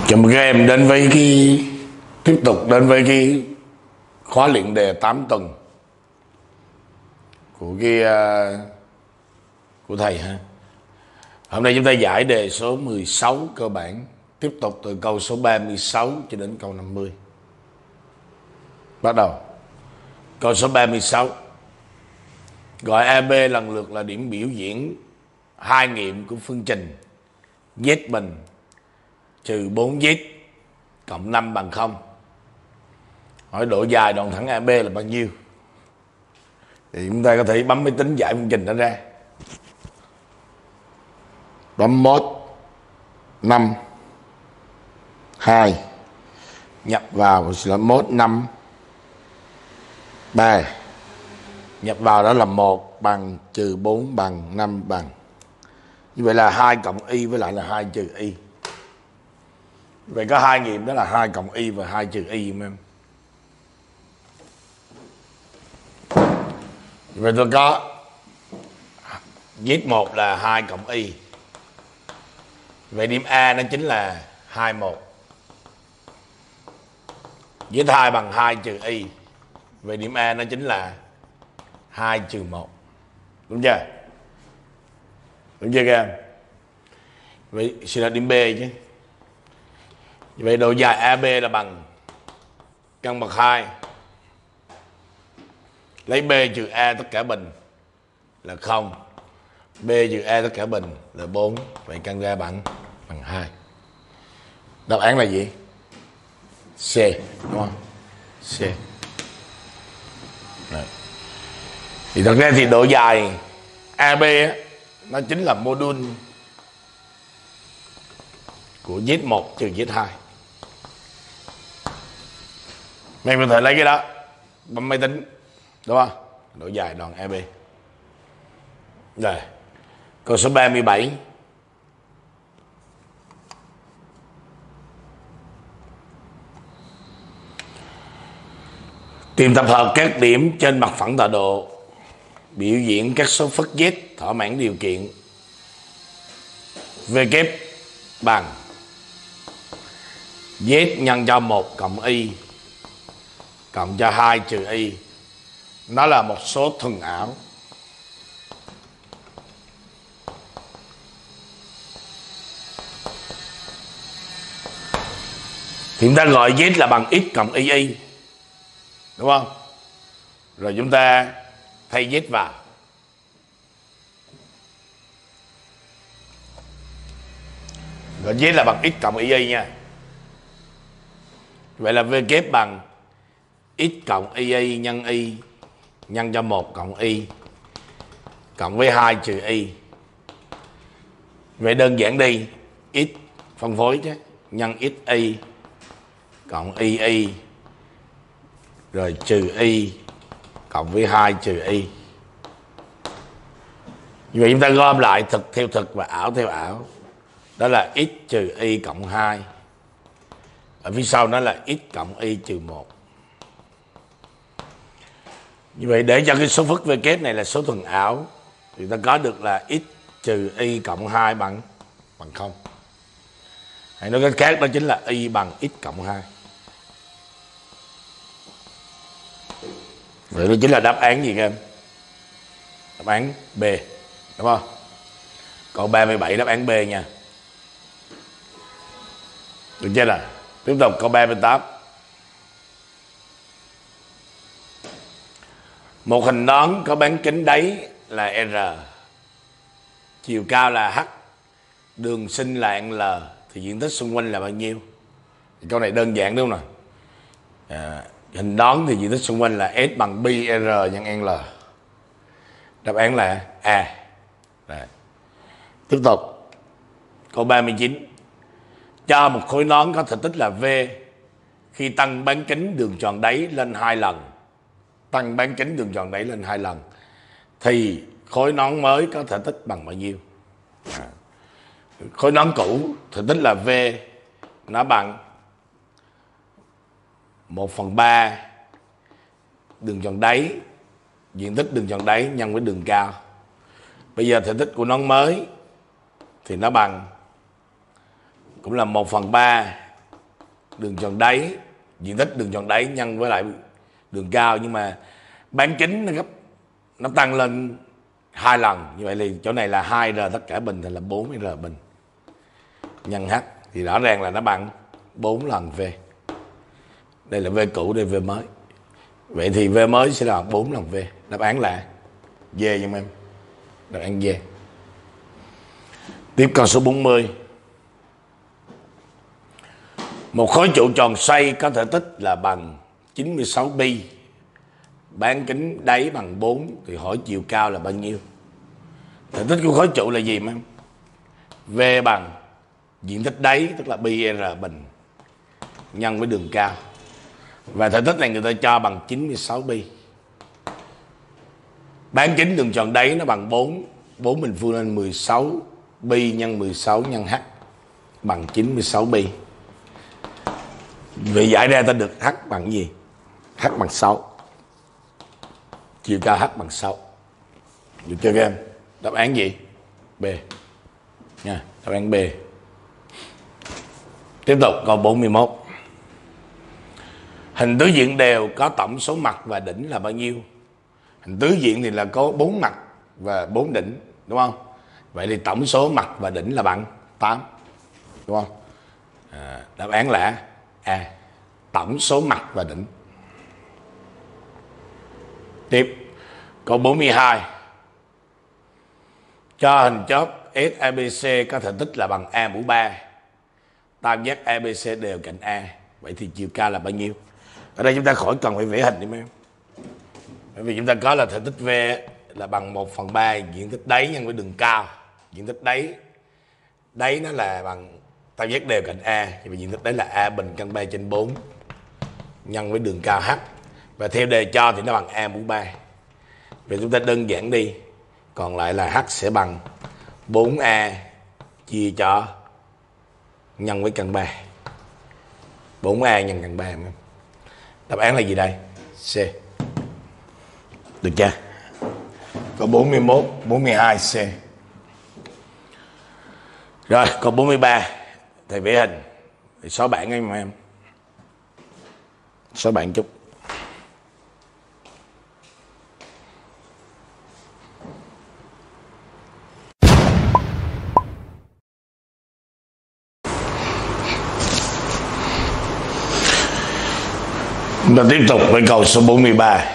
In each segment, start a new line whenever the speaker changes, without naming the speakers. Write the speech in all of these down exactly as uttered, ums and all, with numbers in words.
Chào mừng các em đến với cái tiếp tục đến với cái khóa luyện đề tám tuần của cái uh, của thầy ha. Hôm nay chúng ta giải đề số mười sáu cơ bản, tiếp tục từ câu số ba mươi sáu cho đến câu năm mươi. Bắt đầu. Câu số ba mươi sáu. Gọi a bê lần lượt là điểm biểu diễn hai nghiệm của phương trình z bình trừ bốn z cộng năm bằng không. Hỏi độ dài đoạn thẳng a bê là bao nhiêu? Thì chúng ta có thể bấm máy tính giải phương trình đó ra. Bấm mốt năm hai, nhập vào là mốt năm ba, nhập vào đó là một bằng trừ bốn bằng năm bằng. Như vậy là hai cộng y với lại là hai trừ y. Vậy có hai nghiệm đó là hai cộng y và hai trừ y em. Vậy tôi có z một là hai cộng y. Vậy điểm A nó chính là hai mươi mốt. z hai bằng hai trừ y. Vậy điểm A nó chính là hai trừ một. Đúng chưa? Đúng chưa các em? Vậy sẽ là điểm B chứ. Vậy độ dài a bê là bằng căn bậc hai. Lấy B trừ A tất cả bình là không. B trừ A tất cả bình là bốn. Vậy căn ra bằng bằng hai. Đáp án là gì? C, đúng không? C. Đấy. Thì thật ra thì độ dài a bê á, nó chính là mô đun của z một trừ z hai. Mình có thể lấy cái đó bấm máy tính, đúng không? Độ dài đoạn a bê. Rồi. Câu số ba mươi bảy. Tìm tập hợp các điểm trên mặt phẳng tọa độ biểu diễn các số phức z thỏa mãn điều kiện V kép bằng z nhân cho một cộng y cộng cho hai trừ y. Nó là một số thuần ảo. Thì chúng ta gọi z là bằng x cộng y y, đúng không? Rồi chúng ta thay z vào. Gọi z là bằng x cộng y y nha. Vậy là V kép bằng x cộng y y nhân y nhân cho một cộng y cộng với hai trừ y. Vậy đơn giản đi, x phân phối chứ, nhân x y cộng y y rồi trừ y cộng với hai trừ y. Như vậy chúng ta gom lại thực theo thực và ảo theo ảo. Đó là x trừ y cộng hai. Ở phía sau nó là x cộng y trừ một. Như vậy để cho cái số phức V kép này là số thuần ảo thì ta có được là x trừ y cộng hai bằng bằng không. Hay nói cách khác đó chính là y bằng x cộng hai. Vậy đó chính là đáp án gì các em? Đáp án B, đúng không? Câu ba mươi bảy đáp án B nha. Được chưa nào? Tiếp tục câu ba mươi tám. Một hình nón có bán kính đáy là R, chiều cao là H, đường sinh là L, thì diện tích xung quanh là bao nhiêu? Thì câu này đơn giản đúng không nào? À, hình nón thì diện tích xung quanh là S bằng pi R nhân L. Đáp án là A. Rồi. Tiếp tục. Câu ba mươi chín. Cho một khối nón có thể tích là V khi tăng bán kính đường tròn đáy lên hai lần. Tăng bán kính đường tròn đáy lên hai lần thì khối nón mới có thể tích bằng bao nhiêu? À, khối nón cũ thể tích là V nó bằng một phần ba đường tròn đáy, diện tích đường tròn đáy nhân với đường cao. Bây giờ thể tích của nón mới thì nó bằng cũng là một phần ba đường tròn đáy, diện tích đường tròn đáy nhân với lại đường cao, nhưng mà bán kính nó gấp nó tăng lên hai lần, như vậy thì chỗ này là hai r tất cả bình thì là bốn r bình nhân h, thì rõ ràng là nó bằng bốn lần V. Đây là V cũ, đây V mới. Vậy thì V mới sẽ là bốn lần V. Đáp án là D nha em. Đáp án D. Tiếp câu số bốn mươi. Một khối trụ tròn xoay có thể tích là bằng chín mươi sáu pi, bán kính đáy bằng bốn, thì hỏi chiều cao là bao nhiêu? Thể tích của khối trụ là gì em? V bằng diện tích đáy, tức là pi r bình, nhân với đường cao. Và thể tích này người ta cho bằng chín mươi sáu pi. Bán kính đường tròn đáy nó bằng bốn, bốn bình phương lên mười sáu pi nhân mười sáu nhân h bằng chín mươi sáu pi. Vậy giải ra ta được h bằng gì? H bằng sáu. Chiều cao h bằng sáu. Được chưa các em? Đáp án gì? B. Nha, đáp án B. Tiếp tục câu bốn mươi mốt. Hình tứ diện đều có tổng số mặt và đỉnh là bao nhiêu? Hình tứ diện thì là có bốn mặt và bốn đỉnh, đúng không? Vậy thì tổng số mặt và đỉnh là bằng tám, đúng không? À, đáp án là A, tổng số mặt và đỉnh. Tiếp, câu bốn mươi hai. Cho hình chóp ét a bê xê có thể tích là bằng A mũ ba, tam giác a bê xê đều cạnh A. Vậy thì chiều cao là bao nhiêu? Ở đây chúng ta khỏi cần phải vẽ hình đi mấy em. Bởi vì chúng ta có là thể tích V là bằng một phần ba diện tích đáy nhân với đường cao. Diện tích đáy đáy nó là bằng tam giác đều cạnh A, thì diện tích đáy là A bình căn ba trên bốn nhân với đường cao H. Và theo đề cho thì nó bằng A mũ ba. Vậy chúng ta đơn giản đi, còn lại là H sẽ bằng bốn A chia cho nhân với căn ba. bốn A nhân căn ba. Đáp án là gì đây? C. Được chưa? Câu bốn mươi mốt, bốn mươi hai C. Rồi, câu bốn mươi ba. Thầy vẽ hình. Thầy xóa bảng ấy mà em. Xóa bảng chút. Chúng ta tiếp tục với câu số bốn mươi ba.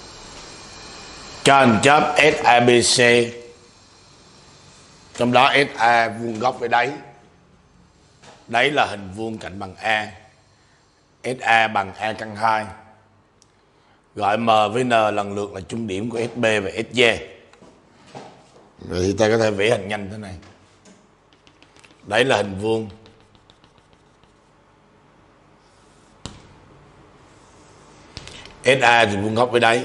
Cho hình chóp ét a bê xê, trong đó ét a vuông góc với đáy. Đáy là hình vuông cạnh bằng A. ét a bằng A căn hai. Gọi M với N lần lượt là trung điểm của ét bê và ét giê. Vậy thì ta có thể vẽ hình nhanh thế này. Đáy là hình vuông. ét a thì vuông góc với đáy.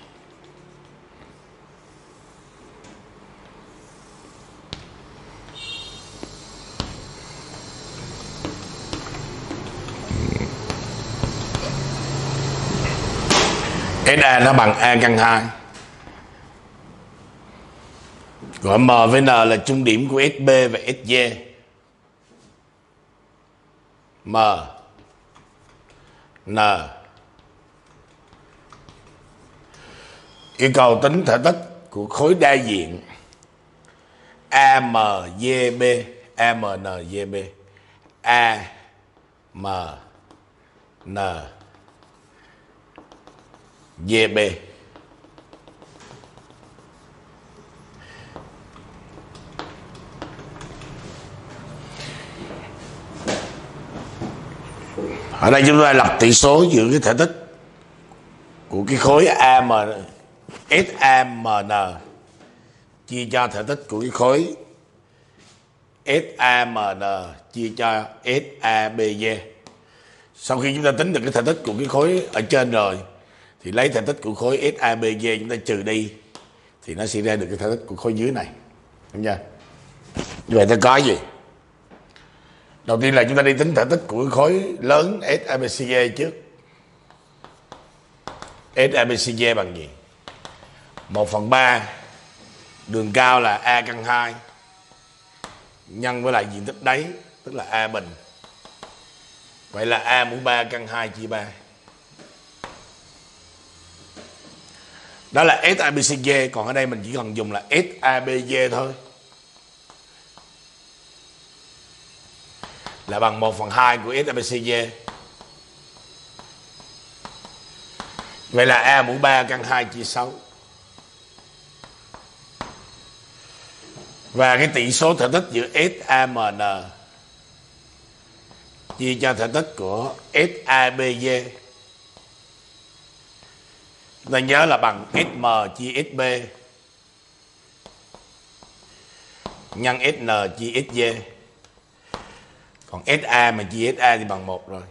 ét a nó bằng A căn hai. Gọi M với N là trung điểm của ét bê và ét giê. M, N. Yêu cầu tính thể tích của khối đa diện a em giê bê, a em en giê bê, A M N giê bê. Ở đây chúng ta lập tỷ số giữa cái thể tích của cái khối a em ét a em en chia cho thể tích của cái khối ét a em en chia cho ét a bê giê. Sau khi chúng ta tính được cái thể tích của cái khối ở trên rồi thì lấy thể tích của khối ét a bê giê chúng ta trừ đi thì nó sẽ ra được cái thể tích của khối dưới này. Đúng chưa? Như vậy ta có gì? Đầu tiên là chúng ta đi tính thể tích của cái khối lớn ét a bê xê giê trước. ét a bê xê giê bằng gì? một phần ba đường cao là A căn hai nhân với lại diện tích đáy tức là A bình Vậy là A mũ ba căn hai chia ba. Đó là ét a bê xê giê. Còn ở đây mình chỉ cần dùng là ét a bê giê thôi, là bằng một phần hai của ét a bê xê giê. Vậy là A mũ ba căn hai chia sáu. Và cái tỷ số thể tích giữa ét a em en chia cho thể tích của ét a bê giê, chúng ta nhớ là bằng ét em chia ét bê nhân ét en chia ét giê. Còn ét a mà chia ét a thì bằng một rồi.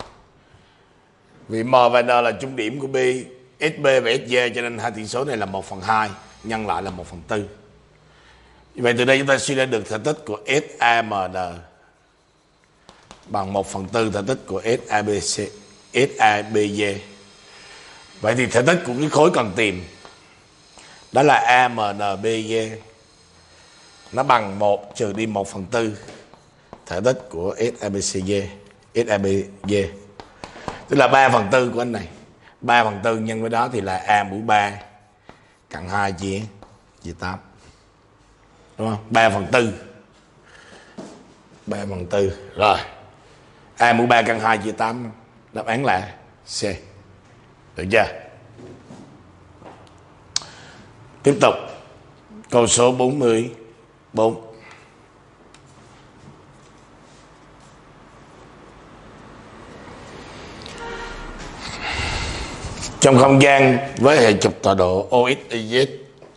Vì M và N là chung điểm của B, ét bê và ét giê, cho nên hai tỷ số này là một phần hai, nhân lại là một phần tư. Vậy từ đây chúng ta suy ra được thể tích của ét a em en bằng một phần tư thể tích của ét a bê xê, ét a bê giê. Vậy thì thể tích của cái khối cần tìm đó là a em en bê giê, nó bằng một trừ đi một phần tư thể tích của ét a bê xê giê, ét a bê giê, tức là ba phần tư của anh này. ba phần tư nhân với đó thì là A mũ ba cộng hai chia chia tám. Đúng không? ba phần tư. ba phần tư. Rồi. A mũ ba căn hai chia tám. Đáp án là C. Được chưa? Tiếp tục. Câu số bốn mươi bốn. Trong không gian với hệ trục tọa độ o ích y dét,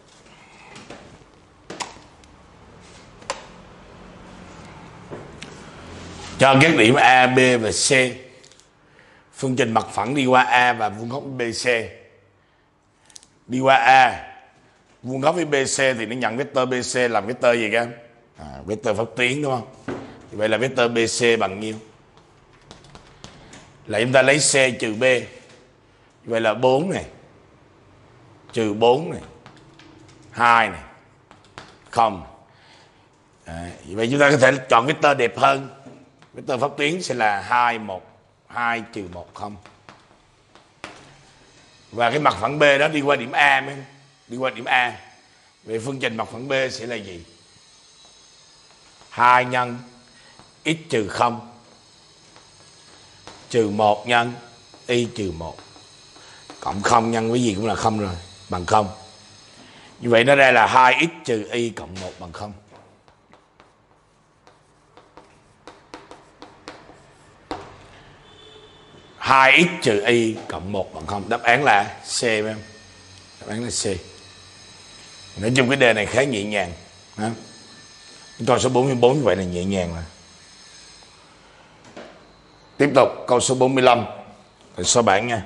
cho các điểm A, B và C, phương trình mặt phẳng đi qua A và vuông góc với bê xê. Đi qua A, vuông góc với bê xê thì nó nhận vector bê xê làm vector gì các? À, vector pháp tuyến đúng không? Thì vậy là vector bê xê bằng nhiêu? Là chúng ta lấy C trừ B. Vậy là bốn này, trừ bốn này, hai này, không. À, vậy chúng ta có thể chọn vector đẹp hơn. Vector pháp tuyến sẽ là hai, một, hai trừ một, không. Và cái mặt phẳng B đó đi qua điểm A, mới đi qua điểm A. Vậy phương trình mặt phẳng B sẽ là gì? hai nhân x trừ không trừ một nhân y trừ một. Cộng không nhân với gì cũng là không rồi, bằng không. Như vậy nó ra là hai x trừ y cộng một bằng không. hai x trừ y cộng một bằng không. Đáp án là C phải không? Đáp án là C. Nói chung cái đề này khá nhẹ nhàng. Câu số bốn mươi bốn như vậy là nhẹ nhàng rồi. Tiếp tục câu số bốn mươi lăm. Số bảng nha.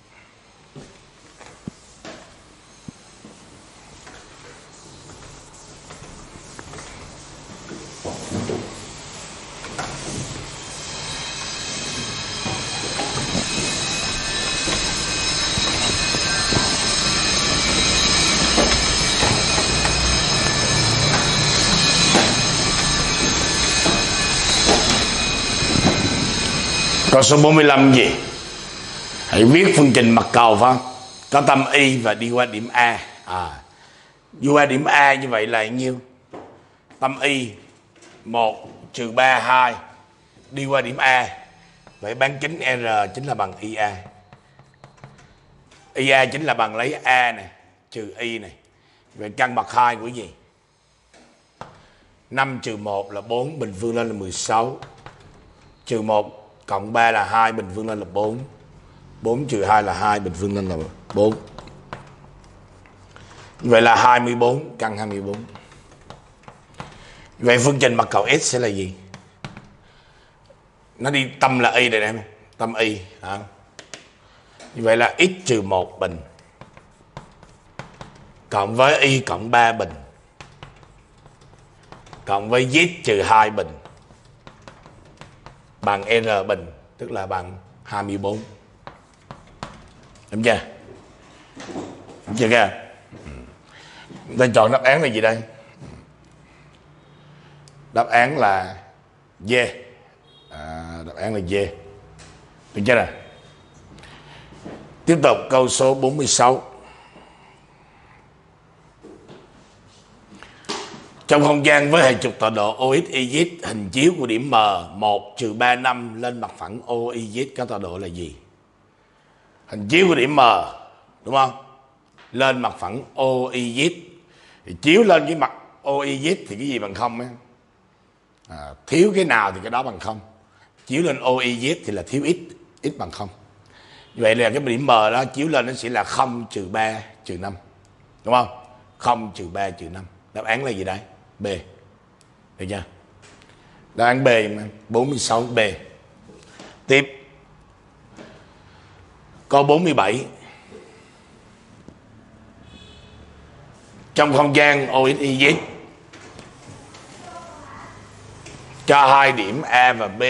Câu số bốn mươi lăm gì? Hãy viết phương trình mặt cầu phải không? Có tâm Y và đi qua điểm A. À, đi qua điểm A như vậy là nhiêu? Tâm Y một trừ ba, hai. Đi qua điểm A. Vậy bán kính R chính là bằng i a. i a chính là bằng lấy A này trừ Y này. Vậy căn bậc hai của gì? năm trừ một là bốn, bình phương lên là mười sáu. Trừ một cộng ba là hai, bình phương lên là bốn. bốn trừ hai là hai, bình phương lên là bốn. Vậy là hai mươi bốn, căn hai mươi bốn. Vậy phương trình mặt cầu S sẽ là gì? Nó đi tâm là Y này em. Tâm Y. À. Như vậy là x trừ một bình cộng với Y cộng ba bình cộng với Z trừ hai bình bằng R bình, tức là bằng hai mươi bốn. Đúng chưa? Đúng chưa kìa? Ta chọn đáp án là gì đây? Đáp án là D. À, đáp án là D. Được chưa nào? Tiếp tục câu số bốn mươi sáu. Trong không gian với hệ trục tọa độ O X Y Z, hình chiếu của điểm M một trừ ba năm lên mặt phẳng O Y Z có tọa độ là gì? Hình chiếu của điểm M, đúng không? Lên mặt phẳng O Y Z, thì chiếu lên cái mặt O Y Z thì cái gì bằng không á? À, thiếu cái nào thì cái đó bằng không. Chiếu lên O Y Z thì là thiếu x, x bằng không. Như vậy là cái điểm M đó chiếu lên nó sẽ là không trừ ba trừ năm, đúng không? không trừ ba trừ năm. Đáp án là gì đây? B. Được chưa? Đáp án B, bốn mươi sáu B. Tiếp. Câu bốn mươi bảy. Trong không gian O X Y Z cho hai điểm A và B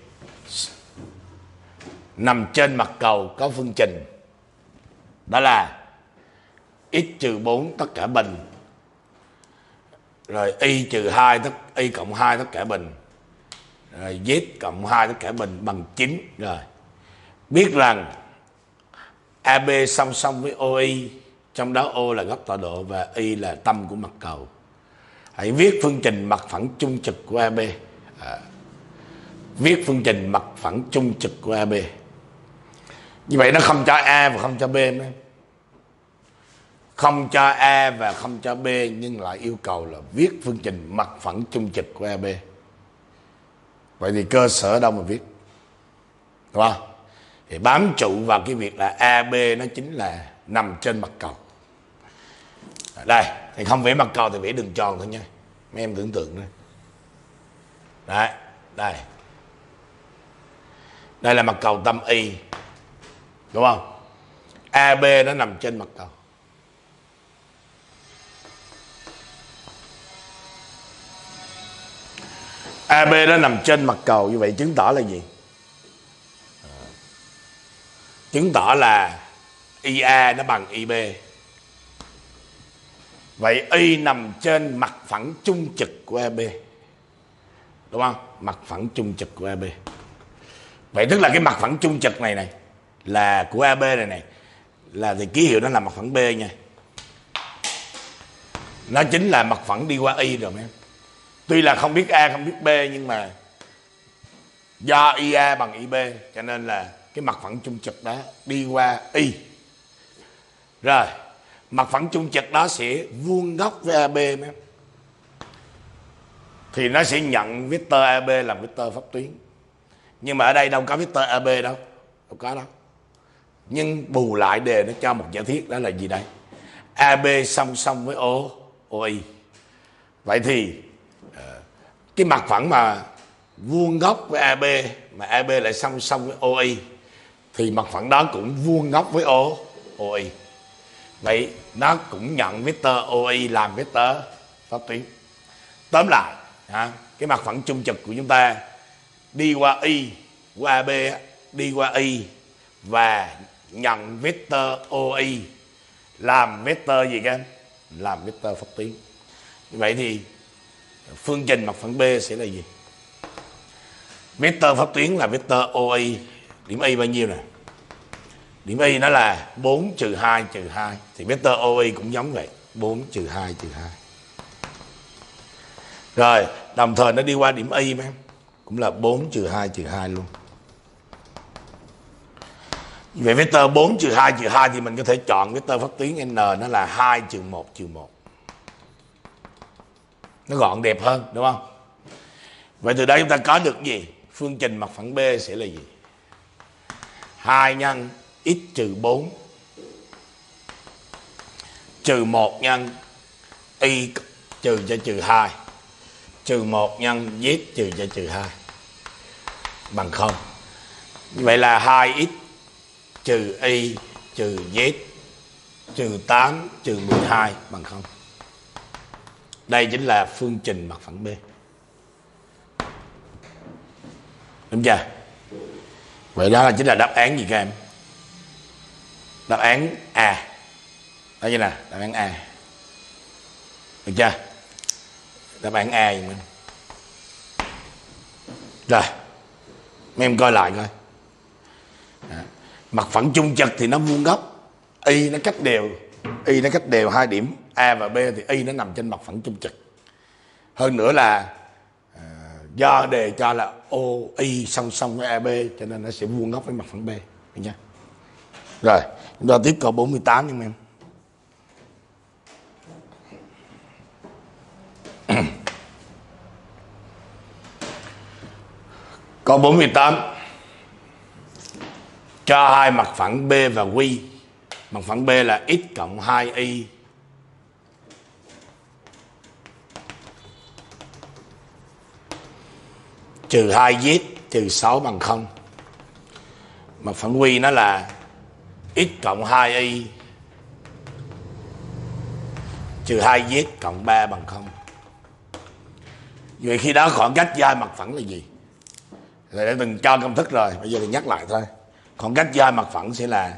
nằm trên mặt cầu có phương trình đó là x trừ bốn tất cả bình, rồi y trừ hai tất y cộng hai tất cả bình, rồi z cộng hai tất cả bình bằng chín. Rồi biết rằng a bê song song với o i, trong đó O là góc tọa độ và y là tâm của mặt cầu. Hãy viết phương trình mặt phẳng chung trực của a bê. À, viết phương trình mặt phẳng chung trực của a bê. Như vậy nó không cho A và không cho B nữa. Không cho A và không cho B, nhưng lại yêu cầu là viết phương trình mặt phẳng chung trực của a bê. Vậy thì cơ sở đâu mà viết, đúng không? Thì bám trụ vào cái việc là a bê nó chính là nằm trên mặt cầu. Đây, thì không vẽ mặt cầu thì vẽ đường tròn thôi nha. Mấy em tưởng tượng thôi. Đấy, đây. Đây là mặt cầu tâm Y, đúng không? a bê nó nằm trên mặt cầu. a bê nó nằm trên mặt cầu, như vậy chứng tỏ là gì? Chứng tỏ là i a nó bằng i bê. Vậy Y nằm trên mặt phẳng chung trực của a bê, đúng không? Mặt phẳng chung trực của a bê. Vậy tức là cái mặt phẳng chung trực này này là của a bê này này là thì ký hiệu nó là mặt phẳng B nha. Nó chính là mặt phẳng đi qua Y rồi mấy em. Tuy là không biết A không biết B, nhưng mà do i a bằng i bê cho nên là cái mặt phẳng chung trực đó đi qua Y. Rồi mặt phẳng chung trực đó sẽ vuông góc với a bê mấy em. Thì nó sẽ nhận vector a bê làm vector pháp tuyến. Nhưng mà ở đây đâu có vector a bê đâu, đâu có đâu. Nhưng bù lại đề nó cho một giả thiết, đó là gì đây? a bê song song với O, o i. Vậy thì cái mặt phẳng mà vuông góc với a bê mà a bê lại song song với o i thì mặt phẳng đó cũng vuông góc với O, o i. Vậy nó cũng nhận vector o i làm vector pháp tuyến. Tóm lại, cái mặt phẳng chung trực của chúng ta đi qua Y của a bê, đi qua Y và nhận vector o i làm vector gì các? Làm vector pháp tuyến. Vậy thì phương trình mặt phẳng B sẽ là gì? Vector pháp tuyến là vector o i. Điểm Y bao nhiêu nè? Điểm Y nó là bốn trừ hai trừ hai. Thì vector o i cũng giống vậy, bốn trừ hai trừ hai. Rồi đồng thời nó đi qua điểm Y mà cũng là bốn trừ hai trừ hai luôn. Vậy vector bốn trừ hai trừ hai thì mình có thể chọn vector pháp tuyến N nó là hai trừ một trừ một. Nó gọn đẹp hơn, đúng không? Vậy từ đây chúng ta có được gì? Phương trình mặt phẳng B sẽ là gì? hai nhân x trừ bốn trừ một nhân y trừ cho trừ hai trừ một nhân z trừ cho trừ hai bằng không. Như vậy là hai x trừ y trừ z trừ tám trừ mười hai bằng không. Đây chính là phương trình mặt phẳng B. Đúng chưa? Vậy đó là chính là đáp án gì các em? Đáp án A. Đây như nè, đáp án A. Được chưa? Đáp án A vậy mình. Rồi, mấy em coi lại coi. À, mặt phẳng chung trực thì nó vuông góc, y nó cách đều, y nó cách đều hai điểm A và B, thì y nó nằm trên mặt phẳng chung trực. Hơn nữa là à, do đề cho là O Y song song với a bê cho nên nó sẽ vuông góc với mặt phẳng B nha. Rồi chúng ta tiếp câu bốn mươi tám nha em. Câu bốn mươi tám cho hai mặt phẳng B và Q. Mặt phẳng B là x cộng hai y trừ hai z trừ sáu bằng không. Mặt phẳng Q nó là x cộng hai y trừ hai z cộng ba bằng không. Vậy khi đó khoảng cách giữa hai mặt phẳng là gì? Thầy đã từng cho công thức rồi, bây giờ thì nhắc lại thôi. Khoảng cách giữa hai mặt phẳng sẽ là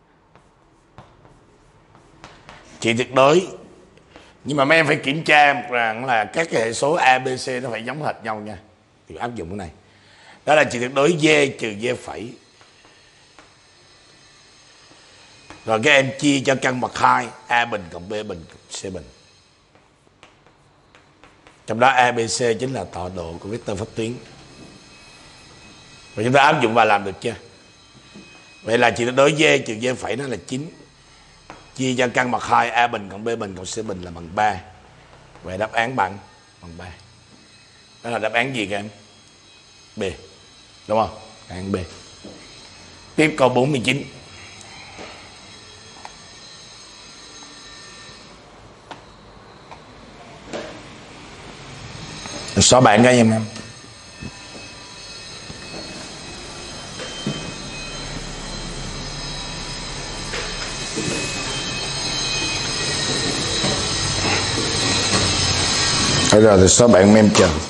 trị tuyệt đối. Nhưng mà mấy em phải kiểm tra rằng là các cái hệ số A, B, C nó phải giống hệt nhau nha. Thì áp dụng cái này. Đó là trị tuyệt đối D trừ D phẩy. Rồi các em chia cho căn bậc hai A bình cộng B bình cộng C bình. Trong đó A, B, C chính là tọa độ của vector pháp tuyến. Và chúng ta áp dụng và làm được chưa? Vậy là trị tuyệt đối D trừ D phẩy nó là chín. Chia cho căn bậc hai A bình cộng B bình cộng C bình là bằng ba. Vậy đáp án bằng bằng ba. Đó là đáp án gì các em? B. Đúng không? Đáp án B. Tiếp câu bốn mươi chín. Xóa bạn cái em em. Bây giờ thì xóa bạn em chờ.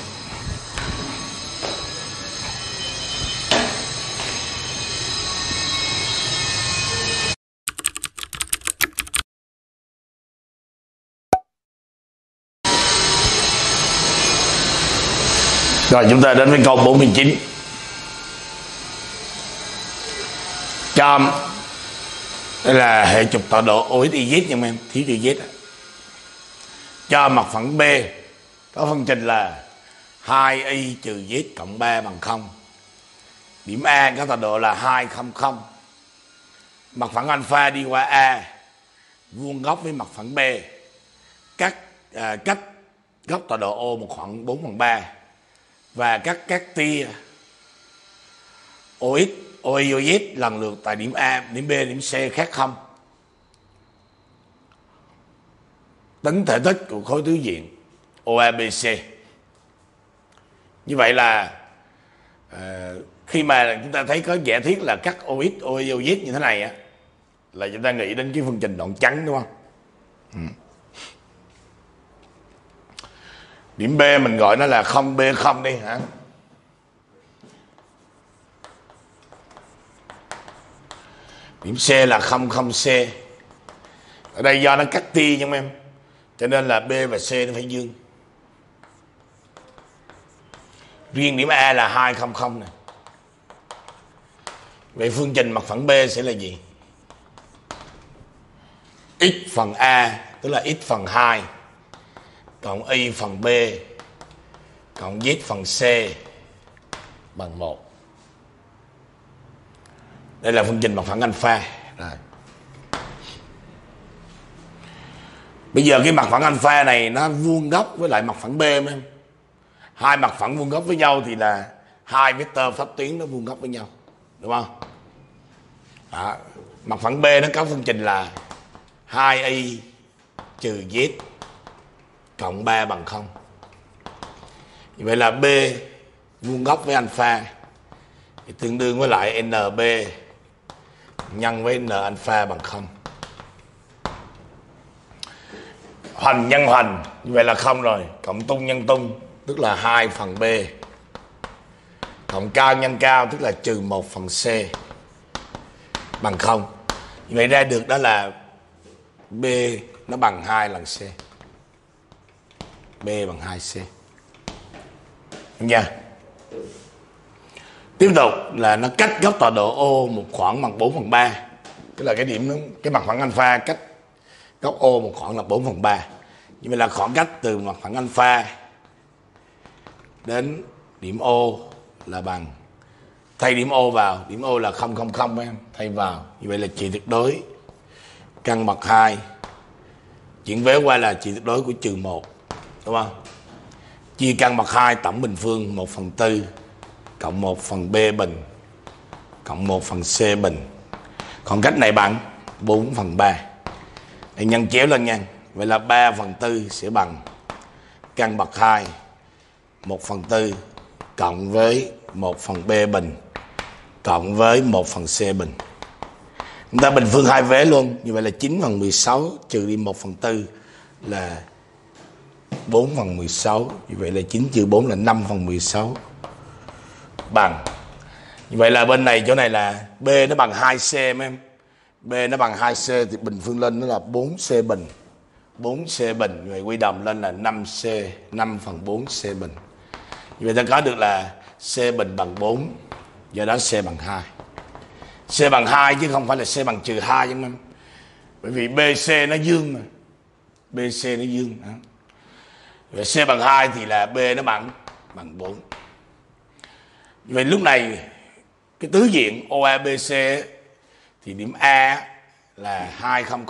Rồi chúng ta đến với câu bốn mươi chín. Cho đây là hệ trục tọa độ O X Y Z nha em, thiếu chữ Z. Cho mặt phẳng B có phương trình là hai y trừ Z cộng ba bằng không. Điểm A có tọa độ là hai không không. Mặt phẳng alpha đi qua A, vuông góc với mặt phẳng B, cắt à, cách góc tọa độ O một khoảng bốn bằng ba. Và các các tia O X, O Y, O Z lần lượt tại điểm A, điểm B, điểm C khác không. Tính thể tích của khối tứ diện O A B C. Như vậy là uh, khi mà chúng ta thấy có giả thiết là các O X, O Y, O Z như thế này á, là chúng ta nghĩ đến cái phương trình đoạn trắng đúng không? Ừ. Điểm B mình gọi nó là không B không đi hả? Điểm C là không không C. Ở đây do nó cắt tia nha em, cho nên là B và C nó phải dương. Riêng điểm A là hai không không này. Vậy phương trình mặt phẳng B sẽ là gì? X phần A tức là x phần hai cộng y phần B cộng z phần C bằng một. Đây là phương trình mặt phẳng alpha. Rồi. Bây giờ cái mặt phẳng alpha này nó vuông góc với lại mặt phẳng B em. Hai mặt phẳng vuông góc với nhau thì là hai vector pháp tuyến nó vuông góc với nhau, đúng không? Đó. Mặt phẳng B nó có phương trình là hai y trừ z cộng ba bằng không. Vậy là B vuông góc với alpha thì tương đương với lại en bê nhân với n alpha bằng không. Hoành nhân hoành, như vậy là không rồi. Cộng tung nhân tung, tức là hai phần B. Cộng cao nhân cao, tức là trừ một phần C bằng không. Như vậy ra được đó là B nó bằng hai lần C. B bằng hai C. Đúng chưa? Tiếp tục là nó cách góc tọa độ O một khoảng bằng bốn phần ba. Tức là cái điểm cái mặt phẳng alpha cách góc O một khoảng là bốn phần ba. Như vậy là khoảng cách từ mặt phẳng alpha đến điểm O là bằng, thay điểm O vào, điểm O là không không không em, thay vào. Như vậy là trị tuyệt đối căn bậc hai chuyển vế qua là trị tuyệt đối của trừ một, đúng không? Chia căn bậc hai tổng bình phương một phần tư cộng một phần B bình cộng một phần C bình. Khoảng cách này bằng bốn phần ba. Để nhân chéo lên nha. Vậy là ba phần tư sẽ bằng căn bậc hai một phần tư cộng với một phần B bình cộng với một phần C bình. Chúng ta bình phương hai vế luôn. Như vậy là chín phần mười sáu trừ đi một phần tư là bốn phần mười sáu. Như vậy là chín trừ bốn là năm phần mười sáu. Bằng. Như vậy là bên này chỗ này là B nó bằng hai C em. B nó bằng hai C thì bình phương lên nó là bốn C bình. bốn C bình. Như vậy quy đồng lên là năm C, năm phần bốn C bình. Như vậy ta có được là C bình bằng bốn. Do đó C bằng hai. C bằng hai chứ không phải là C bằng trừ hai em. Bởi vì bê xê nó dương mà. bê xê nó dương. Đó. Vậy C bằng hai thì là B nó bằng bằng bốn. Vậy lúc này cái tứ diện o a bê xê thì điểm A là hai trăm.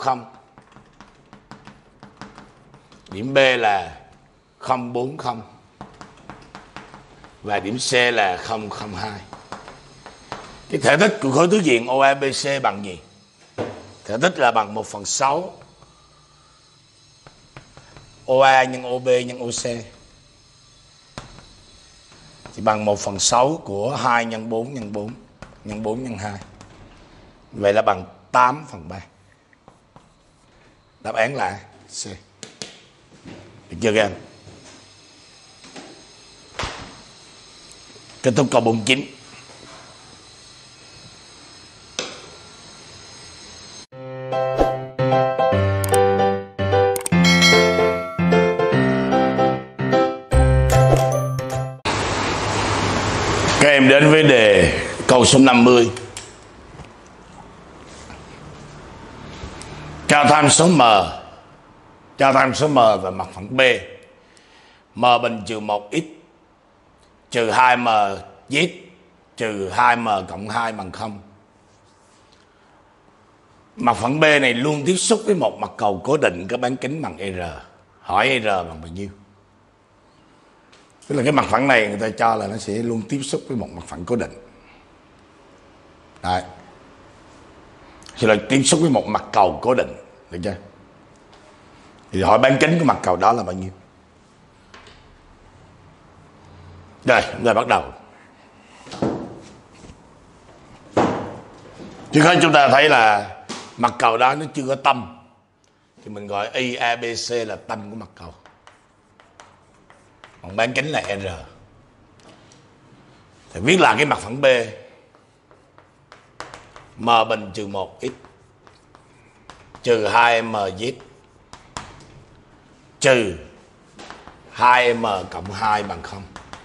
Điểm B là không bốn không. Và điểm C là không không hai. Cái thể tích của khối tứ diện o a bê xê bằng gì? Thể tích là bằng một phần sáu o a nhân o bê nhân o xê. Thì bằng một phần sáu của hai nhân bốn nhân bốn nhân bốn nhân hai. Vậy là bằng tám phần ba. Đáp án là C. Được chưa các em? Kết thúc câu bốn mươi chín. Các em đến với đề câu số năm mươi. Cho tham số m, cho tham số m và mặt phẳng B. M bình trừ một x trừ hai m z trừ hai m cộng hai bằng không. Mặt phẳng B này luôn tiếp xúc với một mặt cầu cố định có bán kính bằng R. Hỏi R bằng bao nhiêu? Tức là cái mặt phẳng này người ta cho là nó sẽ luôn tiếp xúc với một mặt phẳng cố định. Đấy. Thì là tiếp xúc với một mặt cầu cố định. Được chưa? Thì hỏi bán kính của mặt cầu đó là bao nhiêu? Rồi, chúng ta bắt đầu. Trước hết chúng ta thấy là mặt cầu đó nó chưa có tâm. Thì mình gọi i a bê xê là tâm của mặt cầu. Còn bán kính là R. Thì viết là cái mặt phẳng B. M bình trừ một x trừ hai m z trừ hai m cộng hai bằng không.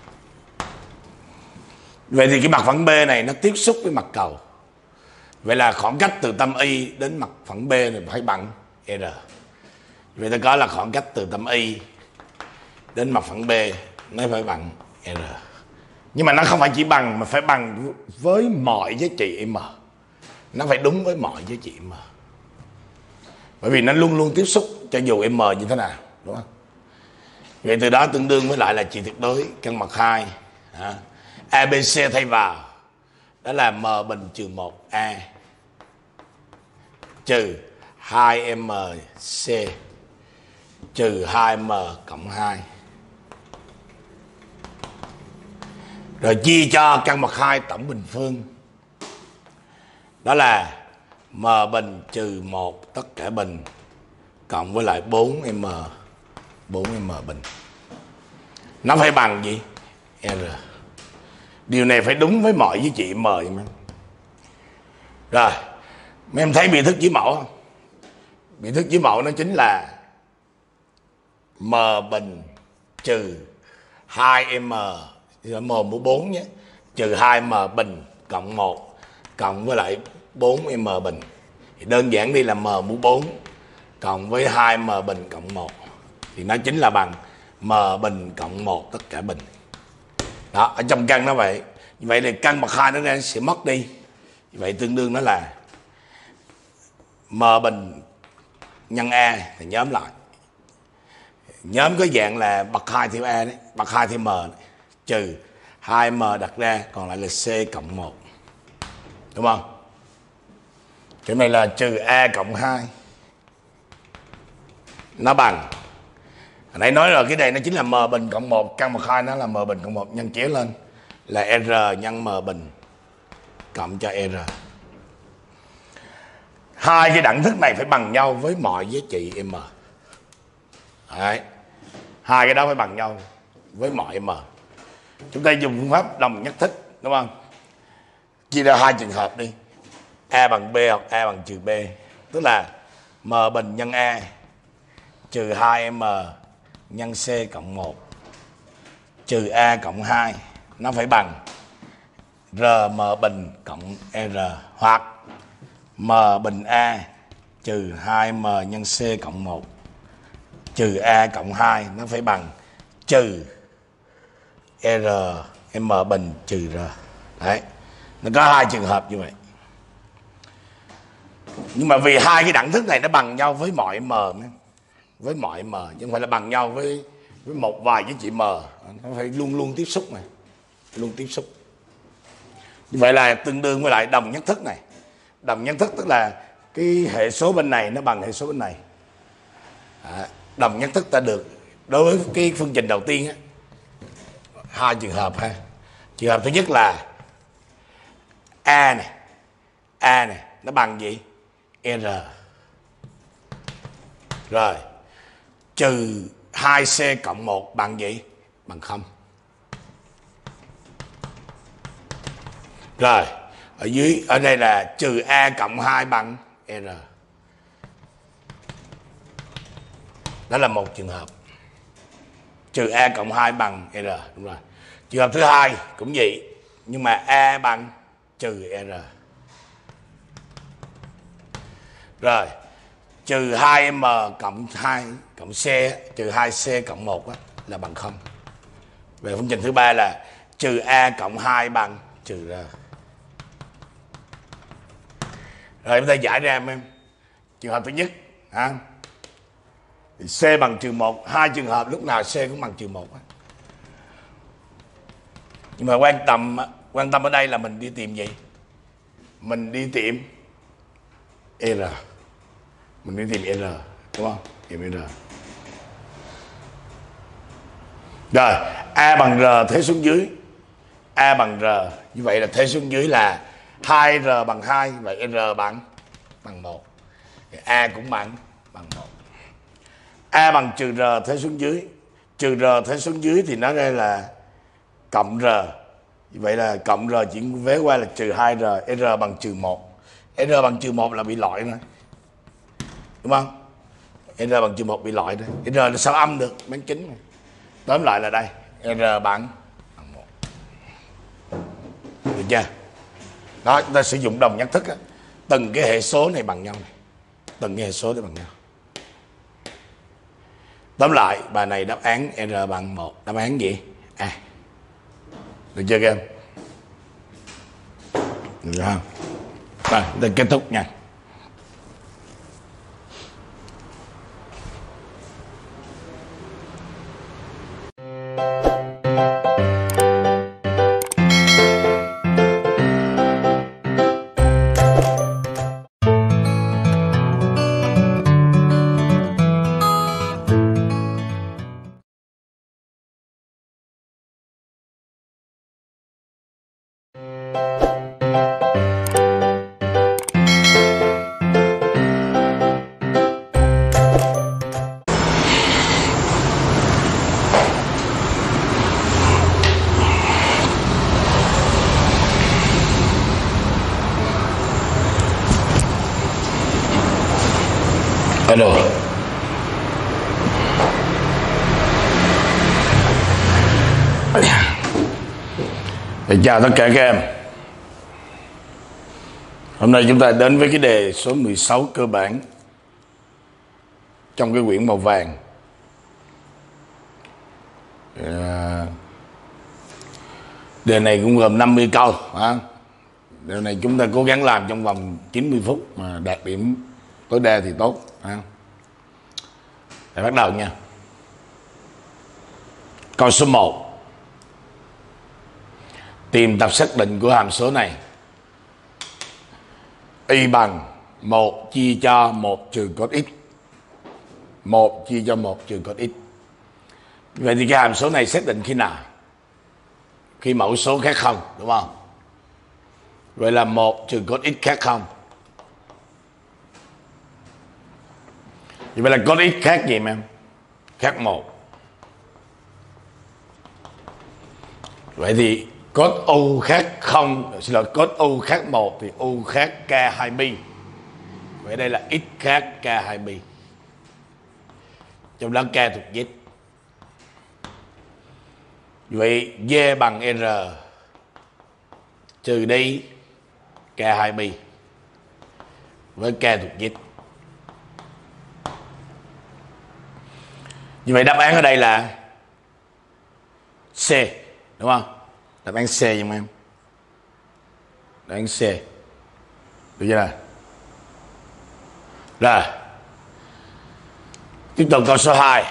Vậy thì cái mặt phẳng B này nó tiếp xúc với mặt cầu. Vậy là khoảng cách từ tâm Y đến mặt phẳng B này phải bằng R. Vậy ta có là khoảng cách từ tâm Y đến mặt phẳng B nó phải bằng R. Nhưng mà nó không phải chỉ bằng mà phải bằng với mọi giá trị M. Nó phải đúng với mọi giá trị M. Bởi vì nó luôn luôn tiếp xúc cho dù M như thế nào, đúng không? Vậy từ đó tương đương với lại là trị tuyệt đối căn bậc hai. a bê xê thay vào đó là M bình trừ một A trừ hai m c trừ hai m cộng hai. Rồi chia cho căn bậc hai tổng bình phương. Đó là m bình trừ một tất cả bình cộng với lại bốn m, bốn m bình. Nó phải bằng gì? R. Điều này phải đúng với mọi giá trị m. Rồi, mấy em thấy biểu thức dưới mẫu không? Biểu thức dưới mẫu nó chính là m bình trừ hai m, m mũ bốn nhé, trừ hai m bình cộng một cộng với lại bốn m bình. Thì đơn giản đi là m mũ bốn cộng với hai m bình cộng một thì nó chính là bằng m bình cộng một tất cả bình. Đó, ở trong căn nó vậy. Như vậy thì căn bậc hai nó sẽ mất đi. Như vậy tương đương nó là m bình nhân a thì nhóm lại. Nhóm có dạng là bậc hai theo a đấy, bậc hai theo m đấy. Trừ hai m đặt ra còn lại là c cộng một. Đúng không? Cái này là trừ a cộng hai. Nó bằng. Hồi nãy nói rồi, cái này nó chính là m bình cộng một, căn bậc hai nó là m bình cộng một nhân chéo lên là r nhân m bình cộng cho r. Hai cái đẳng thức này phải bằng nhau với mọi giá trị m. Đấy. Hai cái đó phải bằng nhau với mọi m. Chúng ta dùng phương pháp đồng nhất thức, đúng không? Chia ra hai trường hợp đi. A bằng B hoặc A bằng trừ B. Tức là m bình nhân A trừ hai m nhân C cộng một trừ A cộng hai. Nó phải bằng R m bình cộng R. Hoặc m bình A trừ hai m nhân C cộng một trừ A cộng hai. Nó phải bằng trừ R m bình trừ R. Đấy. Nó có hai trường hợp như vậy. Nhưng mà vì hai cái đẳng thức này nó bằng nhau với mọi m, với mọi m, chứ không phải là bằng nhau với với một vài giá trị m. Nó phải luôn luôn tiếp xúc này, luôn tiếp xúc. Như vậy là tương đương với lại đồng nhất thức này. Đồng nhất thức tức là cái hệ số bên này nó bằng hệ số bên này. À, đồng nhất thức ta được đối với cái phương trình đầu tiên á, hai trường hợp ha. Trường hợp thứ nhất là A này, A này nó bằng gì? R. Rồi trừ hai c cộng một bằng gì? Bằng không. Rồi ở dưới, ở đây là trừ A cộng hai bằng R. Đó là một trường hợp. Trừ A cộng hai bằng R. Đúng rồi. Trường hợp thứ hai cũng vậy, nhưng mà A bằng trừ R. Rồi trừ hai m cộng hai cộng C trừ hai c cộng một đó, là bằng không. Về phương trình thứ ba là trừ A cộng hai bằng trừ R. Rồi chúng ta giải ra em. Trường hợp thứ nhất ha, thì C bằng trừ một. Hai trường hợp lúc nào C cũng bằng trừ một. Nhưng mà quan tâm quan tâm ở đây là mình đi tìm gì? Mình đi tìm R. Mình đi tìm R, đúng không? Tìm R. Rồi A bằng R thế xuống dưới. A bằng R. Như vậy là thế xuống dưới là hai R bằng hai. Vậy R bằng bằng một. A cũng bằng bằng một. A bằng trừ R thế xuống dưới. Trừ R thế xuống dưới thì nó đây là cộng R. Vậy là cộng R chuyển vế qua là trừ hai R. R bằng trừ một. R bằng trừ một là bị loại rồi, đúng không? R bằng trừ một bị loại rồi. R là sao âm được? Bán kính này. Tóm lại là đây, R bằng bằng một. Được chưa? Đó, chúng ta sử dụng đồng nhất thức á. Từng cái hệ số này bằng nhau này. Từng cái hệ số này bằng nhau. Tóm lại, bài này đáp án R bằng một. Đáp án gì? A. À. Được chưa các em? Được không? Rồi, chúng ta kết thúc nha. Alo. Thì chào tất cả các em. Hôm nay chúng ta đến với cái đề số mười sáu cơ bản trong cái quyển màu vàng. À, đề này cũng gồm năm mươi câu. À, đề này chúng ta cố gắng làm trong vòng chín mươi phút mà đạt điểm tối đa thì tốt. À, để bắt đầu nha. Câu số một. Tìm tập xác định của hàm số này. Y bằng một chia cho một trừ cos x. một chia cho một trừ cos x. Vậy thì cái hàm số này xác định khi nào? Khi mẫu số khác không, đúng không? Vậy là một trừ cos x khác không. Vậy là cos x khác gì mà em? Khác một. Vậy thì cos u khác không, xin lỗi, cos u khác một thì u khác k hai pi. Vậy đây là x khác k hai pi. Trong đó k thuộc z. Vậy v bằng r trừ đi k hai pi với k thuộc z. Như vậy đáp án ở đây là C, đúng không? Đáp án C giùm em. Đáp án C. Được chưa nào? Rồi. Tiếp tục câu số hai.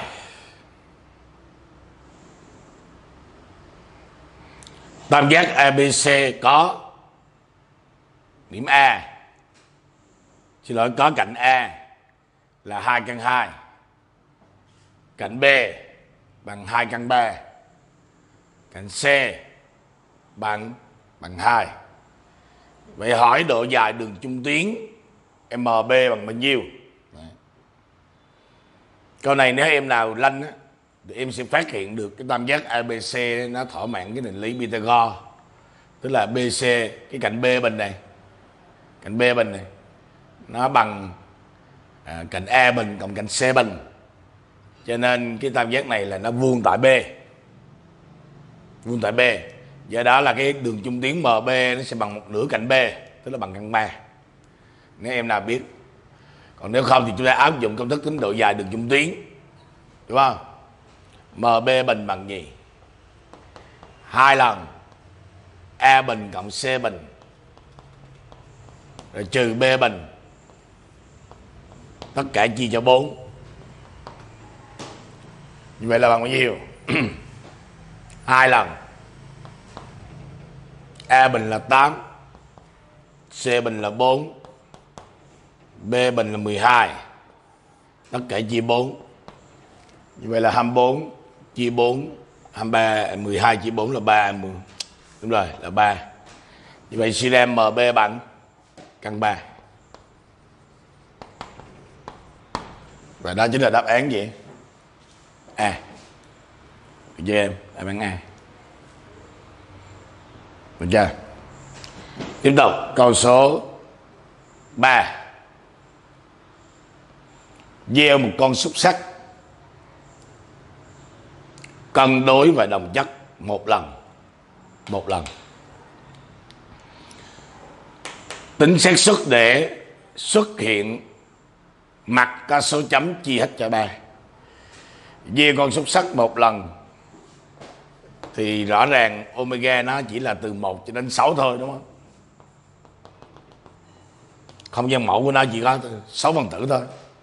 Tam giác a bê xê có điểm A, xin lỗi, có cạnh A là hai căn hai, cạnh B bằng hai căn ba, cạnh C bằng bằng hai. Vậy hỏi độ dài đường trung tuyến em bê bằng bao nhiêu? Đấy. Câu này nếu em nào lanh á thì em sẽ phát hiện được cái tam giác a bê xê nó thỏa mãn cái định lý Pythagore. Tức là bê xê, cái cạnh B bên này, cạnh B bên này nó bằng à, cạnh A bình cộng cạnh C bình. Cho nên cái tam giác này là nó vuông tại B. Vuông tại B. Do đó là cái đường trung tuyến em bê nó sẽ bằng một nửa cạnh B, tức là bằng căn ba. Nếu em nào biết. Còn nếu không thì chúng ta áp dụng công thức tính độ dài đường trung tuyến, đúng không? em bê bình bằng gì? Hai lần A bình cộng C bình rồi trừ B bình, tất cả chia cho bốn. Như vậy là bằng bao nhiêu? Hai lần A bình là tám, C bình là bốn, B bình là mười hai, tất cả chia bốn. Như vậy là hai mươi bốn chia bốn, hai mươi ba, mười hai chia bốn là ba, mười, đúng rồi, là ba. Như vậy suy ra em bê bằng căn ba. Và đó chính là đáp án gì? A. Được chưa em? Đáp án A. Được chưa? Tiếp tục câu số ba. Gieo một con xúc xắc cân đối và đồng chất một lần. Một lần. Tính xác suất để xuất hiện mặt có số chấm chia hết cho ba. Gieo con xúc xắc một lần thì rõ ràng omega nó chỉ là từ một cho đến sáu thôi, đúng không? Không gian mẫu của nó chỉ có sáu phần tử thôi.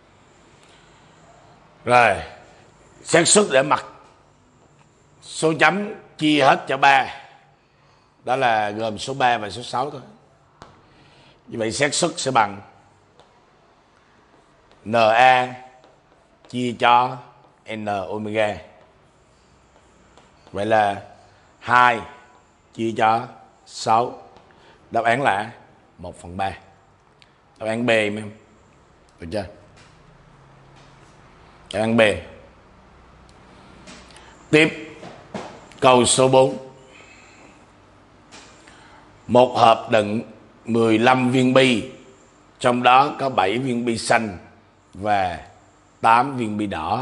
Rồi, xác suất để mặt số chấm chia hết cho ba, đó là gồm số ba và số sáu thôi. Như vậy xác suất sẽ bằng Na chia cho N omega. Vậy là hai chia cho sáu. Đáp án là một phần ba. Đáp án B em. Được chưa? Đáp án B. Tiếp câu số bốn. Một hộp đựng mười lăm viên bi, trong đó có bảy viên bi xanh và tám viên bi đỏ.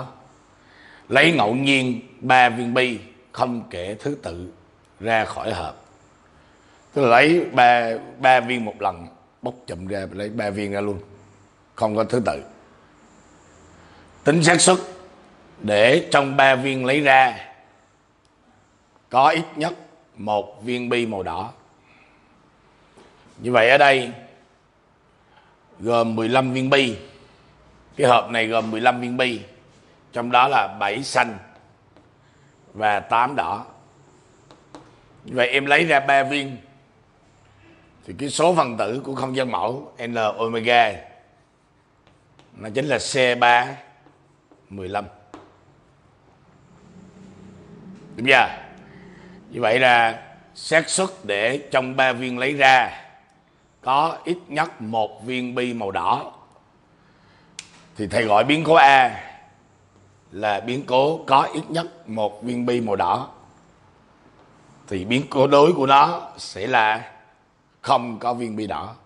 Lấy ngẫu nhiên ba viên bi không kể thứ tự ra khỏi hộp. Tức là lấy ba ba viên một lần, bóc chụm ra lấy ba viên ra luôn, không có thứ tự. Tính xác suất để trong ba viên lấy ra có ít nhất một viên bi màu đỏ. Như vậy ở đây gồm mười lăm viên bi. Cái hộp này gồm mười lăm viên bi, trong đó là bảy xanh và tám đỏ. Như vậy em lấy ra ba viên thì cái số phân tử của không gian mẫu N omega nó chính là C ba mười lăm. Đúng chưa? Như vậy là xác suất để trong ba viên lấy ra có ít nhất một viên bi màu đỏ thì thầy gọi biến cố A là biến cố có ít nhất một viên bi màu đỏ, thì biến cố đối của nó sẽ là không có viên bi đỏ.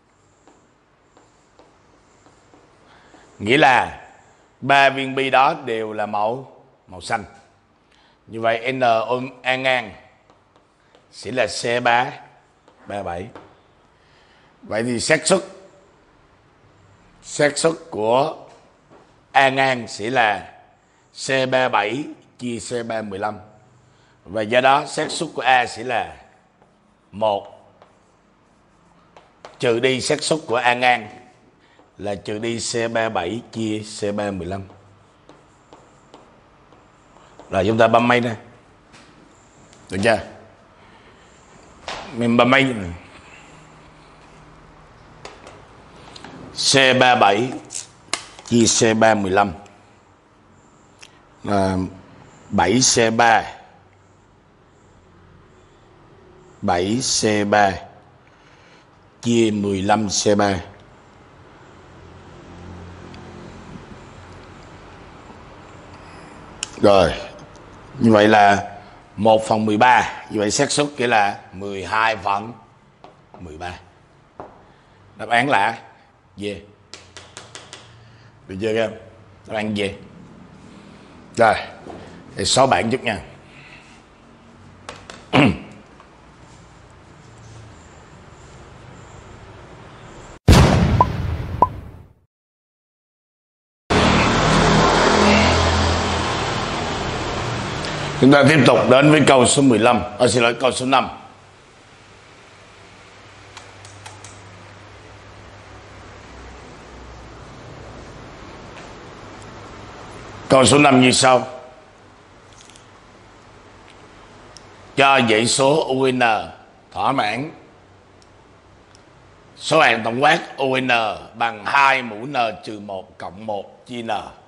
Nghĩa là ba viên bi đó đều là màu màu xanh. Như vậy N A ngang sẽ là C ba ba bảy. Vậy thì xác suất xác suất của A ngang sẽ là C ba bảy chia C ba mười lăm. Và do đó xác suất của A sẽ là một trừ đi xác suất của A ngang là trừ đi C ba bảy chia C ba mười lăm. Rồi chúng ta bấm máy nè. Được chưa? Mình bấm máy này. C ba bảy chia C ba mười lăm là bảy C ba. bảy C ba chia mười lăm C ba. Rồi, như vậy là một phần mười ba. Như vậy xác suất kia là mười hai phần mười ba. Đáp án là D. Được chưa các em? Đáp án D. Rồi, để xóa bảng chút nha. Chúng ta tiếp tục đến với câu số mười lăm. À, xin lỗi, câu số năm. Câu số năm như sau. Cho dãy số u en thỏa mãn số hạng tổng quát u en bằng hai mũ n trừ một cộng một chia n.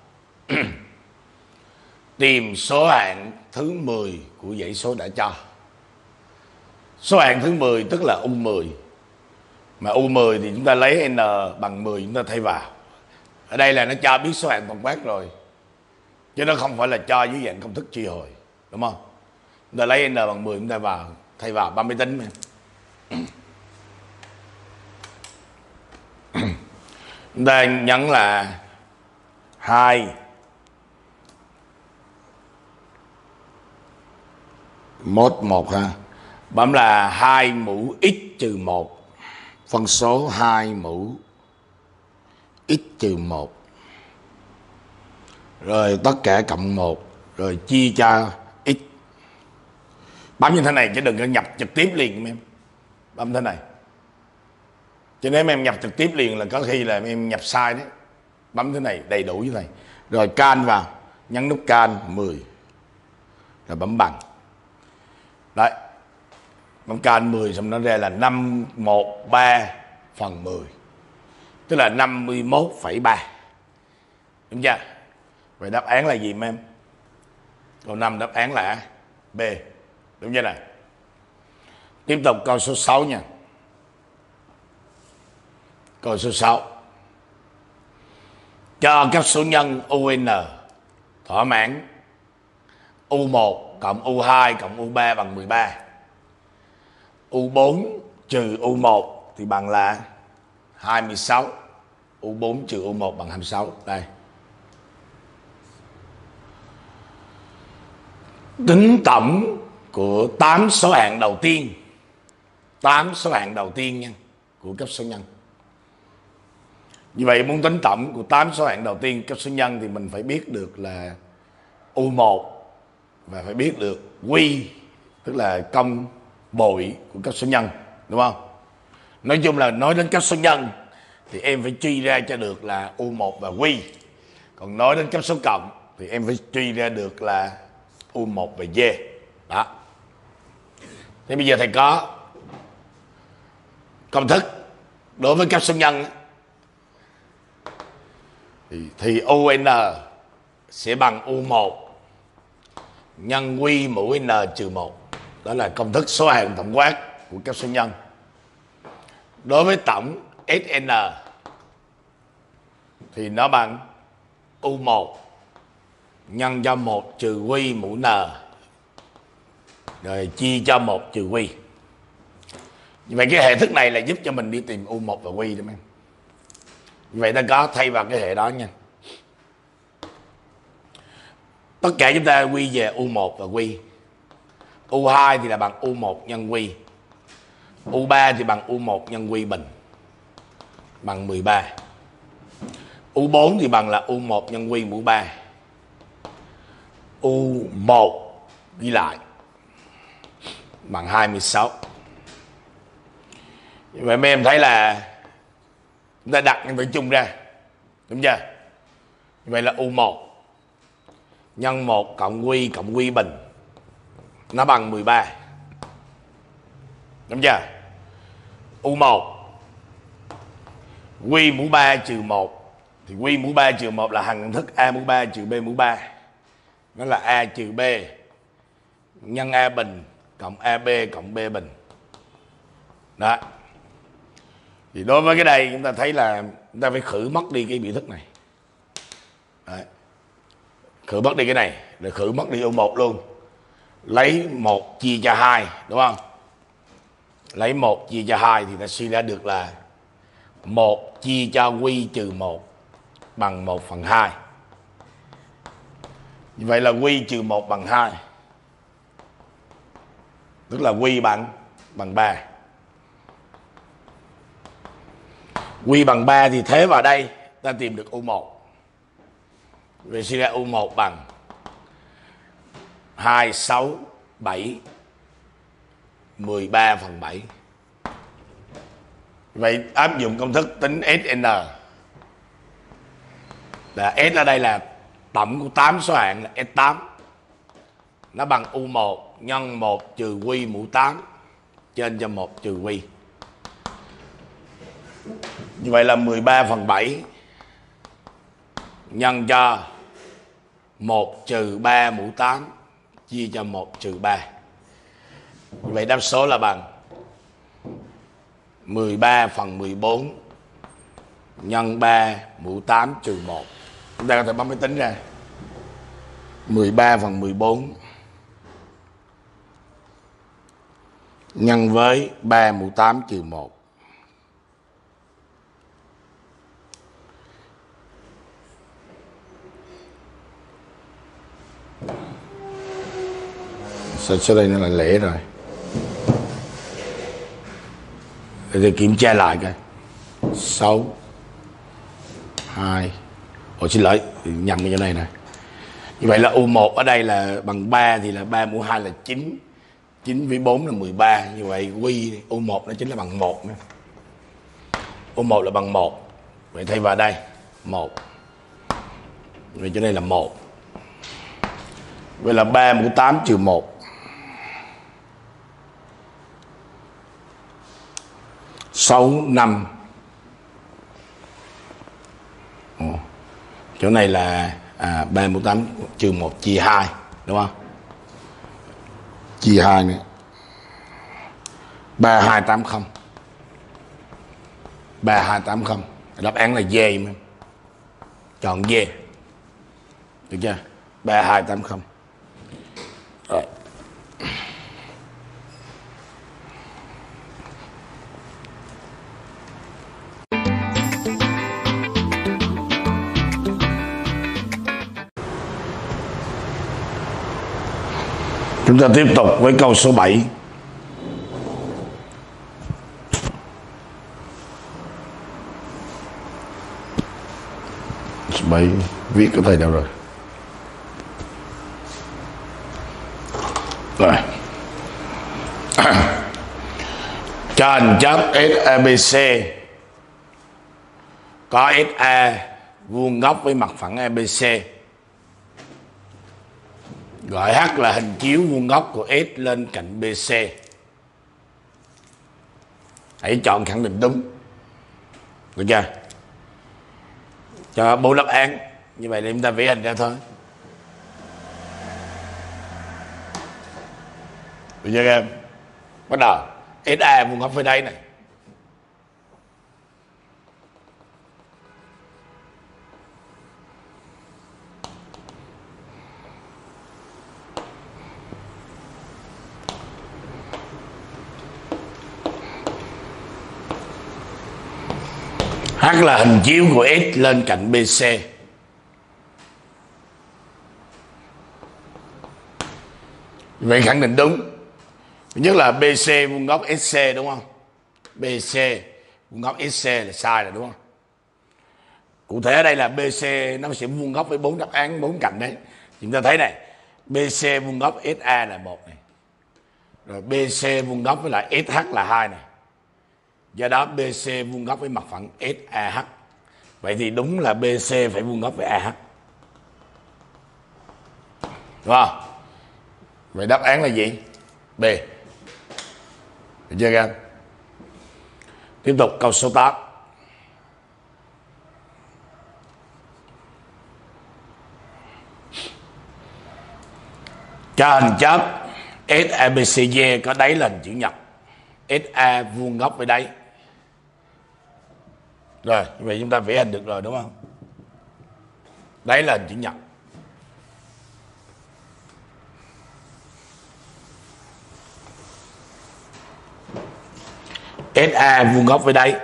Tìm số hạng thứ mười của dãy số đã cho. Số hạng thứ mười tức là u mười. Mà u mười thì chúng ta lấy n bằng mười chúng ta thay vào. Ở đây là nó cho biết số hạng tổng quát rồi, chứ nó không phải là cho dưới dạng công thức chia hồi, đúng không? Chúng ta lấy n bằng mười chúng ta vào thay vào ba máy tính. Chúng ta nhấn là hai mốt một ha. Bấm là hai mũ x trừ một. Phân số hai mũ x trừ một. Rồi tất cả cộng một. Rồi chia cho x. Bấm như thế này chứ đừng có nhập trực tiếp liền em. Bấm thế này. Chứ nếu em nhập trực tiếp liền là có khi là em nhập sai đấy. Bấm thế này đầy đủ như thế này. Rồi can vào. Nhấn nút can mười. Rồi bấm bằng. Đấy. Bấm can mười xong nó ra là năm trăm mười ba phần mười. Tức là năm mươi mốt phẩy ba. Đúng chưa? Vậy đáp án là gì mấy em? Câu năm đáp án là B. Đúng chưa nào? Tiếp tục câu số sáu nha. Câu số sáu. Cho các số nhân u en thỏa mãn u một cộng u hai cộng u ba bằng mười ba. u bốn trừ u một thì bằng là hai mươi sáu. u bốn trừ u một bằng hai mươi sáu. Đây. Tính tổng của tám số hạng đầu tiên tám số hạng đầu tiên nha, của cấp số nhân. Như vậy muốn tính tổng của tám số hạng đầu tiên cấp số nhân thì mình phải biết được là u một và phải biết được quy, tức là công bội của cấp số nhân, đúng không? Nói chung là nói đến cấp số nhân thì em phải truy ra cho được là u một và quy. Còn nói đến cấp số cộng thì em phải truy ra được là u một và d. Đó. Thế bây giờ thầy có công thức đối với cấp số nhân thì, thì u n sẽ bằng u một nhân quy mũ n trừ một. Đó là công thức số hạng tổng quát của cấp số nhân. Đối với tổng Sn thì nó bằng u một nhân cho một trừ quy mũ n rồi chia cho một trừ quy. Như vậy cái hệ thức này là giúp cho mình đi tìm u một và quy, đúng không? Như vậy ta có thay vào cái hệ đó nha. Tất cả chúng ta quy về u một và quy. u hai thì là bằng u một nhân quy. u ba thì bằng u một nhân quy bình, bằng mười ba. u bốn thì bằng là u một nhân quy mũ ba. u một ghi lại bằng hai mươi sáu. Vậy mấy em thấy là chúng ta đặt nhân tử chung ra, đúng chưa? Vậy là u một nhân một cộng quy cộng quy bình nó bằng mười ba, đúng chưa? u một quy mũ ba trừ một thì quy mũ ba trừ một là hằng công thức a mũ ba trừ b mũ ba, nó là a trừ b nhân a bình cộng ab cộng b bình. Đó. Thì đối với cái đây chúng ta thấy là chúng ta phải khử mất đi cái biểu thức này. Đấy. Khử mất đi cái này, rồi khử mất đi u một luôn. Lấy một chia cho hai, đúng không? Lấy một chia cho hai thì ta suy ra được là một chia cho quy trừ một bằng một phần hai. Như vậy là quy trừ một bằng hai. Tức là quy bằng bằng ba. Quy bằng ba thì thế vào đây ta tìm được u một. Vậy suy ra u một bằng hai, sáu, bảy, mười ba phần bảy. Vậy áp dụng công thức tính Sn là S ở đây là tổng của tám số hạng là S tám. Nó bằng u một nhân một trừ quy mũ tám trên cho một trừ quy. Như vậy là mười ba phần bảy nhân cho một trừ ba mũ tám chia cho một trừ ba. Như vậy đáp số là bằng mười ba phần mười bốn nhân ba mũ tám trừ một. Chúng ta có thể bấm máy tính ra. mười ba phần mười bốn nhân với ba mũ tám trừ một. Sao sau đây nó là lẻ rồi. Để kiểm tra lại coi. sáu hai. Ồ xin lỗi, nhầm cái chỗ này nè. Như vậy là u một ở đây là bằng ba thì là ba mũ hai là chín. chín với bốn là mười ba. Như vậy quy u một nó chính là bằng một nữa. u một là bằng một. Vậy thay vào đây một. Vậy chỗ này là một. Vậy là ba mũ tám trừ một. sáu, năm. Ồ. Chỗ này là à, ba mũ tám trừ một chia hai, đúng không? Chia hai nữa. ba hai tám không. ba hai tám không. Đáp án là D mà. Chọn D. Được chưa? ba hai tám không. Rồi. Chúng ta tiếp tục với câu số bảy. bảy viết ở đây đâu rồi? Rồi. Cho hình chớp ét a bê xê có ét a vuông góc với mặt phẳng a bê xê, gọi H là hình chiếu vuông góc của S lên cạnh bê xê. Hãy chọn khẳng định đúng. Được chưa? Cho bốn đáp án. Như vậy là chúng ta vẽ hình ra thôi. Được chưa em? Bắt đầu. ét a vuông góc với đây này. H là hình chiếu của S lên cạnh bê xê. Vậy khẳng định đúng. Thứ nhất là bê xê vuông góc ét xê đúng không? bê xê vuông góc ét xê là sai rồi đúng không? Cụ thể ở đây là bê xê nó sẽ vuông góc với bốn đáp án, bốn cạnh đấy. Chúng ta thấy này, bê xê vuông góc ét a là một này. Rồi bê xê vuông góc với lại ét hát là hai này. Do đó bê xê vuông góc với mặt phẳng ét a hát. Vậy thì đúng là bê xê phải vuông góc với a hát. Đúng không? Vậy đáp án là gì? B. Được chưa các? Tiếp tục câu số tám. Cho hình chớp ét a bê xê đê có đáy là hình chữ nhật. ét a vuông góc với đáy. Rồi, vậy chúng ta vẽ hình được rồi đúng không? Đáy là hình chữ nhật. ét a vuông góc với đáy.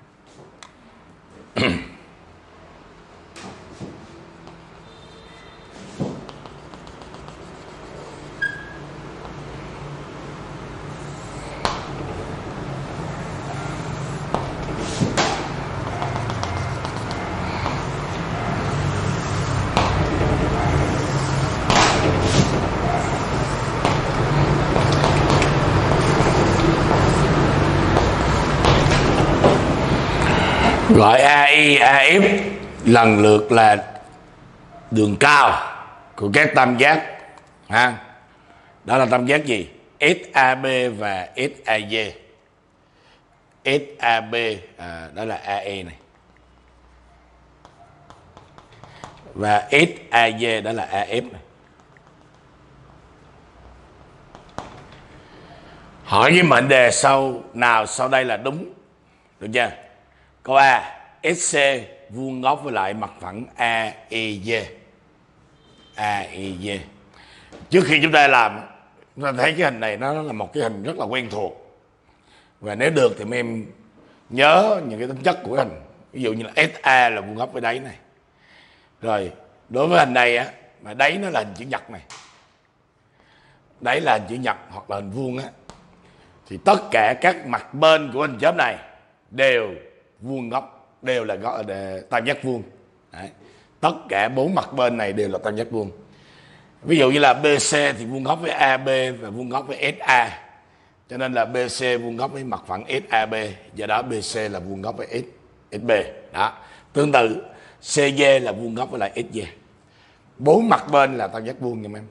Gọi a i, a ép lần lượt là đường cao của các tam giác ha. Đó là tam giác gì? ét a bê và ét a giê. ét a bê à, đó là a e này. Và ét a giê đó là a ép này. Hỏi cái mệnh đề sau nào sau đây là đúng? Được chưa? Câu A, ét xê vuông góc với lại mặt phẳng a e giê. a e giê. Trước khi chúng ta làm, chúng ta thấy cái hình này nó là một cái hình rất là quen thuộc. Và nếu được thì mấy em nhớ những cái tính chất của hình. Ví dụ như là ét a là vuông góc với đáy này. Rồi, đối với hình này á, mà đáy nó là hình chữ nhật này. Đáy là hình chữ nhật hoặc là hình vuông á. Thì tất cả các mặt bên của hình chớp này đều vuông góc, đều là góc tam giác vuông. Đấy. Tất cả bốn mặt bên này đều là tam giác vuông. Ví dụ như là bê xê thì vuông góc với a bê và vuông góc với ét a. Cho nên là bê xê vuông góc với mặt phẳng ét a bê, do đó bê xê là vuông góc với ét bê. Đó. Tương tự xê giê là vuông góc với lại ét giê. Bốn mặt bên là tam giác vuông nha em.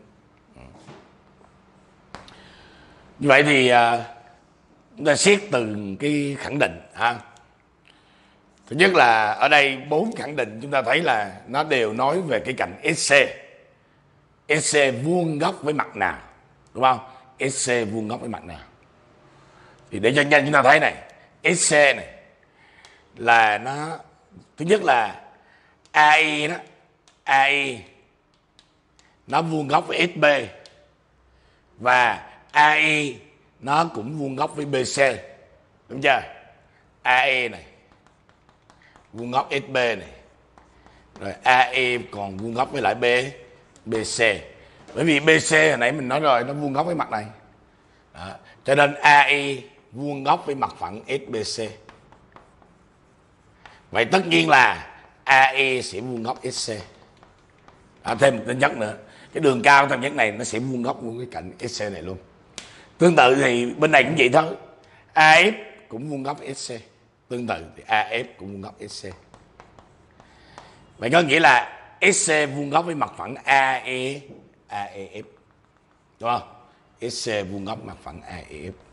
Như vậy thì chúng ta xét từng cái khẳng định ha. Thứ nhất là ở đây bốn khẳng định chúng ta thấy là nó đều nói về cái cạnh ét xê. ét xê vuông góc với mặt nào, đúng không? ét xê vuông góc với mặt nào? Thì để cho nhanh chúng ta thấy này, ét xê này là nó, thứ nhất là a i đó, a i nó vuông góc với ét bê và a i nó cũng vuông góc với bê xê, đúng chưa? a e này vuông góc ét bê này, rồi a e còn vuông góc với lại B, bê xê. Bởi vì bê xê hồi nãy mình nói rồi, nó vuông góc với mặt này. Đó. Cho nên a e vuông góc với mặt phẳng ét bê xê. Vậy tất nhiên là a e sẽ vuông góc ét xê. À, thêm một tính chất nữa, cái đường cao tam giác này nó sẽ vuông góc vuông cái cạnh ét xê này luôn. Tương tự thì bên này cũng vậy thôi, a ép cũng vuông góc ét xê. Tương tự thì a ép cũng vuông góc ét xê. Vậy có nghĩa là ét xê vuông góc với mặt phẳng a e a e ép, đúng không? ét xê vuông góc mặt phẳng a e ép.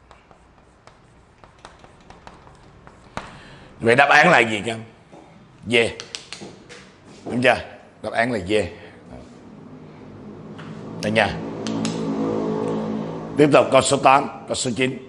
Vậy đáp án là gì không? D. Đúng chưa? Đáp án là D. Đây nha. Tiếp tục câu số tám, câu số chín.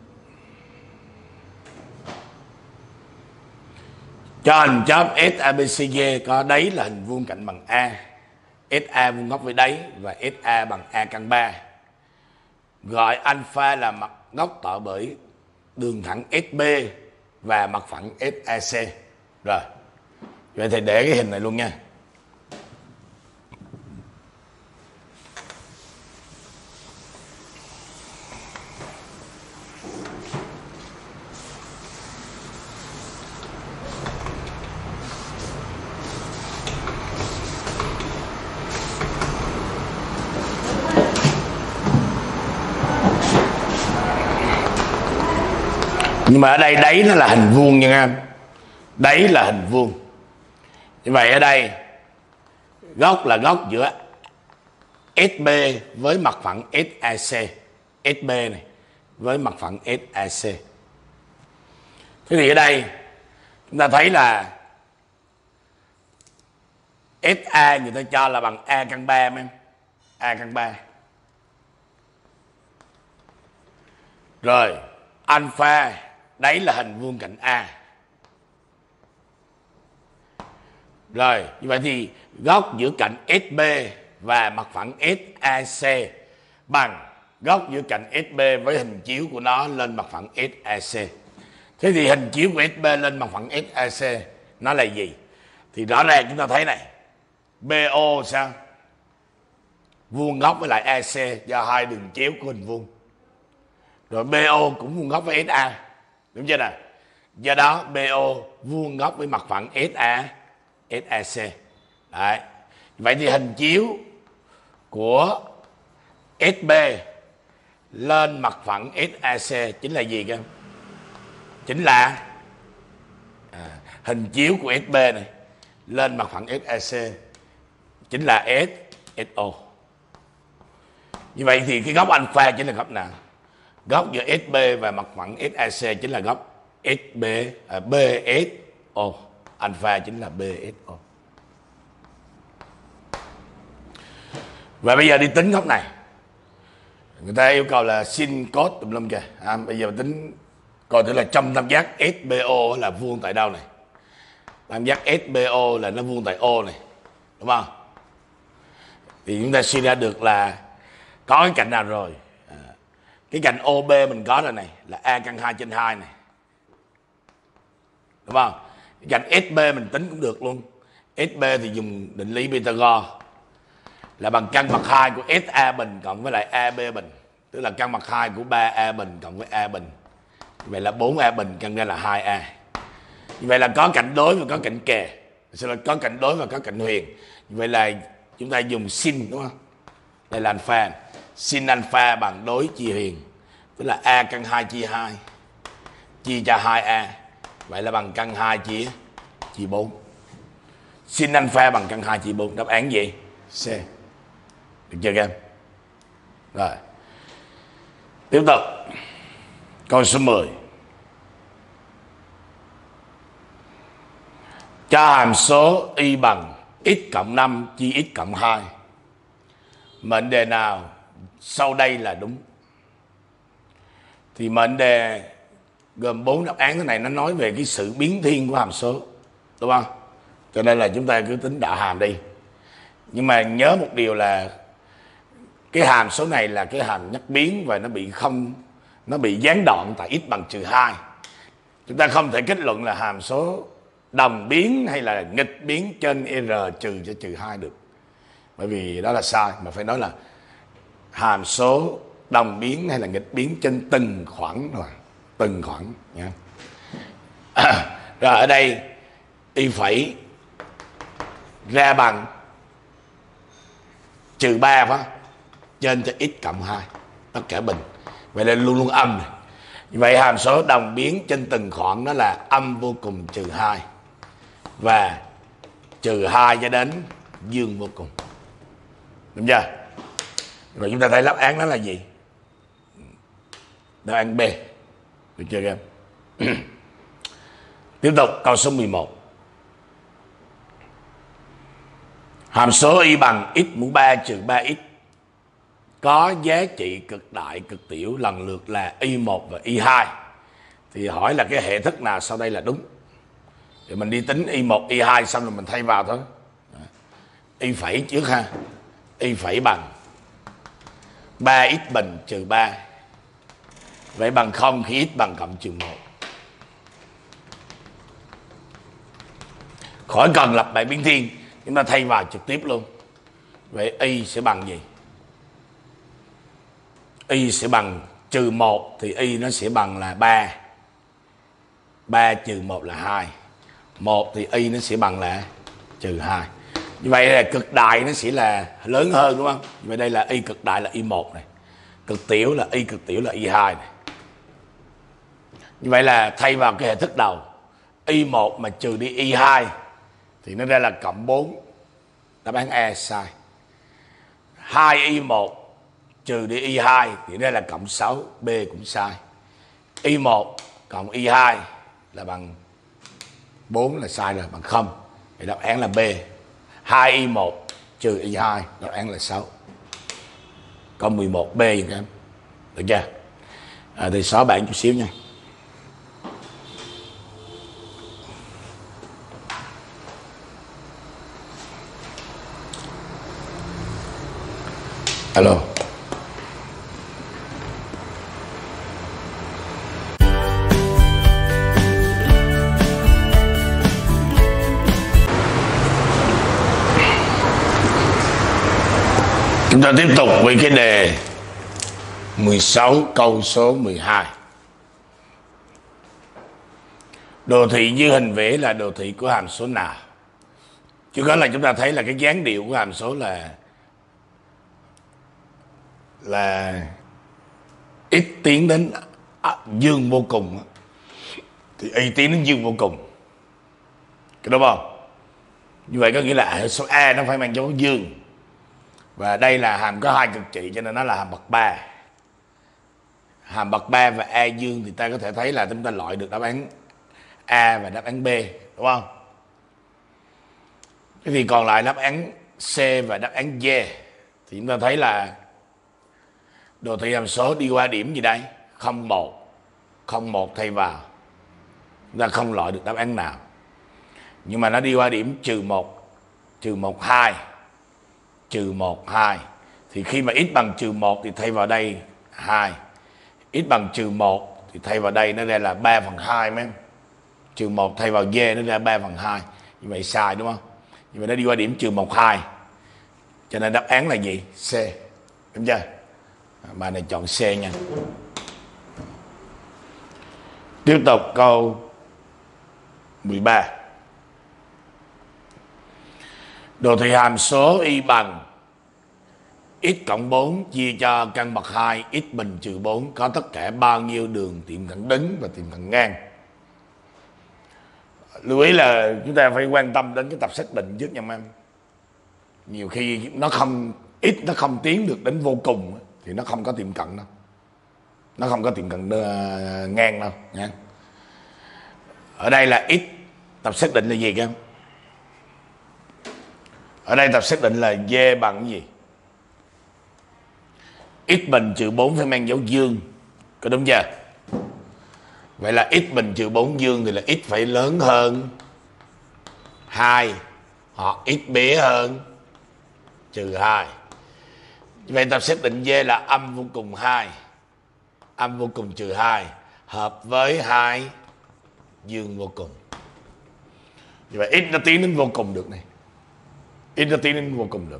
Cho hình chóp ét a bê xê đê có đáy là hình vuông cạnh bằng A, ét a vuông góc với đáy và ét a bằng A căn ba. Gọi alpha là mặt góc tạo bởi đường thẳng ét bê và mặt phẳng ét a xê. Rồi, vậy thì để cái hình này luôn nha. Nhưng mà ở đây đáy nó là hình vuông nha em. Đáy là hình vuông. Như vậy ở đây góc là góc giữa ét bê với mặt phẳng ét a xê. ét bê này với mặt phẳng ét a xê. Thế thì ở đây chúng ta thấy là ét a người ta cho là bằng A căn ba em. A căn ba. Rồi alpha đấy là hình vuông cạnh A. Rồi, như vậy thì góc giữa cạnh ét bê và mặt phẳng ét a xê bằng góc giữa cạnh ét bê với hình chiếu của nó lên mặt phẳng ét a xê. Thế thì hình chiếu của ét bê lên mặt phẳng ét a xê nó là gì? Thì rõ ràng chúng ta thấy này, bê o sao? Vuông góc với lại a xê do hai đường chéo của hình vuông. Rồi bê o cũng vuông góc với ét a. Đúng chưa nào? Do đó bê o vuông góc với mặt phẳng ét a, ét a xê. Đấy. Vậy thì hình chiếu của ét bê lên mặt phẳng ét a xê chính là gì cơ? Chính là à, hình chiếu của ét bê này lên mặt phẳng ét a xê chính là S, ét o. Như vậy thì cái góc alpha chính là góc nào? Góc giữa ét bê và mặt phẳng ét a xê chính là góc ét bê, à, bê ét o. Alpha chính là bê ét o. Và bây giờ đi tính góc này. Người ta yêu cầu là sin cos tùm lum kìa. À, bây giờ tính coi thử là trong tam giác ét bê o là vuông tại đâu này. Tam giác ét bê o là nó vuông tại O này. Đúng không? Thì chúng ta suy ra được là có cái cạnh nào rồi. À, cái cạnh ô bê mình có rồi này là A căn hai trên hai này. Đúng không? Cái cạnh ét bê mình tính cũng được luôn. ét bê thì dùng định lý Pythagore là bằng căn bậc hai của ét a bình cộng với lại a bê bình. Tức là căn bậc hai của ba a bình cộng với A bình. Vậy là bốn a bình căn ra là hai a. Vậy là có cạnh đối và có cạnh kề. Sẽ là có cạnh đối và có cạnh huyền. Vậy là chúng ta dùng sin, đúng không? Đây là alpha. Sin alpha bằng đối chia huyền. Tức là A căn hai chia hai chia cho hai a. Vậy là bằng căn hai chia chia bốn. Sin alpha bằng căn hai chia bốn. Đáp án gì? C. Được chưa các em? Rồi. Tiếp tục. Câu số mười. Cho hàm số y bằng x cộng năm chia x cộng hai. Mệnh đề nào sau đây là đúng? Thì mệnh đề gồm bốn đáp án thế này, nó nói về cái sự biến thiên của hàm số, đúng không? Cho nên là chúng ta cứ tính đạo hàm đi. Nhưng mà nhớ một điều là cái hàm số này là cái hàm nhắc biến và nó bị không nó bị gián đoạn tại x bằng trừ hai. Chúng ta không thể kết luận là hàm số đồng biến hay là nghịch biến trên r trừ cho trừ hai được. Bởi vì đó là sai, mà phải nói là hàm số đồng biến hay là nghịch biến trên từng khoảng rồi, từng khoảng nha. À, rồi ở đây y phẩy ra bằng trừ ba phải không? Trên cho x cộng hai tất cả bình. Vậy là luôn luôn âm này. Vậy hàm số đồng biến trên từng khoảng đó là âm vô cùng trừ hai và trừ hai cho đến dương vô cùng. Đúng chưa? Rồi chúng ta thấy đáp án đó là gì? Đáp án B. Được chưa các em? Tiếp tục câu số mười một. Hàm số y bằng x mũ ba trừ ba x có giá trị cực đại cực tiểu lần lượt là y một và y hai. Thì hỏi là cái hệ thức nào sau đây là đúng? Thì mình đi tính y một, y hai xong rồi mình thay vào thôi. Y phẩy trước ha. Y phẩy bằng ba x bình trừ ba. Vậy bằng không khi x bằng cộng trừ một. Khỏi cần lập bài biến thiên, chúng ta thay vào trực tiếp luôn. Vậy y sẽ bằng gì? Y sẽ bằng trừ một thì y nó sẽ bằng là ba. ba trừ một là hai. một thì y nó sẽ bằng là trừ hai. Như vậy là cực đại nó sẽ là lớn hơn đúng không? Vậy đây là y cực đại là y một này. Cực tiểu là y cực tiểu là y hai này. Như vậy là thay vào cái hệ thức đầu, y một mà trừ đi y hai thì nó ra là cộng bốn. Đáp án E sai. hai y một trừ đi y hai thì đây là cộng sáu. B cũng sai. Y một cộng y hai là bằng bốn là sai rồi, bằng không. Thì đáp án là B. hai y một trừ y hai, đáp án là sáu. Câu mười một B vậy các em. Được chưa? À, thì xóa bạn chút xíu nha. Alo. Chúng ta tiếp tục với cái đề mười sáu câu số mười hai. Đồ thị như hình vẽ là đồ thị của hàm số nào? Chứ có là chúng ta thấy là cái dáng điệu của hàm số là là x tiến đến dương vô cùng thì y tiến đến dương vô cùng, cái đúng không? Như vậy có nghĩa là số A nó phải mang dấu dương, và đây là hàm có hai cực trị cho nên nó là hàm bậc ba. Hàm bậc ba và A dương thì ta có thể thấy là chúng ta loại được đáp án A và đáp án B, đúng không? Thế thì còn lại đáp án C và đáp án D thì chúng ta thấy là đồ thị hàm số đi qua điểm gì đây? không một. không một thay vào. Chúng ta không loại được đáp án nào. Nhưng mà nó đi qua điểm trừ một, trừ một, hai. Trừ một, hai. Thì khi mà x bằng trừ một thì thay vào đây hai. X bằng trừ một thì thay vào đây nó ra là ba phần hai mấy em. Trừ một thay vào D nó ra ba phần hai. Như vậy sai đúng không? Như vậy nó đi qua điểm trừ một, hai. Cho nên đáp án là gì? C. Đúng chưa? Bài này chọn C nha. Tiếp tục câu mười ba. Đồ thị hàm số y bằng x cộng bốn chia cho căn bậc hai x bình trừ bốn có tất cả bao nhiêu đường tiệm thẳng đứng và tiệm thẳng ngang? Lưu ý là chúng ta phải quan tâm đến cái tập xác định trước nha em. Nhiều khi nó không x nó không tiến được đến vô cùng thì nó không có tiệm cận đâu. Nó không có tiệm cận uh, ngang đâu nha. Ở đây là x tập xác định là gì các em? Ở đây tập xác định là D bằng cái gì? X bình trừ bốn phải mang dấu dương, có đúng chưa? Vậy là x bình trừ bốn dương thì là x phải lớn hơn hai hoặc x bé hơn trừ hai. Vậy tập xác định D là âm vô cùng hai, âm vô cùng trừ hai hợp với hai dương vô cùng. Như vậy x nó tiến đến vô cùng được này. X nó tiến đến vô cùng được.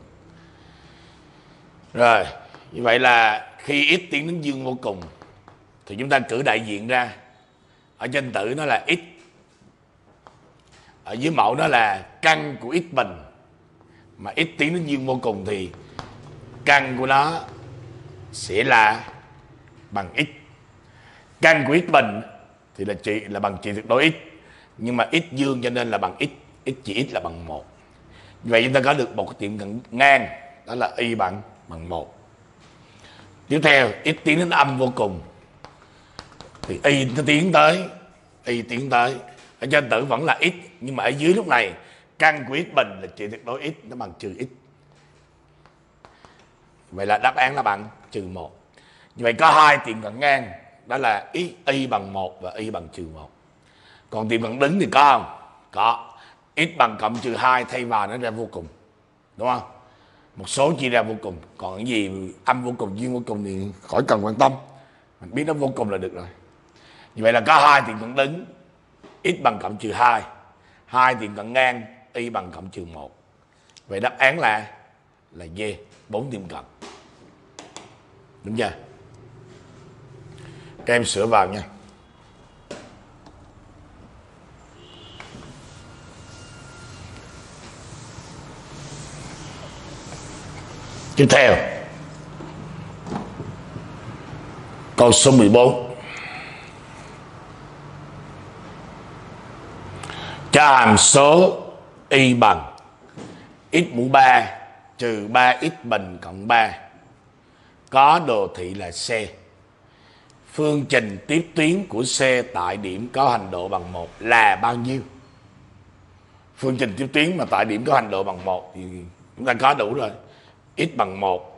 Rồi, như vậy là khi x tiến đến dương vô cùng thì chúng ta cử đại diện ra. Ở trên tử nó là x, ở dưới mẫu nó là căn của x bình mà x tiến đến dương vô cùng thì căn của nó sẽ là bằng x. Căn của x bình thì là trị là bằng trị tuyệt đối x, nhưng mà x dương cho nên là bằng x, x chỉ x là bằng một. Vậy chúng ta có được một cái tiệm cận ngang, đó là y bằng bằng một. Tiếp theo x tiến đến âm vô cùng thì y nó tiến tới, y tiến tới ở trên tử vẫn là x, nhưng mà ở dưới lúc này căn của x bình là trị tuyệt đối x, nó bằng trừ x. Vậy là đáp án là bằng trừ một. Như vậy có hai tiệm cận ngang, đó là y, y bằng một và y bằng trừ một. Còn tiệm cận đứng thì có không? Có. X bằng cộng trừ hai thay vào nó ra vô cùng, đúng không? Một số chia ra vô cùng. Còn cái gì âm vô cùng, dương vô cùng thì khỏi cần quan tâm, mình biết nó vô cùng là được rồi. Như vậy là có hai tiệm cận đứng, x bằng cộng trừ hai, hai tiệm cận ngang, y bằng cộng trừ một. Vậy đáp án là là D, bốn tiệm cận. Đúng chưa? Các em sửa vào nha. Tiếp theo, câu số mười bốn. Cho hàm số y bằng x mũ ba trừ ba x bình cộng ba có đồ thị là C. Phương trình tiếp tuyến của C tại điểm có hành độ bằng một là bao nhiêu? Phương trình tiếp tuyến mà tại điểm có hành độ bằng một thì chúng ta có đủ rồi. X bằng một.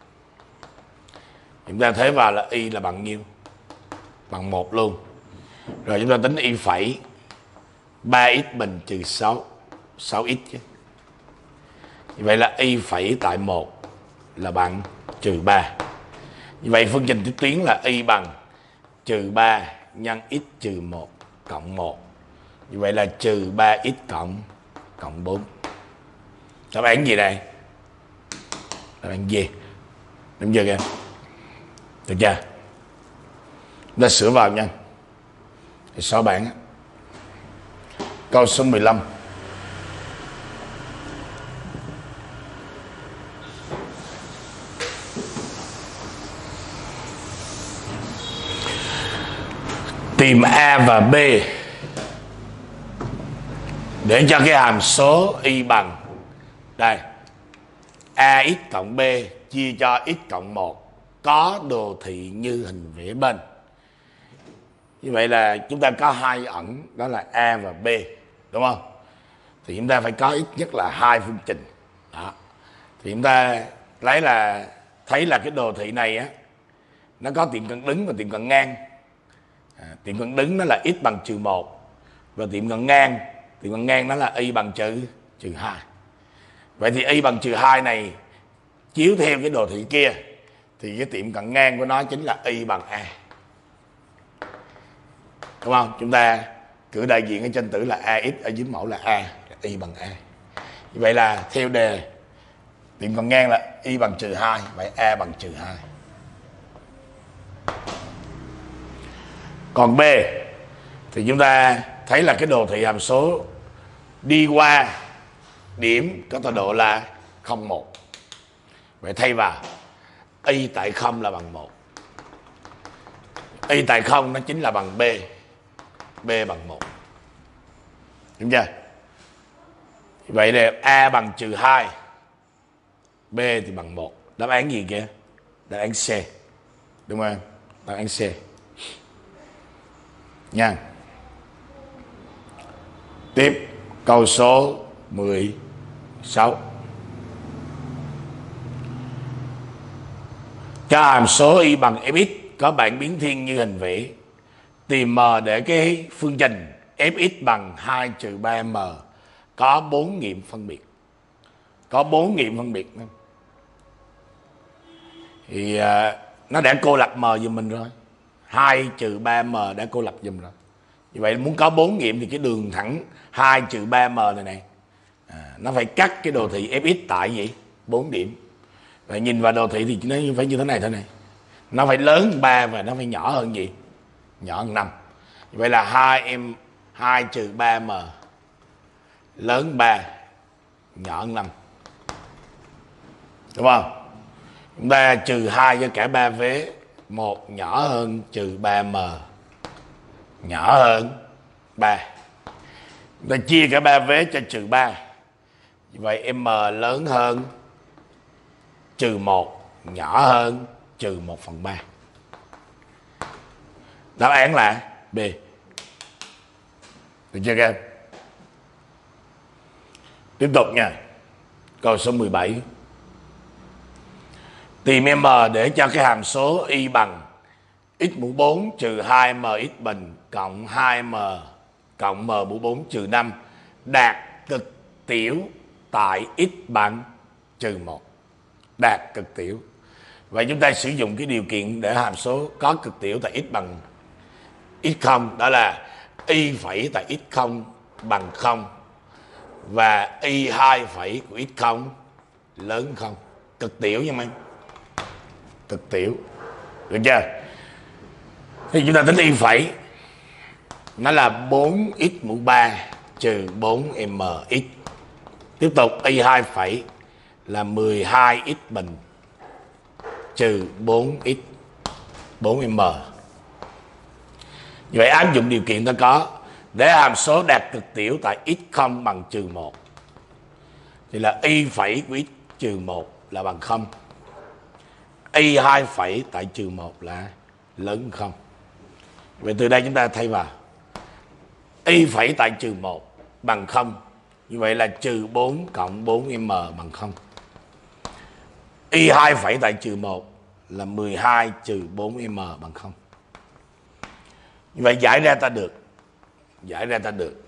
Chúng ta thấy vào là y là bằng nhiêu? Bằng một luôn. Rồi chúng ta tính y phẩy ba x bình trừ sáu, sáu x chứ. Như vậy là y phẩy tại một là bằng trừ ba. Như vậy phương trình tiếp tuyến là y bằng trừ ba nhân x trừ một cộng một. Như vậy là trừ ba x cộng cộng bốn. Đáp án gì đây? Đáp án gì? Đúng chưa em? Được chưa? Chúng ta sửa vào nha. Sáu bảng. Câu số mười lăm. Tìm A và B để cho cái hàm số y bằng đây ax cộng b chia cho x cộng một có đồ thị như hình vẽ bên. Như vậy là chúng ta có hai ẩn, đó là A và B, đúng không? Thì chúng ta phải có ít nhất là hai phương trình. Đó. Thì chúng ta lấy là thấy là cái đồ thị này á, nó có tiệm cận đứng và tiệm cận ngang. À, tiệm cận đứng nó là x bằng trừ một, và tiệm cận ngang tiệm cận ngang nó là y bằng trừ trừ hai. Vậy thì y bằng trừ hai này chiếu theo cái đồ thị kia thì cái tiệm cận ngang của nó chính là y bằng A, đúng không? Chúng ta cử đại diện ở trên tử là ax, ở dưới mẫu là a, y bằng a. Như vậy là theo đề tiệm cận ngang là y bằng trừ hai, vậy a bằng trừ hai. Còn B thì chúng ta thấy là cái đồ thị hàm số đi qua điểm có tọa độ là không một. Vậy thay vào y tại không là bằng một, y tại không nó chính là bằng B, B bằng một. Đúng chưa? Vậy là A bằng trừ hai, B thì bằng một. Đáp án gì kia? Đáp án C. Đúng không? Đáp án C. Nha. Tiếp câu số mười sáu. Cho hàm số y bằng fx có bản biến thiên như hình vẽ. Tìm m để cái phương trình fx bằng hai trừ ba m có bốn nghiệm phân biệt. Có bốn nghiệm phân biệt. Thì uh, nó đã cô lập m giùm mình rồi. hai trừ ba m đã cô lập giùm rồi. Như vậy muốn có bốn nghiệm thì cái đường thẳng hai trừ ba m này này à, nó phải cắt cái đồ thị fx tại gì? bốn điểm. Vậy nhìn vào đồ thị thì nó phải như thế này thôi này. Nó phải lớn hơn ba và nó phải nhỏ hơn gì? Nhỏ hơn năm. Vậy là hai m hai trừ ba m lớn ba, nhỏ hơn năm. đúng không? Chúng ta trừ hai cho cả ba vế, một nhỏ hơn trừ ba m, nhỏ hơn ba. Chúng ta chia cả ba vế cho trừ ba. Vậy m lớn hơn trừ một, nhỏ hơn trừ một phần ba. Đáp án là B. Được chưa các em? Tiếp tục nha. Câu số mười bảy. Tìm m để cho cái hàm số y bằng x mũ bốn trừ hai m x bình cộng hai m cộng m mũ bốn trừ năm đạt cực tiểu tại x bằng trừ một. Đạt cực tiểu. Vậy chúng ta sử dụng cái điều kiện để hàm số có cực tiểu tại x bằng x không, đó là y phẩy tại x không bằng không và y hai phẩy của x không lớn không. Cực tiểu nha mấy. Cực tiểu. Được chưa? Thì chúng ta tính y phẩy, nó là bốn x mũ ba trừ bốn m x. Tiếp tục y hai phẩy là mười hai x bình trừ bốn x bốn m. Vậy áp dụng điều kiện ta có để hàm số đạt cực tiểu tại x không bằng trừ một thì là y phẩy của x trừ một là bằng không. Y hai phẩy tại trừ một là lớn không. Vậy từ đây chúng ta thay vào y phẩy tại trừ một bằng không. Như vậy là trừ bốn cộng bốn m bằng không. Y hai phẩy tại trừ một là mười hai trừ bốn m bằng không. Như vậy giải ra ta được. Giải ra ta được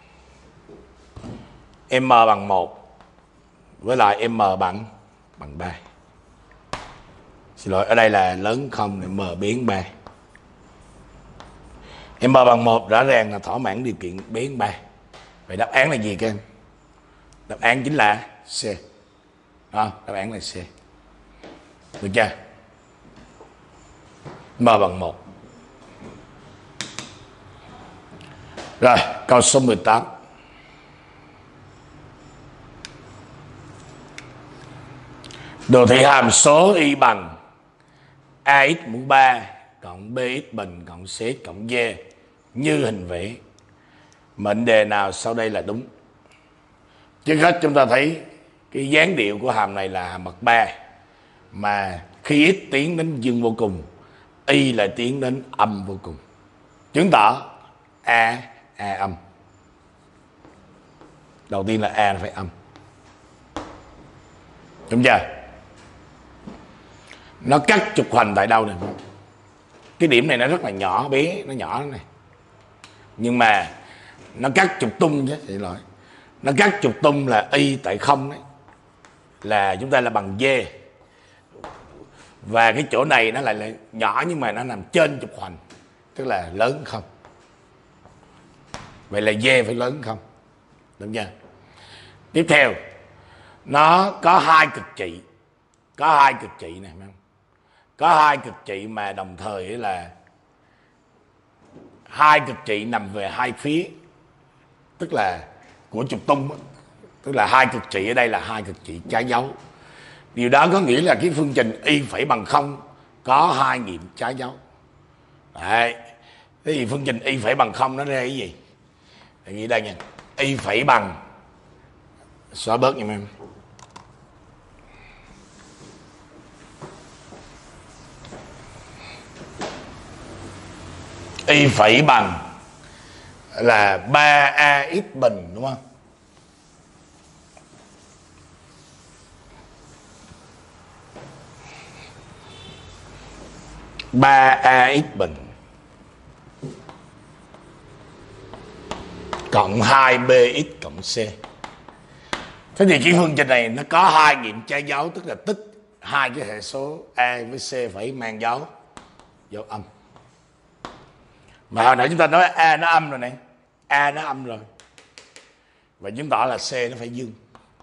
m bằng một với lại m bằng bằng ba. Xin lỗi, ở đây là lớn không thì m biến ba. M bằng một rõ ràng là thỏa mãn điều kiện biến ba. Vậy đáp án là gì các em? Đáp án chính là C. Đó, đáp án là C. Được chưa? M bằng một. Rồi, câu số mười tám. Đồ thị hàm số y bằng ax mũ ba cộng bx bình cộng cx cộng d như hình vẽ. Mệnh đề nào sau đây là đúng? Trước hết chúng ta thấy cái dáng điệu của hàm này là hàm bậc ba, mà khi x tiến đến dương vô cùng, y lại tiến đến âm vô cùng, chứng tỏ a a âm. Đầu tiên là a phải âm, đúng chưa? Nó cắt trục hoành tại đâu này? Cái điểm này nó rất là nhỏ bé, nó nhỏ này, nhưng mà nó cắt trục tung chứ, xin lỗi, nó cắt trục tung là y tại không đấy, là chúng ta là bằng d, và cái chỗ này nó lại là nhỏ nhưng mà nó nằm trên trục hoành, tức là lớn không. Vậy là d phải lớn không, đúng chưa? Tiếp theo, nó có hai cực trị, có hai cực trị này, không? Có hai cực trị mà đồng thời là hai cực trị nằm về hai phía, tức là của trục tung, tức là hai cực trị ở đây là hai cực trị trái dấu. Điều đó có nghĩa là cái phương trình y phẩy bằng không có hai nghiệm trái dấu. Đấy. Thế thì phương trình y phẩy bằng không nó ra cái gì? Để nghĩ đây nha. Y phẩy bằng, xóa bớt nha em. Y phẩy bằng là ba a x bình, đúng không? ba a x bình cộng hai b x cộng c. Thế thì cái phương trình này nó có hai nghiệm trái dấu, tức là tích hai cái hệ số a với c phải mang dấu dấu âm. Mà hồi nãy chúng ta nói a nó âm rồi này, a nó âm rồi, và chứng tỏ là c nó phải dương.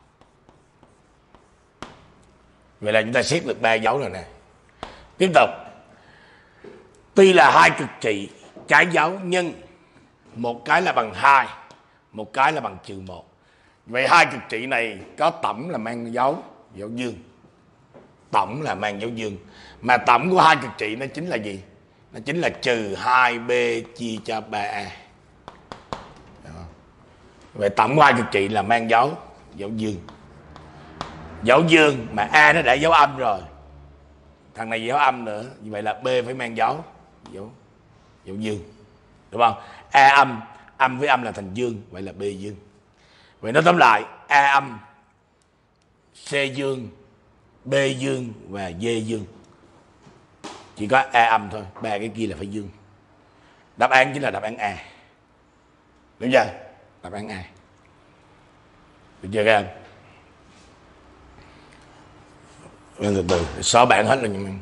Vậy là chúng ta xét được ba dấu rồi nè. Tiếp tục, tuy là hai cực trị trái dấu nhưng một cái là bằng hai, một cái là bằng trừ một. Vậy hai cực trị này có tổng là mang dấu dấu dương. tổng là mang dấu dương. Mà tổng của hai cực trị nó chính là gì? Nó chính là trừ hai b chia cho ba a. Vậy tổng của hai cực trị là mang dấu dấu dương. Dấu dương mà a nó đã dấu âm rồi, thằng này dấu âm nữa, như vậy là b phải mang dấu dấu dấu dương, đúng không? A âm, âm với âm là thành dương, vậy là b dương. Vậy nói tóm lại, a âm, c dương, b dương và d dương. Chỉ có a âm thôi, ba cái kia là phải dương. Đáp án chính là đáp án A. Đúng chưa? Đáp án A. Được chưa các em? Từ từ, xóa bạn hết rồi nhưng mà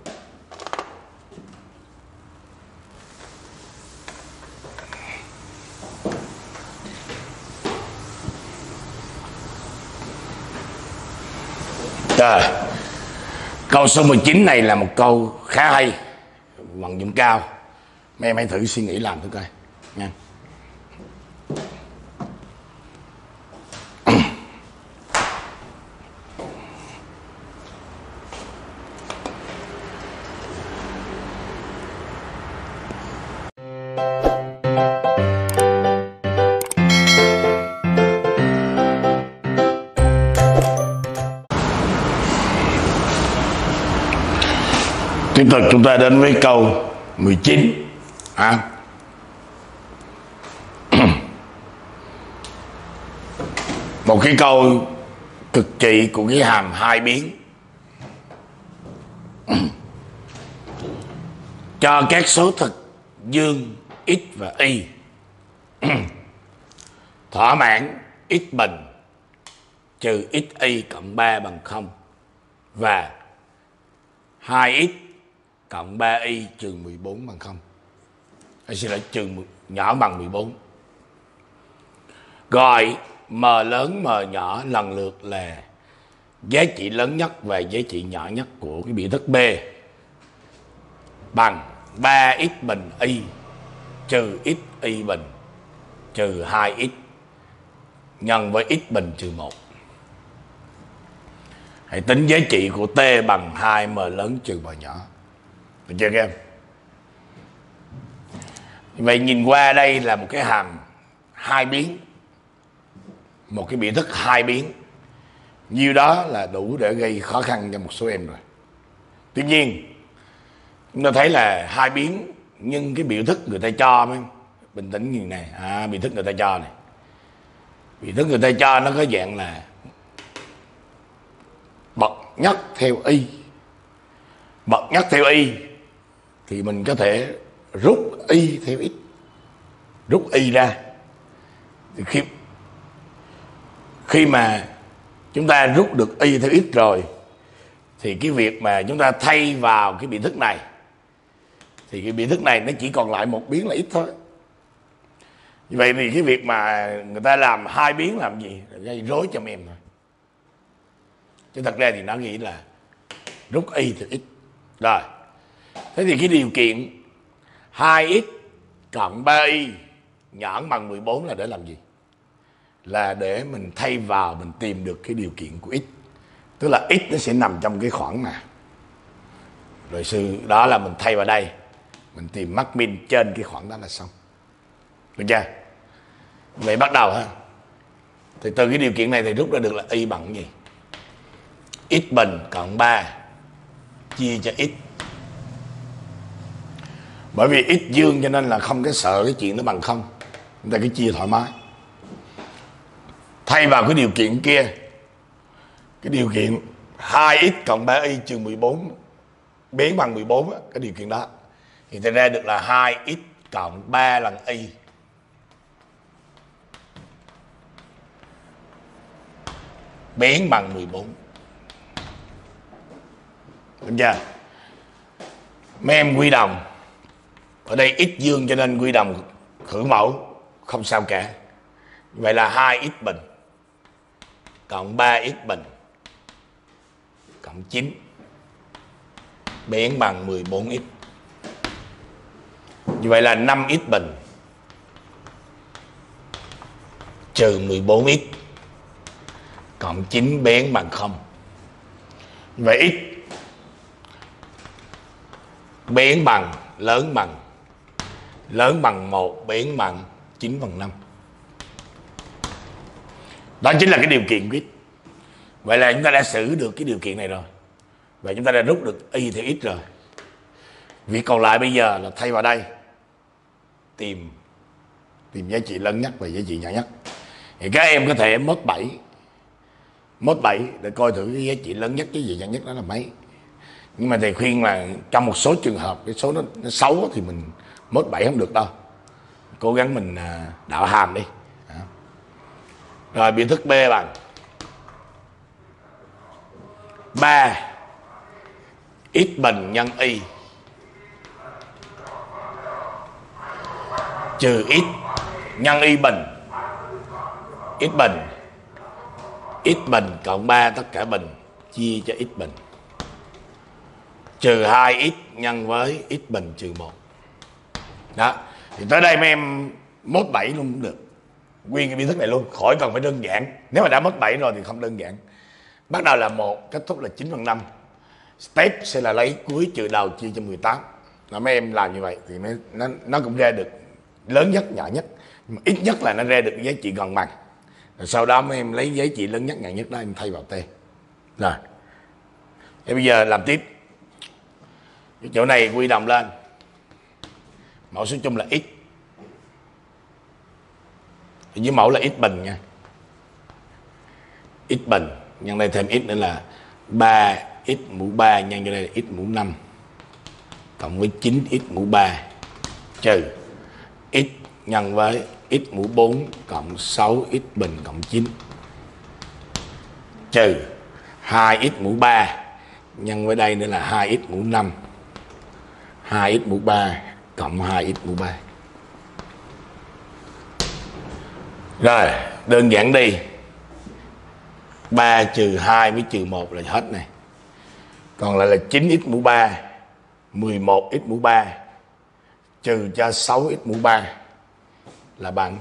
rồi. Câu số mười chín này là một câu khá hay, vận dụng cao. Mấy em hãy thử suy nghĩ làm thử coi nha. Tiếp tục chúng ta đến với câu mười chín. À. Một cái câu cực trị của cái hàm hai biến. Cho các số thực dương x và y thỏa mãn x bình trừ xy cộng ba bằng không và hai x cộng ba y trừ mười bốn bằng không. Hay xin lỗi, trừ nhỏ bằng mười bốn. Gọi m lớn m nhỏ lần lượt là giá trị lớn nhất và giá trị nhỏ nhất của cái biểu thức B bằng ba x bình y trừ xy bình trừ hai x nhân với x bình trừ một. Hãy tính giá trị của t bằng hai m lớn trừ m nhỏ. Được chưa các em? Vậy nhìn qua đây là một cái hàm hai biến, một cái biểu thức hai biến. Nhiêu đó là đủ để gây khó khăn cho một số em rồi. Tuy nhiên chúng ta thấy là hai biến nhưng cái biểu thức người ta cho mấy bình tĩnh như này. À, biểu thức người ta cho này, biểu thức người ta cho nó có dạng là bậc nhất theo y. Bậc nhất theo y thì mình có thể rút y theo x, rút y ra. Thì khi khi mà chúng ta rút được y theo x rồi thì cái việc mà chúng ta thay vào cái biểu thức này thì cái biểu thức này nó chỉ còn lại một biến là x thôi. Như vậy thì cái việc mà người ta làm hai biến làm gì? Gây rối cho em thôi. Chứ thật ra thì nó nghĩ là rút y theo x. Rồi. Thế thì cái điều kiện hai x cộng ba y nhỏ bằng mười bốn là để làm gì? Là để mình thay vào, mình tìm được cái điều kiện của x. Tức là x nó sẽ nằm trong cái khoảng nào. Rồi sự đó là mình thay vào đây, mình tìm max min trên cái khoảng đó là xong. Được chưa? Vậy bắt đầu ha. Thì từ cái điều kiện này thì rút ra được là y bằng cái gì? X bình cộng ba chia cho x. Bởi vì x dương cho nên là không có sợ cái chuyện nó bằng không. Chúng ta cứ chia thoải mái. Thay vào cái điều kiện kia, cái điều kiện hai x cộng ba y trừ mười bốn biến bằng mười bốn, cái điều kiện đó thì ta ra được là hai x cộng ba lần y biến bằng mười bốn. Đúng chưa? Mấy em quy đồng. Ở đây x dương cho nên quy đồng khử mẫu không sao cả. Vậy là hai x bình cộng ba x bình cộng chín biến bằng mười bốn x. Như vậy là năm x bình trừ mười bốn x cộng chín biến bằng không. Vậy x biến bằng lớn bằng lớn bằng một biến bằng chín phần năm. Đó chính là cái điều kiện của x. Vậy là chúng ta đã xử được cái điều kiện này rồi. Và chúng ta đã rút được y theo x rồi. Việc còn lại bây giờ là thay vào đây tìm tìm giá trị lớn nhất và giá trị nhỏ nhất. Thì các em có thể mốt bảy mốt bảy để coi thử cái giá trị lớn nhất, cái gì nhỏ nhất đó là mấy. Nhưng mà thầy khuyên là trong một số trường hợp cái số nó, nó xấu thì mình mốt bảy không được đâu. Cố gắng mình đạo hàm đi. Rồi biểu thức B bằng ba x bình nhân y trừ x nhân y bình, x bình x bình cộng ba tất cả bình chia cho x bình trừ hai x nhân với x bình trừ một. Đó, thì tới đây mấy em mốt bảy luôn cũng được. Nguyên cái biểu thức này luôn, khỏi cần phải đơn giản. Nếu mà đã mốt bảy rồi thì không đơn giản. Bắt đầu là một, kết thúc là chín phần năm. Step sẽ là lấy cuối trừ đầu chia cho mười tám. Là mấy em làm như vậy thì nó, nó cũng ra được lớn nhất, nhỏ nhất. Nhưng mà ít nhất là nó ra được giá trị gần bằng. Rồi sau đó mấy em lấy giá trị lớn nhất, nhỏ nhất đó em thay vào T. Rồi. Thế bây giờ làm tiếp. Cái chỗ này quy đồng lên. Mẫu số chung là x. Thì với mẫu là x bình nha. X bình. Nhân đây thêm x nữa là ba x mũ ba nhân cho đây là x mũ năm. Cộng với chín x mũ ba. Trừ x nhân với x mũ bốn cộng sáu x bình cộng chín. Trừ hai x mũ ba nhân với đây nữa là hai x mũ năm. hai x mũ ba cộng hai x mũ ba. Rồi, đơn giản đi. ba trừ hai với trừ một là hết này. Còn lại là chín x mũ ba, mười một x mũ ba trừ cho sáu x mũ ba là bằng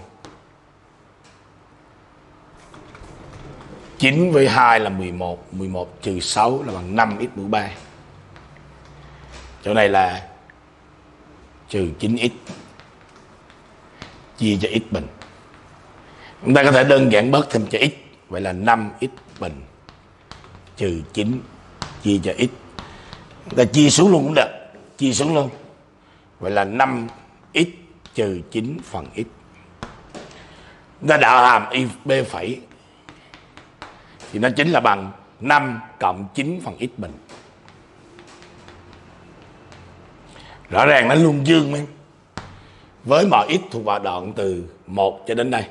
chín với hai là mười một, mười một trừ sáu là bằng năm x mũ ba. Chỗ này là trừ chín x chia cho x bình. Chúng ta có thể đơn giản bớt thêm cho x. Vậy là năm x bình trừ chín chia cho x. Chúng ta chia xuống luôn cũng được. Chia xuống luôn. Vậy là năm x trừ chín phần x. Chúng ta đạo hàm y b phẩy thì nó chính là bằng năm cộng chín phần x bình. Rõ ràng nó luôn dương em. Với mọi x thuộc vào đoạn từ một cho đến đây.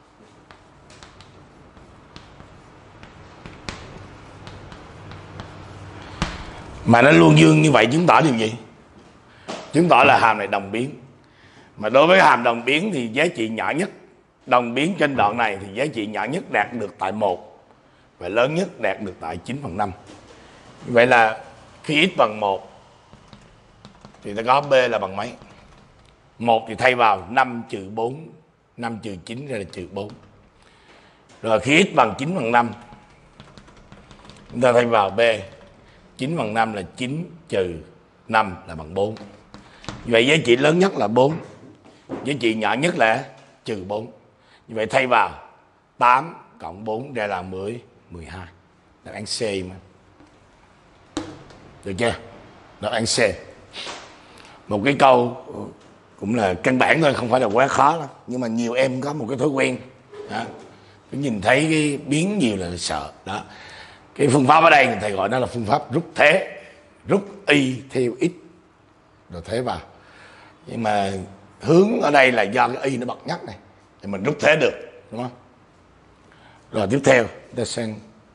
Mà nó luôn dương như vậy chứng tỏ điều gì? Chứng tỏ là hàm này đồng biến. Mà đối với hàm đồng biến thì giá trị nhỏ nhất đồng biến trên đoạn này thì giá trị nhỏ nhất đạt được tại một và lớn nhất đạt được tại chín phần năm. Vậy là khi x bằng một thì ta có b là bằng mấy? một thì thay vào năm trừ bốn, năm trừ chín ra là trừ bốn. Rồi khi x bằng chín phần năm chúng ta thay vào b, chín phần năm là chín trừ năm là bằng bốn. Như vậy giá trị lớn nhất là bốn, giá trị nhỏ nhất là trừ bốn. Như vậy thay vào tám cộng bốn ra là mười, mười hai. Đáp án C mà. Được chưa? Đáp án C. Một cái câu cũng là căn bản thôi, không phải là quá khó đâu. Nhưng mà nhiều em có một cái thói quen đó. Cứ nhìn thấy cái biến nhiều là sợ đó. Cái phương pháp ở đây thầy gọi nó là phương pháp rút thế, rút y theo x rồi thế vào. Nhưng mà hướng ở đây là do cái y nó bậc nhất này thì mình rút thế được, đúng không? Rồi tiếp theo ta sang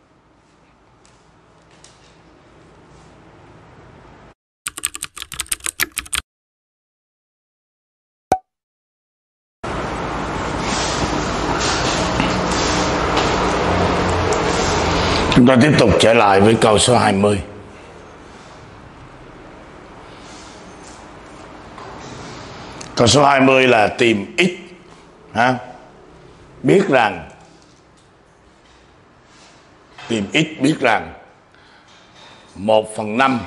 chúng ta tiếp tục trở lại với câu số hai mươi. Câu số hai mươi là tìm x ha. Biết rằng tìm x biết rằng một phần năm,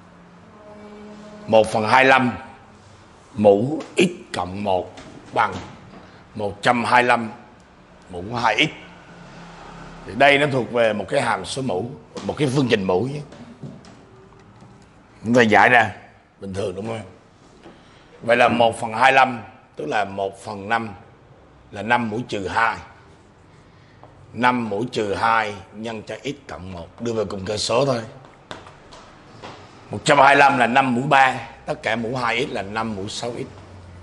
một phần hai mươi lăm mũ x cộng một bằng một trăm hai mươi lăm mũ hai x. Thì đây nó thuộc về một cái hàm số mũ, một cái phương trình mũ nhé. Chúng ta giải ra bình thường đúng không? Vậy là một phần hai mươi lăm tức là một phần năm là năm mũ trừ hai. năm mũ trừ hai nhân cho x cộng một, đưa vào cùng cơ số thôi. một trăm hai mươi lăm là năm mũ ba, tất cả mũ hai x là năm mũ sáu x.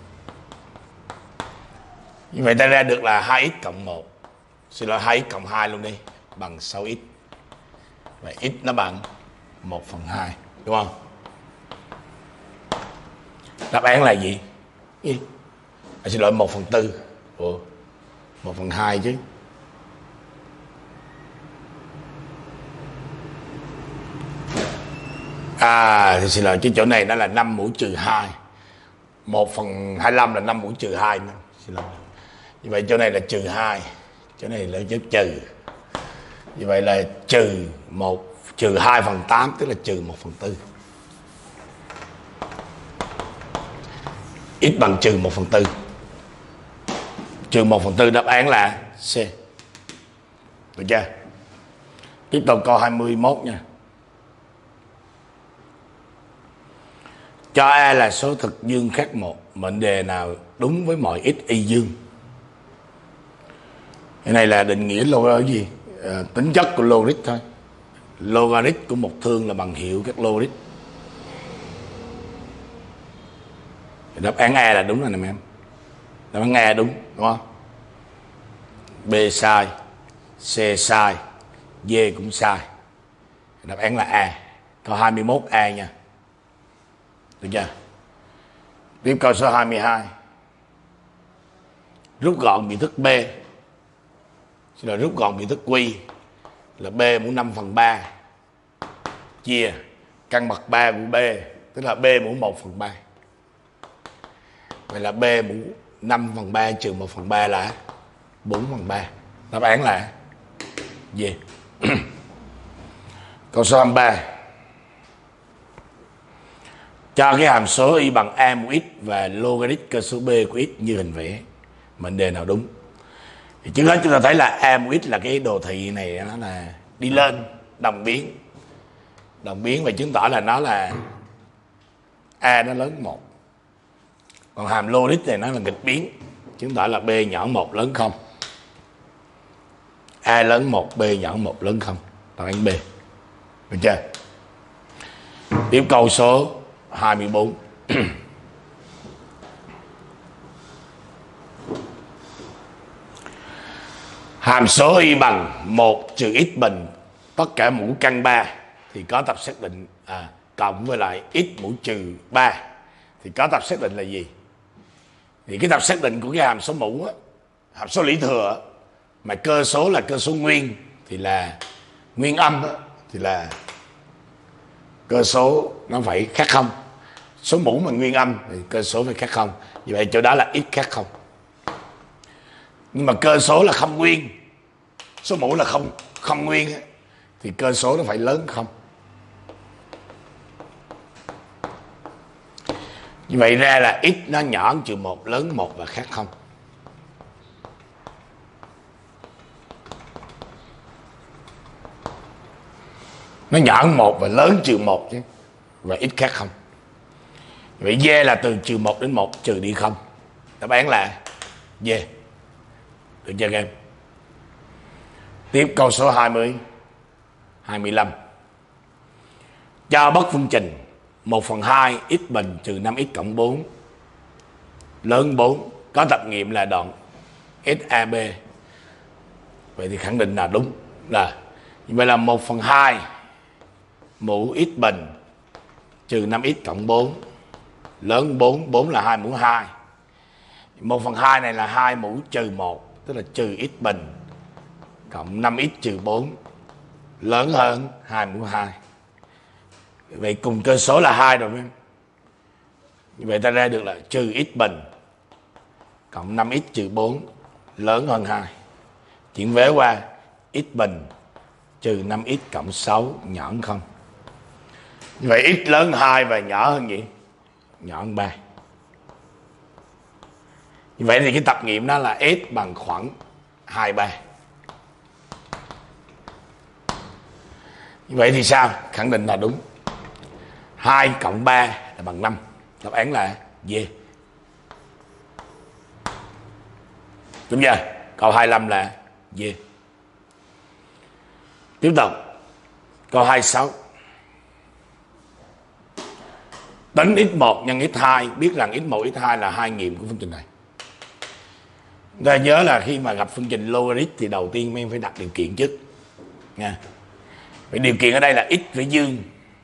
Như vậy ta ra được là hai x cộng một, xin lỗi hai x cộng hai luôn đi, bằng sáu x. Vậy x nó bằng một phần hai, đúng không? Đáp án là gì? À, xin lỗi, một phần tư. Ủa, một phần hai chứ. À, thì xin lỗi, cái chỗ này nó là năm mũ trừ hai. một phần hai mươi lăm là năm mũ trừ hai nữa. Xin lỗi. Như vậy chỗ này là trừ hai, chỗ này là chữ trừ. Như vậy là trừ một, trừ hai phần tám, tức là trừ một phần tư. X bằng trừ một phần tư. Trừ một phần tư, đáp án là C. Được chưa? Tiếp tục câu hai mươi mốt nha. Cho A là số thực dương khác một, mệnh đề nào đúng với mọi x y dương? Cái này là định nghĩa logic gì? À, tính chất của logic thôi. Logarit của một thương là bằng hiệu các logic. Đáp án A là đúng rồi nè em. Đáp án A đúng, đúng không? B sai, C sai, D cũng sai. Đáp án là A. Câu hai mươi mốt A nha. Được chưa? Tiếp câu số hai mươi hai. Rút gọn biểu thức B. Là rút gọn biểu thức Q là B mũ năm phần ba chia căn bậc ba của B, tức là B mũ một phần ba. Vậy là B mũ năm phần ba trừ một phần ba là bốn phần ba. Đáp án là gì? Câu số hai mươi ba. Cho cái hàm số y bằng A mũ x và logarit cơ số B của x như hình vẽ. Mệnh đề nào đúng? Thì trước hết chúng ta thấy là A mũ x là cái đồ thị này, nó là đi lên, đồng biến. Đồng biến và chứng tỏ là nó là A nó lớn một. Còn hàm logarit này nó là nghịch biến, chứng tỏ là B nhỏ một lớn không. A lớn một, B nhỏ một lớn không. Đáp án B. Được chưa? Tiếp câu số hai mươi bốn. Hàm số y bằng một trừ x bình tất cả mũ căn ba thì có tập xác định à, cộng với lại x mũ trừ ba thì có tập xác định là gì? Thì cái tập xác định của cái hàm số mũ á, hàm số lũy thừa mà cơ số là cơ số nguyên thì là nguyên âm đó, thì là cơ số nó phải khác không. Số mũ mà nguyên âm thì cơ số phải khác không. Vì vậy chỗ đó là x khác không. Nhưng mà cơ số là không nguyên, số mũ là không không nguyên ấy, thì cơ số nó phải lớn không. Như vậy ra là x nó nhỏ hơn trừ một, lớn một và khác không. Nó nhỏ hơn một và lớn trừ một chứ. Và x khác không. Vậy D là từ trừ một đến một trừ đi không. Đáp án là D. Được chưa các em? Tiếp câu số hai mươi, hai mươi lăm. Cho bất phương trình một phần hai x bình trừ năm x cộng bốn lớn bốn có tập nghiệm là đoạn ét a bê. Vậy thì khẳng định là đúng. Là vậy là một phần hai mũ x bình trừ năm x cộng bốn lớn bốn, bốn là hai mũ hai. một phần hai này là hai mũ trừ một, tức là trừ x bình cộng năm x trừ bốn lớn hơn hai mũ hai. Vậy cùng cơ số là hai rồi. Vậy ta ra được là trừ x bình cộng năm x trừ bốn lớn hơn hai. Chuyển vế qua x bình trừ năm x cộng sáu nhỏ hơn không. Như vậy x lớn hai và nhỏ hơn gì? Nhỏ hơn ba. Như vậy thì cái tập nghiệm đó là s bằng khoảng hai ba. Như vậy thì sao? Khẳng định là đúng. hai cộng ba là bằng năm. Đáp án là D. Đúng chưa? Câu hai mươi lăm là D. Tiếp tục. Câu hai mươi sáu. Tính x một nhân x hai, biết rằng x một x hai là hai nghiệm của phương trình này. Chúng ta nhớ là khi mà gặp phương trình logarit thì đầu tiên mình phải đặt điều kiện trước nha. Vậy điều kiện ở đây là x phải dương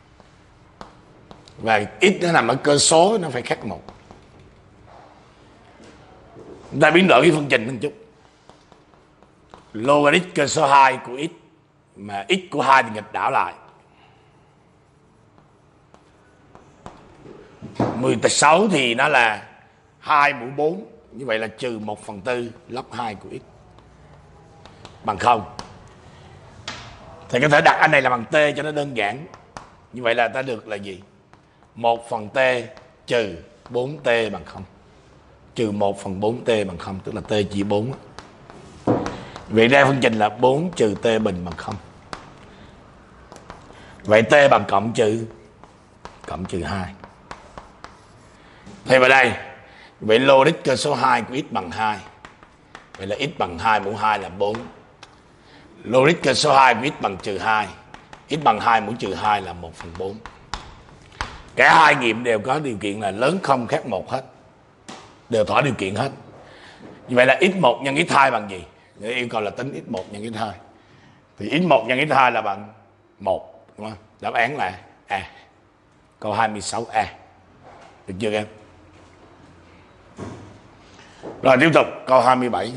và x nó nằm ở cơ số, nó phải khác một. Chúng ta biến đổi cái phương trình một chút. Logarit cơ số hai của x mà x của hai thì nghịch đảo lại. mười sáu thì nó là hai mũ bốn. Như vậy là trừ một phần tư log hai của x bằng không. Thì có thể đặt anh này là bằng t cho nó đơn giản. Như vậy là ta được là gì? một phần t trừ bốn t bằng không. Trừ một phần bốn t bằng không, tức là t chỉ bốn. Vậy ra phương trình là bốn trừ t bình bằng không. Vậy t bằng cộng trừ cộng trừ hai. Thay vào đây, vậy logic cơ số hai của x bằng hai. Vậy là x bằng hai mũ hai là bốn. Logic cơ số hai của x bằng trừ hai. X bằng hai mũ trừ hai là một phần bốn. Cả hai nghiệm đều có điều kiện là lớn không khác một hết. Đều thỏa điều kiện hết. Như vậy là x một nhân x hai bằng gì? Để yêu cầu là tính x một nhân x hai. Thì x một nhân x hai là bằng một, đúng không? Đáp án là A. Câu hai mươi sáu A. Được chưa em? Rồi tiếp tục câu hai mươi bảy.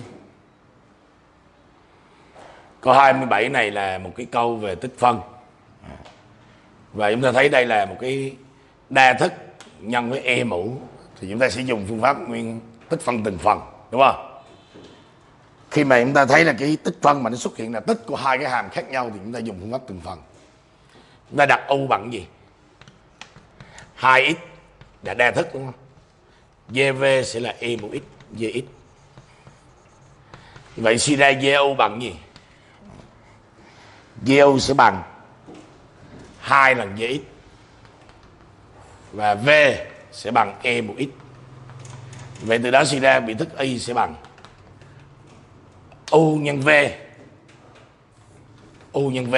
Câu hai mươi bảy này là một cái câu về tích phân. Và chúng ta thấy đây là một cái đa thức nhân với e mũ. Thì chúng ta sẽ dùng phương pháp nguyên tích phân từng phần, đúng không? Khi mà chúng ta thấy là cái tích phân mà nó xuất hiện là tích của hai cái hàm khác nhau thì chúng ta dùng phương pháp từng phần. Chúng ta đặt u bằng gì? hai x là đa thức, đúng không? giê vê sẽ là e mũ x, dx. Vậy suy ra giê u bằng gì? giê u sẽ bằng hai lần dx. Và v sẽ bằng e mũ x. Vậy từ đó suy ra biểu thức y sẽ bằng u nhân v. U nhân v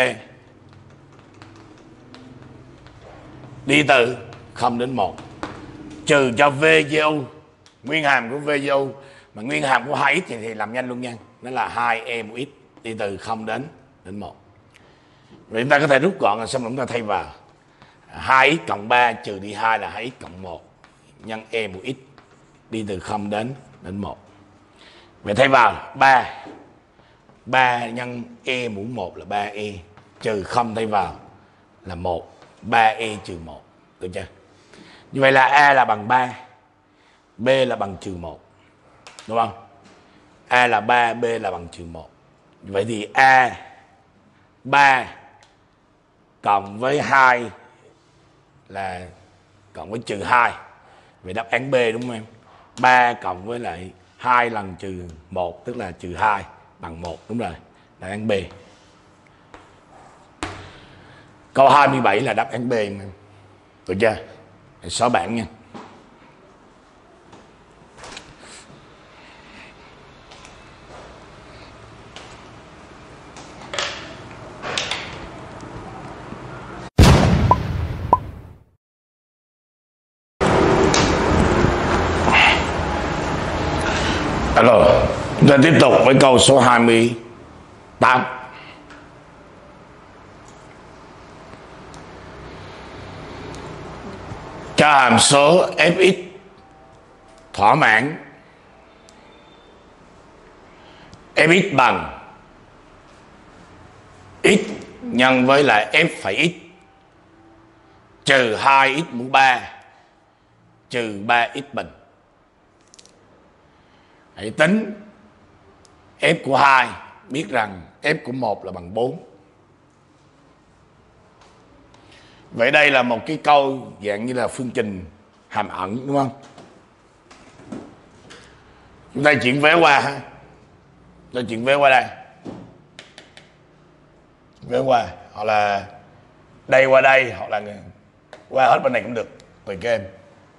đi từ không đến một trừ cho v giê u, nguyên hàm của v giê u, mà nguyên hàm của hai x thì, thì làm nhanh luôn nha, nó là hai e mũ x đi từ không đến đến một. Vậy chúng ta có thể rút gọn rồi xong rồi chúng ta thay vào hai x cộng ba trừ đi hai là hai x cộng một nhân e mũ x đi từ không đến đến một. Vậy thay vào ba ba nhân e mũ một là ba e trừ không thay vào là một, ba e trừ một, được chưa? Như vậy là A là bằng ba, B là bằng trừ một, đúng không? A là ba, B là bằng trừ một. Vậy thì A ba cộng với hai là cộng với trừ hai. Vậy đáp án B, đúng không em? ba cộng với lại hai lần trừ một tức là trừ hai bằng một, đúng rồi. Đáp án B. Câu hai mươi bảy là đáp án B em. Được chưa? Để xóa bảng nha. Rồi, chúng ta tiếp tục với câu số hai mươi tám. Cho hàm số fx thỏa mãn fx bằng x nhân với lại f phẩy x trừ hai x mũ ba trừ ba x bình. Hãy tính f của hai, biết rằng f của một là bằng bốn. Vậy đây là một cái câu dạng như là phương trình hàm ẩn, đúng không? Chúng ta chuyển vé qua ha. Chúng ta chuyển vé qua đây. Vé qua, hoặc là đây qua đây, hoặc là qua hết bên này cũng được, tùy các em.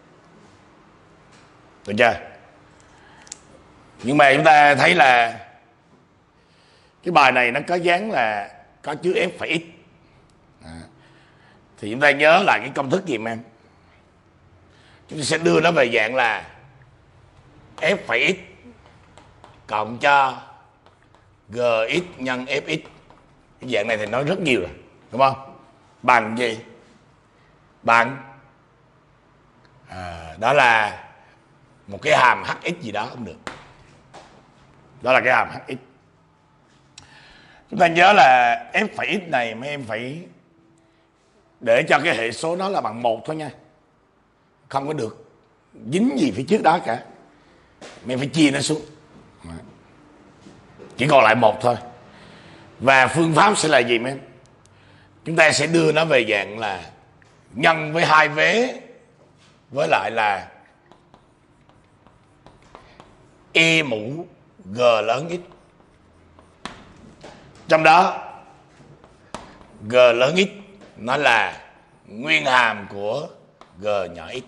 Được chưa? Nhưng mà chúng ta thấy là cái bài này nó có dáng là có chứa f phẩy x. À. Thì chúng ta nhớ lại cái công thức gì mà em? Chúng ta sẽ đưa nó về dạng là f phẩy x cộng cho gx nhân fx. Cái dạng này thì nói rất nhiều rồi, đúng không? Bằng gì? Bằng à, đó là một cái hàm hx gì đó cũng được. Đó là cái hàm hx. Chúng ta nhớ là f phẩy x này mấy em phải để cho cái hệ số nó là bằng một thôi nha. Không có được dính gì phía trước đó cả. Mấy em phải chia nó xuống. Chỉ còn lại một thôi. Và phương pháp sẽ là gì mấy em? Chúng ta sẽ đưa nó về dạng là nhân với hai vế với lại là e mũ g lớn x. Trong đó g lớn x nó là nguyên hàm của g nhỏ x.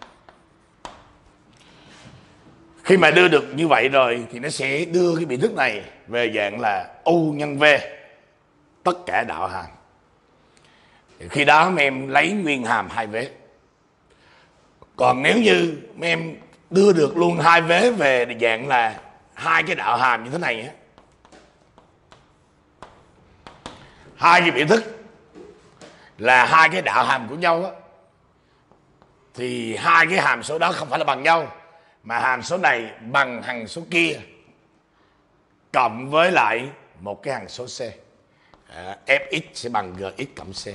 Khi mà đưa được như vậy rồi thì nó sẽ đưa cái biểu thức này về dạng là u nhân v tất cả đạo hàm. Thì khi đó mấy em lấy nguyên hàm hai vế. Còn nếu như mấy em đưa được luôn hai vế về dạng là hai cái đạo hàm như thế này á, hai cái biểu thức là hai cái đạo hàm của nhau á, thì hai cái hàm số đó không phải là bằng nhau, mà hàm số này bằng hằng số kia cộng với lại một cái hằng số c. à, fx sẽ bằng gx cộng c.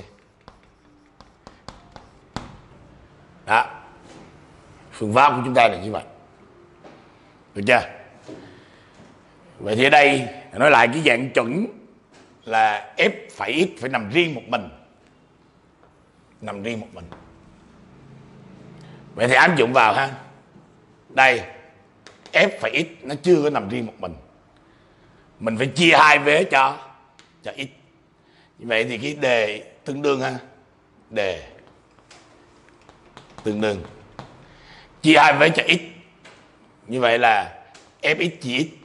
Đó, phương pháp của chúng ta là như vậy. Được chưa? Vậy thì ở đây nói lại cái dạng chuẩn là f phẩy x phải nằm riêng một mình. Nằm riêng một mình. Vậy thì áp dụng vào ha. Đây, f phẩy x nó chưa có nằm riêng một mình. Mình phải chia hai vế cho cho x. Như vậy thì cái đề tương đương ha. Đề tương đương chia hai vế cho x. Như vậy là fx chia x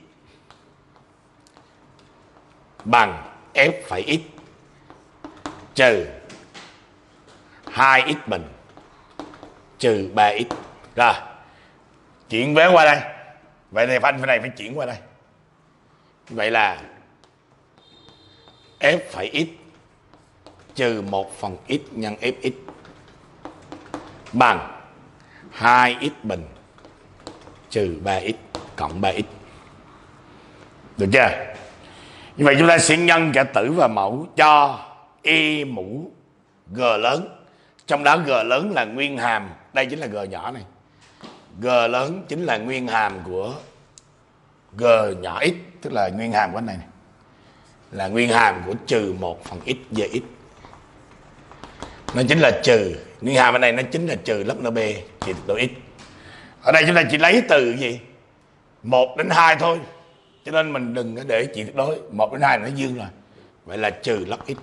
bằng f phẩy x trừ hai x bình trừ ba x. Rồi, chuyển vế qua đây. Vậy thì phanh này phải chuyển qua đây. Vậy là f phẩy x trừ một phần x nhân fx bằng hai x bình trừ ba x cộng ba x. Được chưa? Như vậy chúng ta sẽ nhân cả tử và mẫu cho e mũ g lớn. Trong đó g lớn là nguyên hàm, đây chính là g nhỏ này. G lớn chính là nguyên hàm của g nhỏ x, tức là nguyên hàm của anh này, này. Là nguyên hàm của trừ một phần x về x. Nó chính là trừ, nguyên hàm ở này nó chính là trừ lớp n b thì độ x. Ở đây chúng ta chỉ lấy từ gì? một đến hai thôi. Cho nên mình đừng có để chỉ tuyệt đối. một đến hai là nó dương rồi. Vậy là trừ lớp x.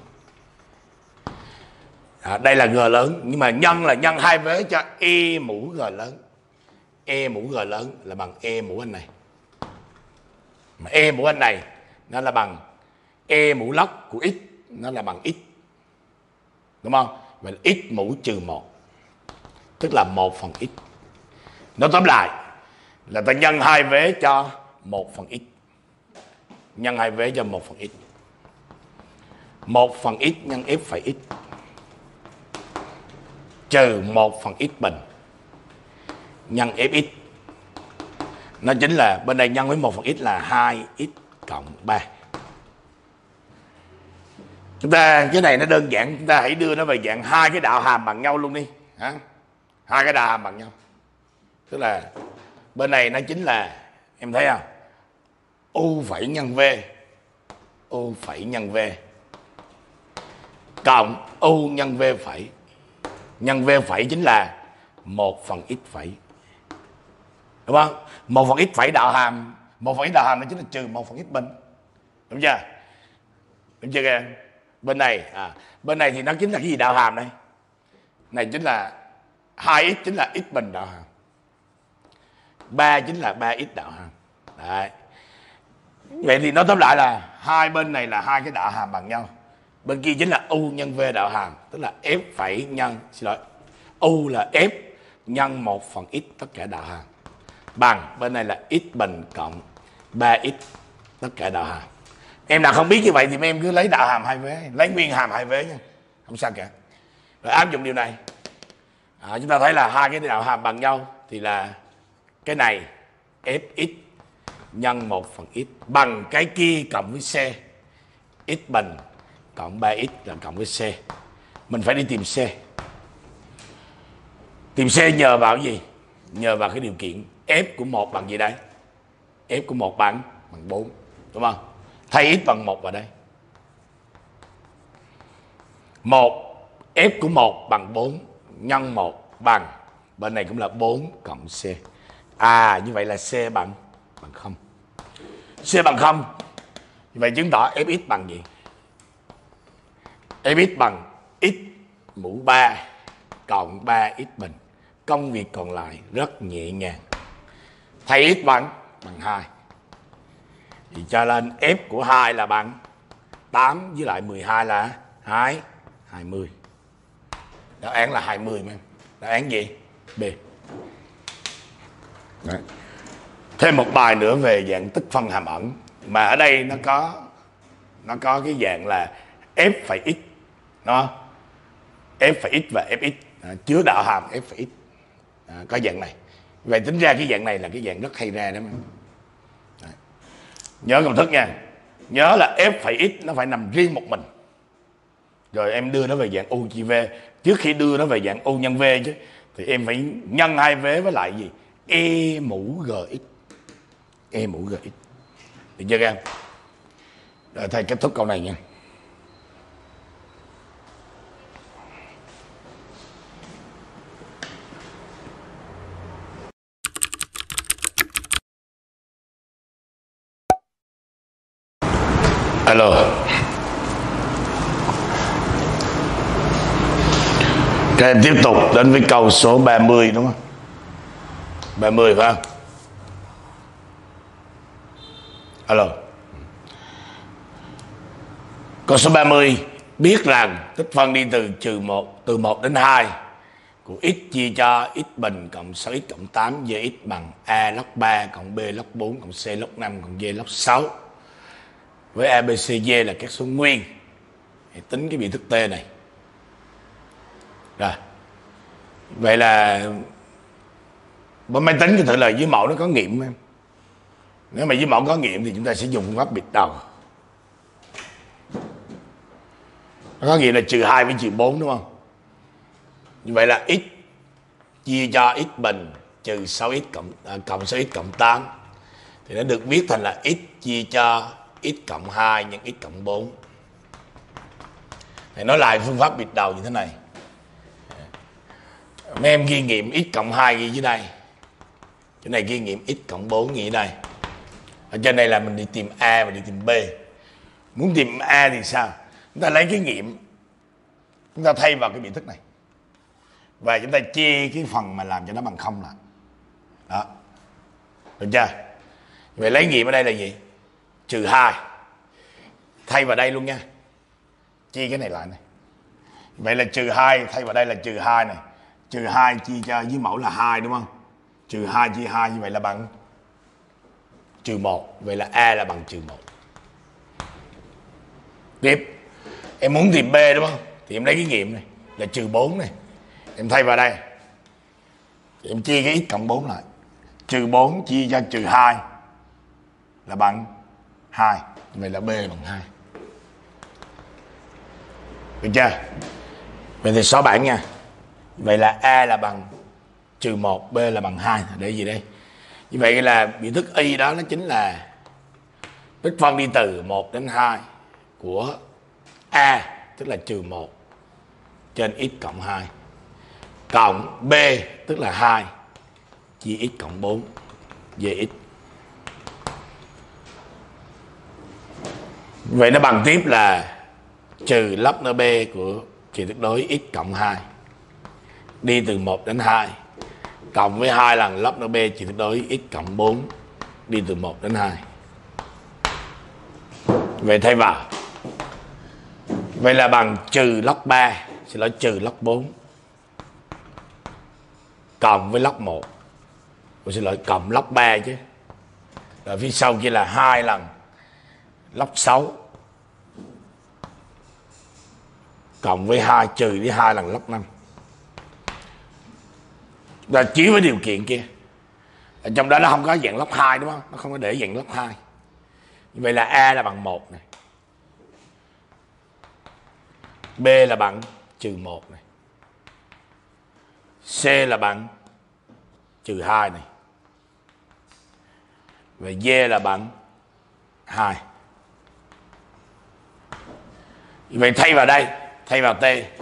À, đây là g lớn. Nhưng mà nhân là nhân hai vế cho e mũ g lớn. E mũ g lớn là bằng e mũ anh này. Mà e mũ anh này nó là bằng e mũ log của x. Nó là bằng x. Đúng không? Vậy là x mũ trừ một. Tức là một phần x. Nói tóm lại là ta nhân hai vế cho một phần x. Nhân hai vế cho một phần x. một phần x nhân f phẩy x trừ một phần x bình nhân fx. Nó chính là bên đây nhân với một phần x là hai x cộng ba. Chúng ta cái này nó đơn giản, chúng ta hãy đưa nó về dạng hai cái đạo hàm bằng nhau luôn đi. Hả? Hai cái đạo hàm bằng nhau. Tức là bên này nó chính là, em thấy không? U phẩy nhân V. U phẩy nhân V cộng U nhân V phẩy nhân v phẩy chính là một phần x phẩy. Đúng không? một phần x phẩy đạo hàm, một phần x đạo hàm nó chính là trừ một phần x bình. Đúng chưa? Đúng chưa kìa? Bên này, à, bên này thì nó chính là cái gì đạo hàm đây? Này chính là hai x chính là x bình đạo hàm. ba chính là ba x đạo hàm. Đấy. Vậy thì nó tóm lại là hai bên này là hai cái đạo hàm bằng nhau. Bên kia chính là u nhân v đạo hàm, tức là f phẩy nhân, xin lỗi, u là f nhân một phần x tất cả đạo hàm, bằng bên này là x bình cộng ba x tất cả đạo hàm. Em nào không biết như vậy thì em cứ lấy đạo hàm hai vế, lấy nguyên hàm hai vế nha, không sao cả. Rồi áp dụng điều này, à, chúng ta thấy là hai cái đạo hàm bằng nhau thì là cái này fx nhân một phần x bằng cái kia cộng với c, x bình cộng ba x là cộng với c. Mình phải đi tìm c. Tìm c nhờ vào cái gì? Nhờ vào cái điều kiện f của một bằng gì đây? F của một bằng bằng bốn, đúng không? Thay x bằng một vào đây. một, f của một bằng bốn nhân một bằng, bên này cũng là bốn cộng c. À, như vậy là c bằng bằng không. C bằng không. Như vậy chứng tỏ fx bằng gì? Fx bằng x mũ ba cộng ba x bình. Công việc còn lại rất nhẹ nhàng. Thay x bằng bằng hai. Thì cho nên f của hai là bằng tám với lại mười hai là hai, hai mươi. Đáp án là hai mươi mà. Đáp án gì? B. Đấy. Thêm một bài nữa về dạng tích phân hàm ẩn, mà ở đây nó có nó có cái dạng là f phẩy x, nó f phẩy x và fx, à, chứa đạo hàm f phẩy x, à, có dạng này. Vậy tính ra cái dạng này là cái dạng rất hay ra đó mà. Đấy. Nhớ công thức nha, nhớ là f phẩy x nó phải nằm riêng một mình, rồi em đưa nó về dạng u chia v. Trước khi đưa nó về dạng u nhân v chứ, thì em phải nhân hai vế với lại gì? E mũ gx. E mũ gx. Được chưa các em? Rồi thầy kết thúc câu này nha. Alo. Các em tiếp tục đến với câu số ba mươi, đúng không? ba mươi phải không? Alo. Câu số ba mươi biết rằng tích phân đi từ trừ một, từ một đến hai của x chia cho x bình cộng sáu x cộng tám với x bằng a log ba cộng b log bốn cộng c log năm cộng d log sáu. Với a, b, c, d là các số nguyên. Hãy tính cái biểu thức t này. Rồi. Vậy là bên máy tính cái thử lời dưới mẫu nó có nghiệm em. Nếu mà dưới mẫu có nghiệm thì chúng ta sẽ dùng phương pháp bịt đầu. Nó có nghiệm là trừ hai với trừ bốn, đúng không? Như vậy là x chia cho x bình trừ sáu x cộng, à, cộng sáu x cộng tám thì nó được viết thành là x chia cho x cộng hai nhân x cộng bốn. Thì nói lại phương pháp bịt đầu như thế này. Mấy em ghi nghiệm x cộng hai ghi dưới đây. Chỗ này ghi nghiệm x cộng bốn ghi ở đây. Ở trên đây là mình đi tìm A và đi tìm B. Muốn tìm A thì sao? Chúng ta lấy cái nghiệm, chúng ta thay vào cái biểu thức này, và chúng ta chia cái phần mà làm cho nó bằng không lại. Đó. Được chưa? Vậy lấy nghiệm ở đây là gì? Trừ hai. Thay vào đây luôn nha. Chia cái này lại này. Vậy là trừ hai, thay vào đây là trừ hai này. Trừ hai chia cho dưới mẫu là hai, đúng không? Trừ hai chia hai như vậy là bằng trừ một. Vậy là A là bằng trừ một. Tiếp. Em muốn tìm B, đúng không? Thì em lấy cái nghiệm này là trừ bốn này. Em thay vào đây. Thì em chia cái x cộng bốn lại. Trừ bốn chia cho trừ hai là bằng hai. Vậy là B bằng hai. Được chưa? Vậy thì xóa bảng nha. Vậy là A là bằng trừ một, B là bằng hai. Để gì đây? Như vậy là biểu thức Y đó nó chính là tích phân đi từ một đến hai của A, tức là trừ một trên x cộng hai cộng B tức là hai chia x cộng bốn dx. Vậy nó bằng tiếp là trừ log n B của trị tuyệt đối x cộng hai đi từ một đến hai cộng với hai lần log n B trị tuyệt đối x cộng bốn đi từ một đến hai. Vậy thay vào. Vậy là bằng trừ log ba, xin lỗi trừ log bốn cộng với log một. Tôi xin lỗi cộng log ba chứ. Rồi phía sau kia là hai lần log sáu cộng với hai trừ đi hai lần log năm. Rồi chiếu với điều kiện kia. Ở trong đó nó không có dạng log hai đúng không? Nó không có để dạng log hai. Vậy là A là bằng một này. B là bằng trừ một này. C là bằng trừ hai này. Và D là bằng hai. Vậy thay vào đây, thay vào T.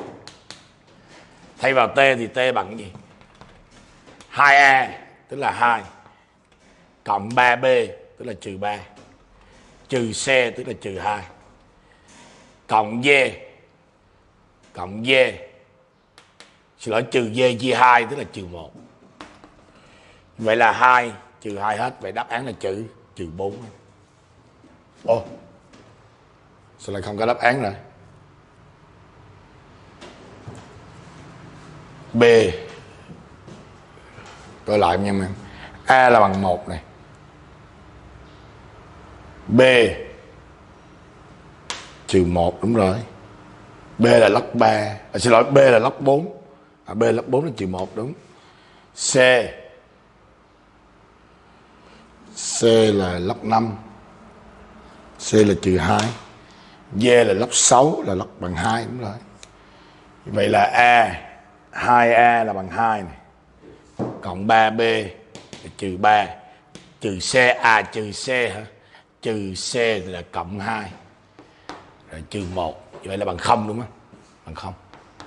Thay vào T thì T bằng cái gì? hai A tức là hai cộng ba B tức là trừ ba trừ C tức là trừ hai cộng D cộng D xin lỗi trừ D chia hai tức là trừ một. Vậy là hai trừ hai hết. Vậy đáp án là trừ trừ bốn. Ồ, sao lại không có đáp án rồi? B coi lại nha em. A là bằng một này. B trừ một đúng rồi. B là log ba. À, xin lỗi B là log bốn. À, B log bốn là trừ một đúng. C C là log năm. C là trừ hai. D là log sáu là log bằng hai đúng rồi. Vậy là A hai A là bằng hai này. Cộng ba B là trừ ba trừ C à trừ C hả? Trừ C thì là cộng hai rồi trừ một. Vậy là bằng không đúng không? Bằng không.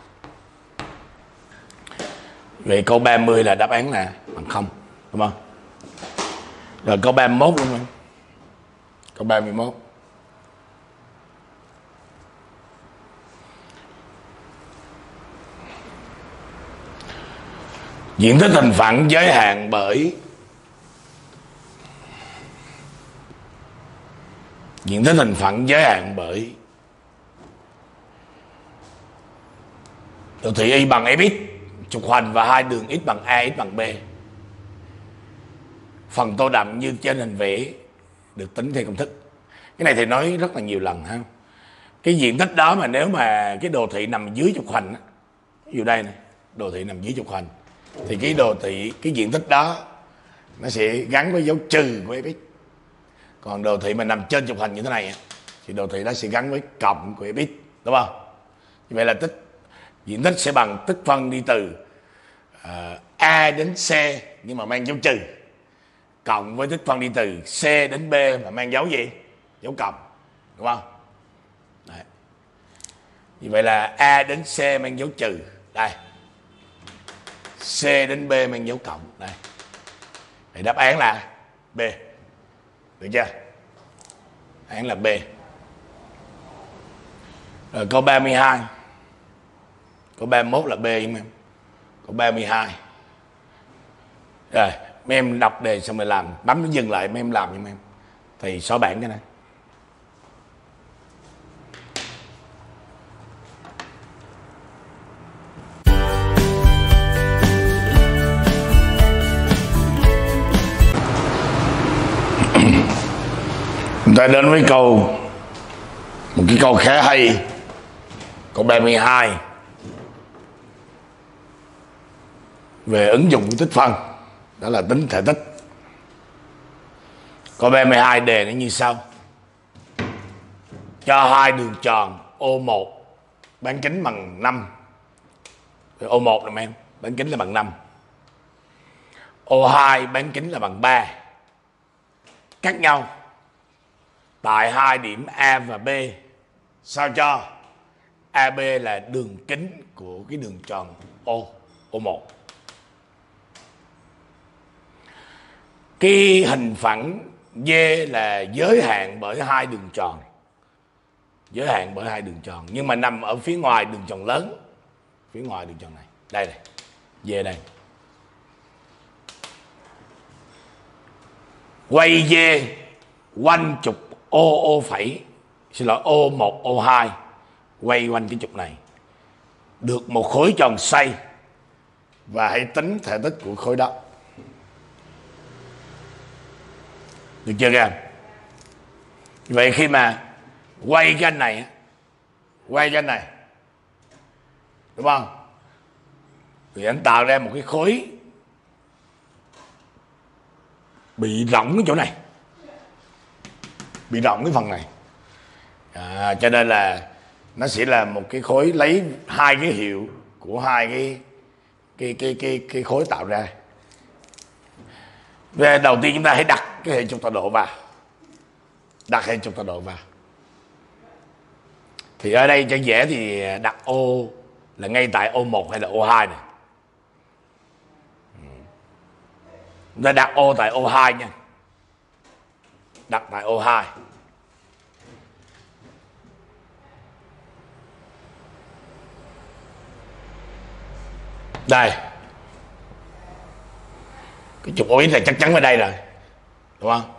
Vậy câu ba mươi là đáp án là bằng không đúng không? Rồi câu ba mươi mốt đúng không? Câu ba mươi mốt. Diện tích thành phẳng giới hạn bởi diện tích thành phẳng giới hạn bởi đồ thị y bằng fx trục hoành và hai đường x bằng a, x bằng b. Phần tô đậm như trên hình vẽ được tính theo công thức. Cái này thì nói rất là nhiều lần ha. Cái diện tích đó mà nếu mà cái đồ thị nằm dưới trục hoành, ví dụ đây này, đồ thị nằm dưới trục hoành, thì cái đồ thị cái diện tích đó nó sẽ gắn với dấu trừ của fx. Còn đồ thị mà nằm trên trục hoành như thế này thì đồ thị đó sẽ gắn với cộng của fx, đúng không? Như vậy là tích diện tích sẽ bằng tích phân đi từ uh, a đến c nhưng mà mang dấu trừ cộng với tích phân đi từ c đến b mà mang dấu gì? Dấu cộng, đúng không? Đấy. Như vậy là a đến c mang dấu trừ đây, c đến b mang dấu cộng đây. Vậy đáp án là B. Được chưa? Đáp án là B. Rồi câu ba mươi hai. Câu ba mươi mốt là B em em. Câu ba mươi hai. Rồi, mấy em đọc đề xong rồi làm, bấm nó dừng lại mấy em làm giùm em. Thì xóa bản cái này. Chúng ta đến với câu một cái câu khá hay. Câu ba mươi hai về ứng dụng của tích phân, đó là tính thể tích. Câu ba mươi hai đề nó như sau: cho hai đường tròn ô một bán kính bằng năm. ô một nè em, bán kính là bằng năm. ô hai bán kính là bằng ba. Cắt nhau tại hai điểm A và B sao cho a bê là đường kính của cái đường tròn O. ô một. Cái hình phẳng V là giới hạn bởi hai đường tròn, giới hạn bởi hai đường tròn, nhưng mà nằm ở phía ngoài đường tròn lớn, phía ngoài đường tròn này, đây này, V đây. Quay V quanh trục ô ô phẩy, xin lỗi, ô một, ô hai, quay quanh cái trục này được một khối tròn xoay, và hãy tính thể tích của khối đó. Được chưa các em? Vậy khi mà quay cái anh này, quay cái anh này, đúng không? Thì anh tạo ra một cái khối bị rỗng cái chỗ này, bị rỗng cái phần này, à, cho nên là nó sẽ là một cái khối lấy hai cái hiệu của hai cái cái cái cái cái khối tạo ra. Về đầu tiên chúng ta hãy đặt cái hệ trục tọa độ vào, đặt hệ trục tọa độ vào. Thì ở đây cho dễ thì đặt O là ngay tại ô một hay là ô hai này. Chúng ta đặt O tại ô hai nha, đặt tại ô hai. Đây, cái trục ô x này chắc chắn ở đây rồi, đúng không?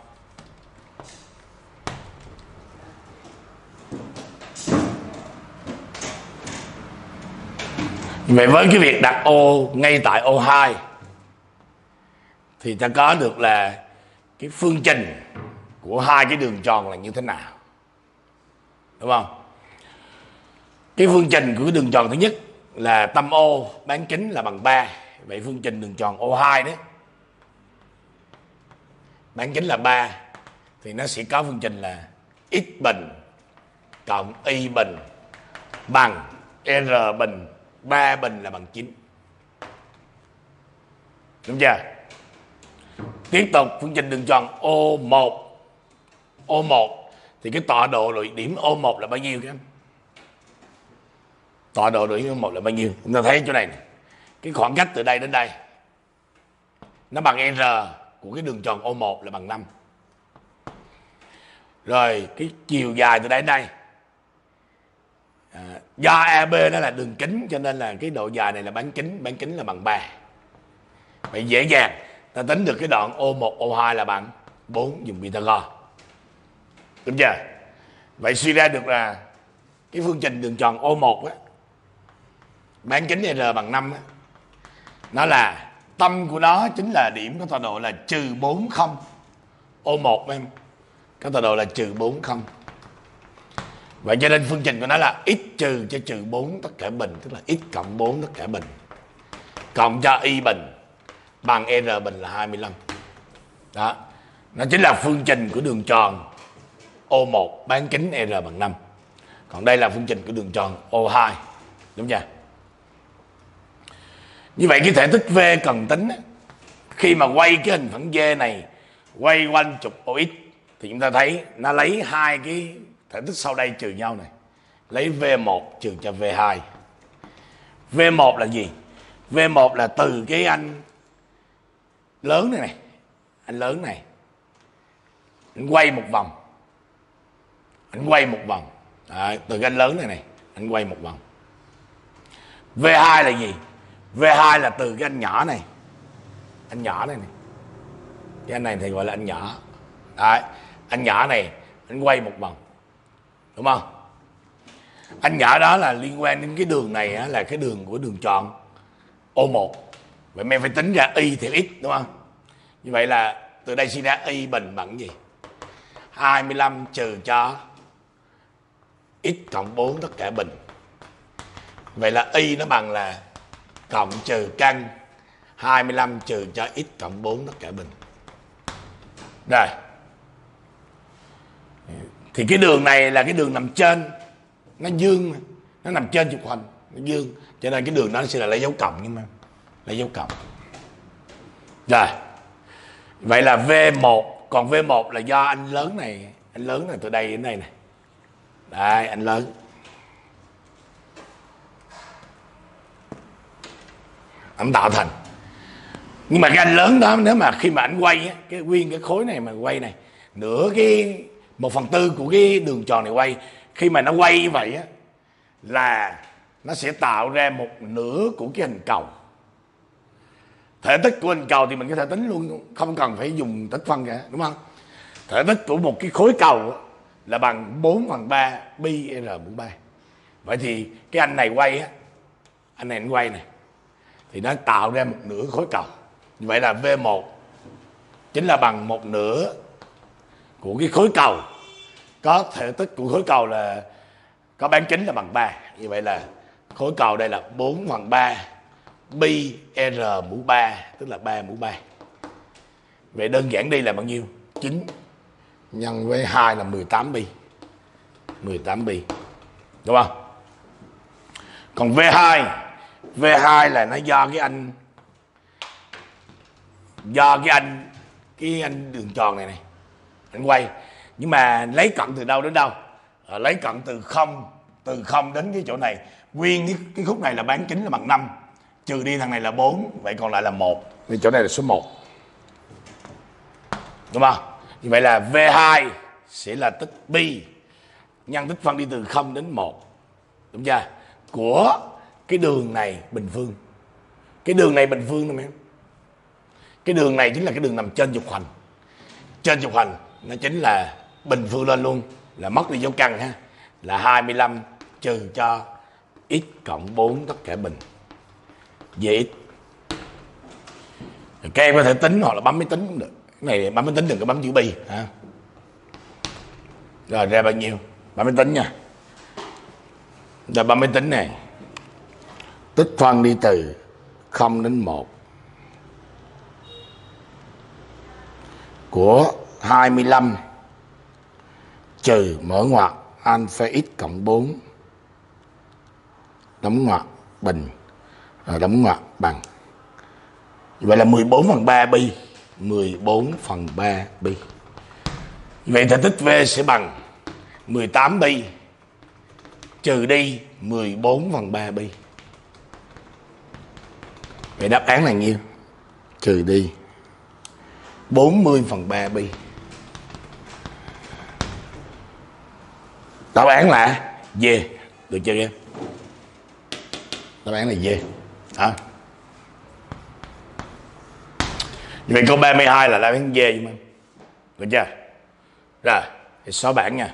Vậy với cái việc đặt O ngay tại ô hai thì ta có được là cái phương trình của hai cái đường tròn là như thế nào, đúng không? Cái phương trình của cái đường tròn thứ nhất là tâm O bán kính là bằng ba. Vậy phương trình đường tròn ô hai đấy, bán kính là ba, thì nó sẽ có phương trình là x bình cộng y bình bằng r bình, ba bình là bằng chín. Đúng chưa? Tiếp tục phương trình đường tròn ô một. ô một thì cái tọa độ nội điểm ô một là bao nhiêu các em? Tọa độ nội điểm ô một là bao nhiêu? Chúng ta thấy chỗ này, này. Cái khoảng cách từ đây đến đây nó bằng r của cái đường tròn ô một là bằng năm. Rồi cái chiều dài từ đây đến đây, à, do a bê nó là đường kính cho nên là cái độ dài này là bán kính, bán kính là bằng ba. Vậy dễ dàng ta tính được cái đoạn ô một, ô hai là bằng bốn dùng Pythagore. Đúng chưa? Vậy suy ra được là cái phương trình đường tròn ô một á, bán kính r bằng năm á, nó là tâm của nó chính là điểm có tọa độ là trừ bốn không. ô một em có tọa độ là trừ bốn không. Vậy cho nên phương trình của nó là x trừ cho trừ bốn tất cả bình, tức là x cộng bốn tất cả bình, cộng cho y bình bằng r bình là hai mươi lăm. Đó, nó chính là phương trình của đường tròn ô một bán kính r bằng năm. Còn đây là phương trình của đường tròn ô hai. Đúng chưa? Như vậy cái thể tích V cần tính khi mà quay cái hình phẳng V này quay quanh trục ô x thì chúng ta thấy nó lấy hai cái thể tích sau đây trừ nhau này, lấy V một trừ cho V hai. V một là gì? V một là từ cái anh lớn này này, anh lớn này, anh quay một vòng, anh quay một vòng. Đấy, từ cái anh lớn này này, anh quay một vòng. V hai là gì? V hai là từ cái anh nhỏ này, anh nhỏ này này, cái anh này thì gọi là anh nhỏ. Đấy, anh nhỏ này anh quay một vòng, đúng không? Anh nhỏ đó là liên quan đến cái đường này á, là cái đường của đường tròn ô một. Vậy mình phải tính ra y theo x, đúng không? Như vậy là từ đây suy ra y bình bằng gì? hai mươi lăm trừ cho x cộng bốn tất cả bình. Vậy là y nó bằng là cộng trừ căn hai mươi lăm trừ cho x cộng bốn tất cả bình. Rồi. Thì cái đường này là cái đường nằm trên, nó dương, nó nằm trên trục hình, nó dương, cho nên cái đường đó nó sẽ là lấy dấu cộng, nhưng mà lấy dấu cộng. Rồi. Vậy là V một, còn V một là do anh lớn này, anh lớn này từ đây đến đây này. Đây, anh lớn. ảnh tạo thành. Nhưng mà cái anh lớn đó, nếu mà khi mà ảnh quay á, cái nguyên cái khối này mà quay này, nửa cái một phần tư của cái đường tròn này quay, khi mà nó quay như vậy á, là nó sẽ tạo ra một nửa của cái hình cầu. Thể tích của hình cầu thì mình có thể tính luôn, không cần phải dùng tích phân cả, đúng không? Thể tích của một cái khối cầu là bằng bốn phần ba pi r mũ ba. Vậy thì cái anh này quay á, anh này anh quay này, thì nó tạo ra một nửa khối cầu. Như vậy là V một chính là bằng một nửa của cái khối cầu. Có thể tích của khối cầu là có bán kính là bằng ba. Như vậy là khối cầu đây là bốn phần ba pi r mũ ba, tức là ba mũ ba. Vậy đơn giản đi là bao nhiêu? chín nhân với hai là mười tám pi. mười tám pi. Đúng không? Còn V hai, V hai là nó do cái anh do cái anh cái anh đường tròn này này anh quay. Nhưng mà lấy cận từ đâu đến đâu? À, lấy cận từ không từ không đến cái chỗ này. Nguyên cái, cái khúc này là bán kính là bằng năm, trừ đi thằng này là bốn, vậy còn lại là một. Thì chỗ này là số một. Đúng không? Như vậy là V hai sẽ là tích pi nhân tích phân đi từ không đến một. Đúng chưa? Của cái đường này bình phương. Cái đường này bình phương nè em. Cái đường này chính là cái đường nằm trên trục hoành. Trên trục hoành nó chính là bình phương lên luôn, là mất đi dấu căn ha, là hai mươi lăm trừ cho x cộng bốn tất cả bình dx. Các em có thể tính hoặc là bấm máy tính cũng được. Cái này bấm máy tính đừng có bấm chữ bi ha. Rồi ra bao nhiêu? Bấm máy tính nha. Rồi bấm máy tính này. Tích phân đi từ không đến một của hai mươi lăm trừ mở ngoặc alpha x cộng bốn đóng ngoặc bình rồi đóng ngoặc bằng. Vậy là mười bốn phần ba pi. mười bốn phần ba pi. Vậy thể tích V sẽ bằng mười tám pi trừ đi mười bốn phần ba pi. Vậy đáp án là nhiêu? Trừ đi bốn mươi phần ba pi. Đáp án là D. Được chưa em? Đáp án là D. Hả? Vậy câu ba mươi hai là đáp án D chứ em. Được chưa? Rồi, thì xóa bảng nha.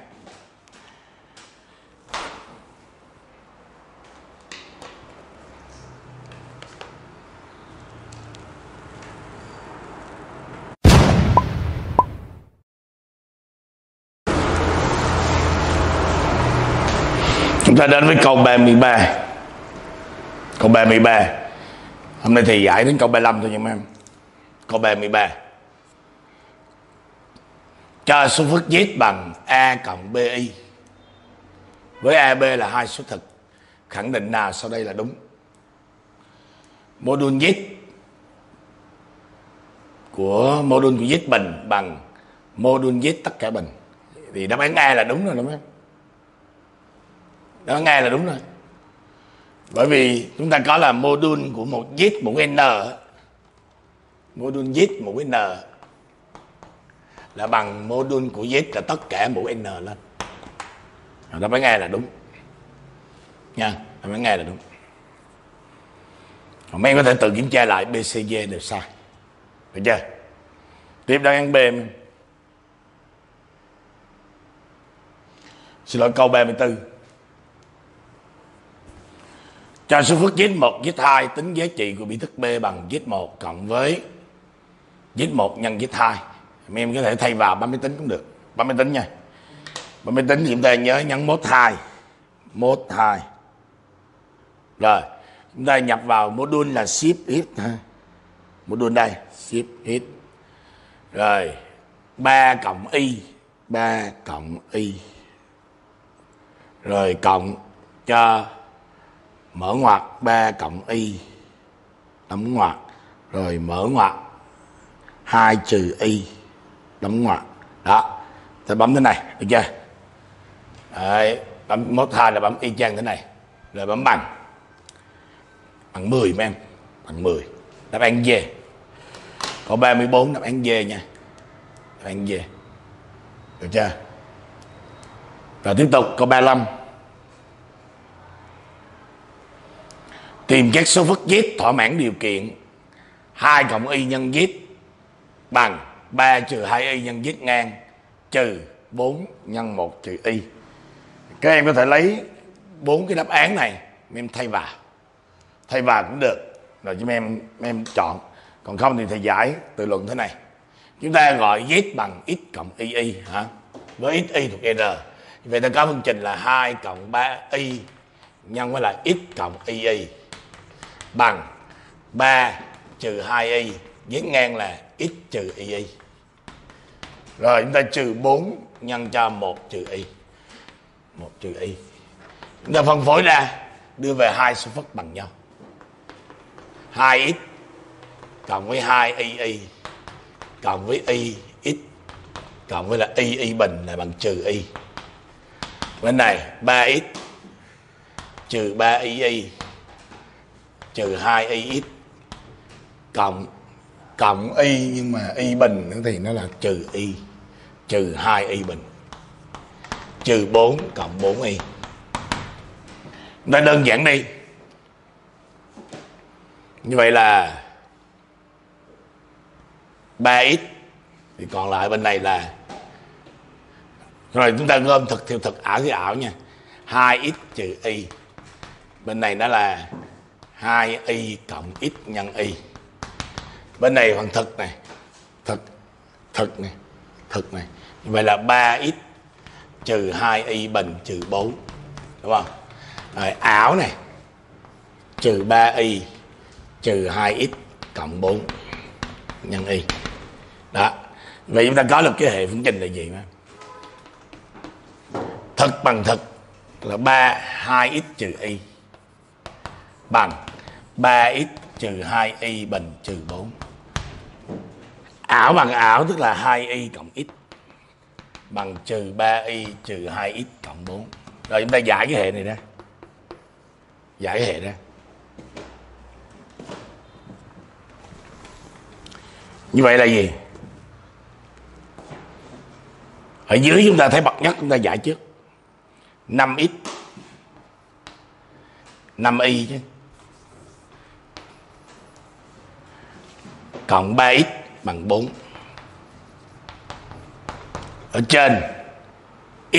Chúng ta đến với câu ba mươi ba. Câu ba mươi ba. Hôm nay thì giải đến câu ba mươi lăm thôi nha em. Câu ba mươi ba. Cho số phức Z bằng A cộng BI. Với a bê là hai số thực. Khẳng định nào sau đây là đúng? Mô đun Z của mô đun của Z bình bằng mô đun Z tất cả bình. Thì đáp án A là đúng rồi đúng không? Đáp án A là đúng rồi. Bởi vì chúng ta có là mô đun của một Z mũ N. Mô đun Z mũ N là bằng mô đun của Z là tất cả mũ N lên. Đáp án A là đúng nha. Đáp án A là đúng. Còn mấy em có thể tự kiểm tra lại B, C, D đều sai. Được chưa? Tiếp đáp án B em. Xin lỗi, câu ba mươi tư. Cho số phức Z một, Z hai tính giá trị của biểu thức B bằng Z một cộng với Z một nhân Z hai. Mấy em có thể thay vào bấm máy tính cũng được. Bấm máy tính nha. Bấm máy tính thì chúng ta nhớ nhấn mốt hai. Mốt hai. Rồi, chúng ta nhập vào module là shift x ha. Module đây, shift x. Rồi, ba cộng y, ba cộng y. Rồi cộng cho mở ngoặc ba cộng y đóng ngoặc, rồi mở ngoặc hai trừ y đóng ngoặc. Đó, ta bấm thế này, được chưa? Đấy, bấm mốt hai là bấm y chang thế này. Rồi bấm bằng bằng mười mấy em. bằng mười. Đáp án D. Câu ba mươi bốn đáp án D nha. Đáp án D. Được chưa? Rồi tiếp tục câu ba mươi lăm. Tìm các số phức Z thỏa mãn điều kiện hai cộng y nhân Z bằng ba trừ hai y nhân Z ngang trừ bốn nhân một trừ y. Các em có thể lấy bốn cái đáp án này mấy em thay vào. Thay vào cũng được. Rồi cho mấy em, mấy em chọn. Còn không thì thầy giải tự luận thế này. Chúng ta gọi Z bằng x cộng y y hả? Với x y thuộc R. Vậy ta có phương trình là hai cộng ba y nhân với lại x cộng y y bằng ba trừ hai y, Z ngang là x trừ y y. Rồi chúng ta trừ bốn nhân cho một trừ y. một trừ y. Chúng ta phân phối ra, đưa về hai số phức bằng nhau. hai x cộng với hai y y cộng với y x cộng với là y y bình là bằng trừ y. Bên này ba x trừ ba y y trừ hai y x cộng cộng y, nhưng mà y bình nữa thì nó là trừ y trừ hai y bình trừ bốn cộng bốn y. Nó đơn giản đi. Như vậy là ba x thì còn lại bên này là, rồi chúng ta gom thực theo thực, ảo thì ảo nha. hai x trừ y, bên này nó là hai y cộng x nhân y. Bên này phần thực này, thực thực này, thực này. Như vậy là ba x trừ hai y bình trừ bốn, đúng không? Rồi ảo này trừ ba y trừ hai x cộng bốn nhân y. Đó. Vậy chúng ta có được cái hệ phương trình là gì mà? Thực bằng thực là ba hai x trừ y bằng ba x trừ hai y bình trừ bốn. Ảo bằng ảo tức là hai y cộng x bằng trừ ba y trừ hai x cộng bốn. Rồi chúng ta giải cái hệ này ra. Giải cái hệ ra. Như vậy là gì? Ở dưới chúng ta thấy bậc nhất, chúng ta giải trước. năm x năm y chứ cộng ba x bằng bốn. Ở trên x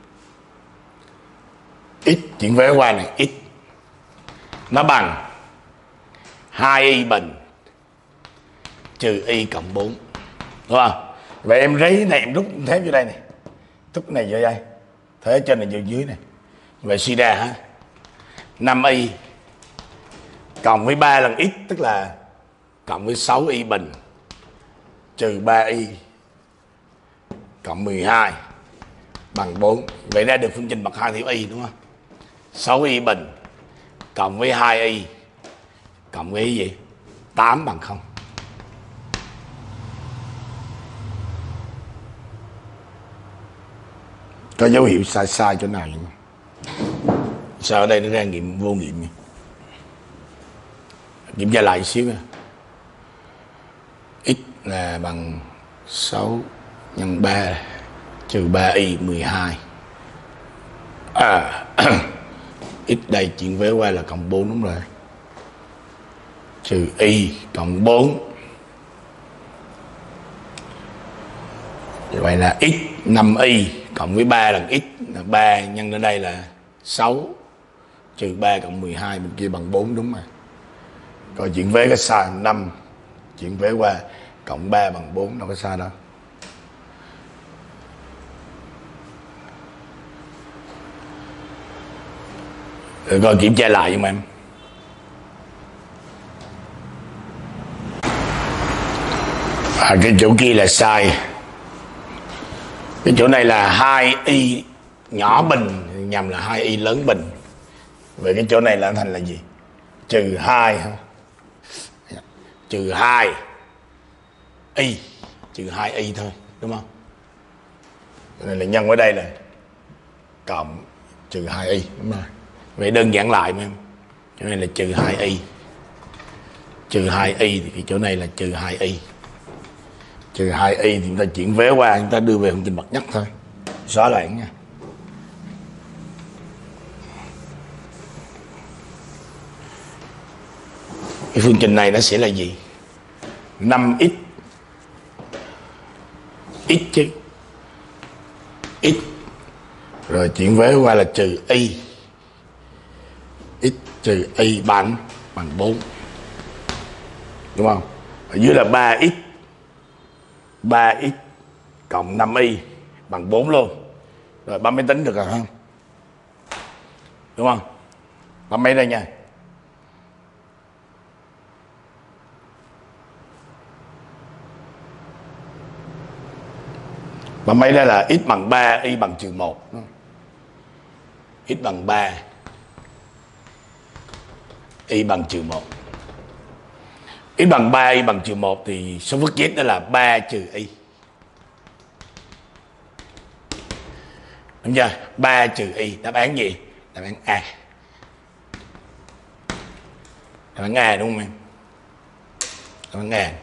x chuyển vế qua này, x nó bằng hai y bình trừ y cộng bốn, đúng không? Vậy em lấy này em rút thép vô đây này, rút này vô đây, thế trên này vô dưới này. Vậy suy ra ha, năm y cộng với ba lần x tức là cộng với sáu y bình trừ ba y cộng mười hai bằng bốn. Vậy ra được phương trình bậc hai theo y, đúng không? sáu y bình cộng với hai y cộng với gì? tám bằng không. Có dấu hiệu sai sai chỗ nào vậy? Sao ở đây nó ra nghiệm vô nghiệm vậy? Kiểm tra lại một xíu nha. X là bằng sáu nhân ba trừ ba y mười hai. À, x đây chuyển vế qua là cộng bốn, đúng rồi. Trừ y cộng bốn. Vậy là x năm y cộng với ba lần x là ba nhân lên đây là sáu trừ ba cộng mười hai, bên kia bằng bốn, đúng rồi. Rồi chuyển vế cái sai, năm chuyển vế qua cộng ba bằng bốn, đâu có sai đâu. Rồi coi kiểm tra lại giùm em. À, cái chỗ kia là sai. Cái chỗ này là hai y nhỏ bình, nhầm là hai y lớn bình. Vậy cái chỗ này là thành là gì? Trừ hai hả? Trừ hai y, trừ hai y thôi, đúng không? Cái này là nhân ở đây là cộng trừ hai y, đúng rồi. Vậy đơn giản lại mà em. Chỗ này là trừ hai y. trừ hai y thì cái chỗ này là trừ hai y. Trừ hai y thì chúng ta chuyển vé qua, chúng ta đưa về phương trình bậc nhất thôi. Xóa loạn nha. Cái phương trình này nó sẽ là gì? năm x x chứ x rồi chuyển vé qua là trừ y, x trừ y bằng bằng bốn, đúng không? Ở dưới là ba x ba x cộng năm y bằng bốn luôn. Rồi bấm máy tính được rồi không? Đúng không? Bấm máy đây nha. Bấm máy đây là x bằng ba, y bằng trừ một. X bằng ba, y bằng trừ một. X bằng ba, y bằng trừ một thì số phức z đó là ba trừ y. Đúng chưa? ba trừ y. Đáp án gì? Đáp án A. Đáp án A đúng không em? Đáp án A.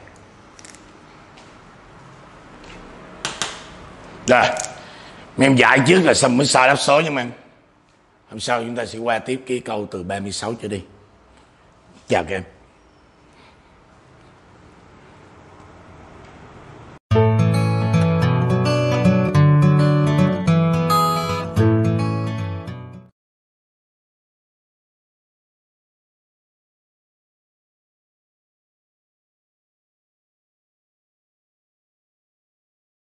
Rồi, mấy em giải trước là xong mới sai đáp số nha mấy em. Hôm sau chúng ta sẽ qua tiếp cái câu từ ba mươi sáu trở đi. Chào các em.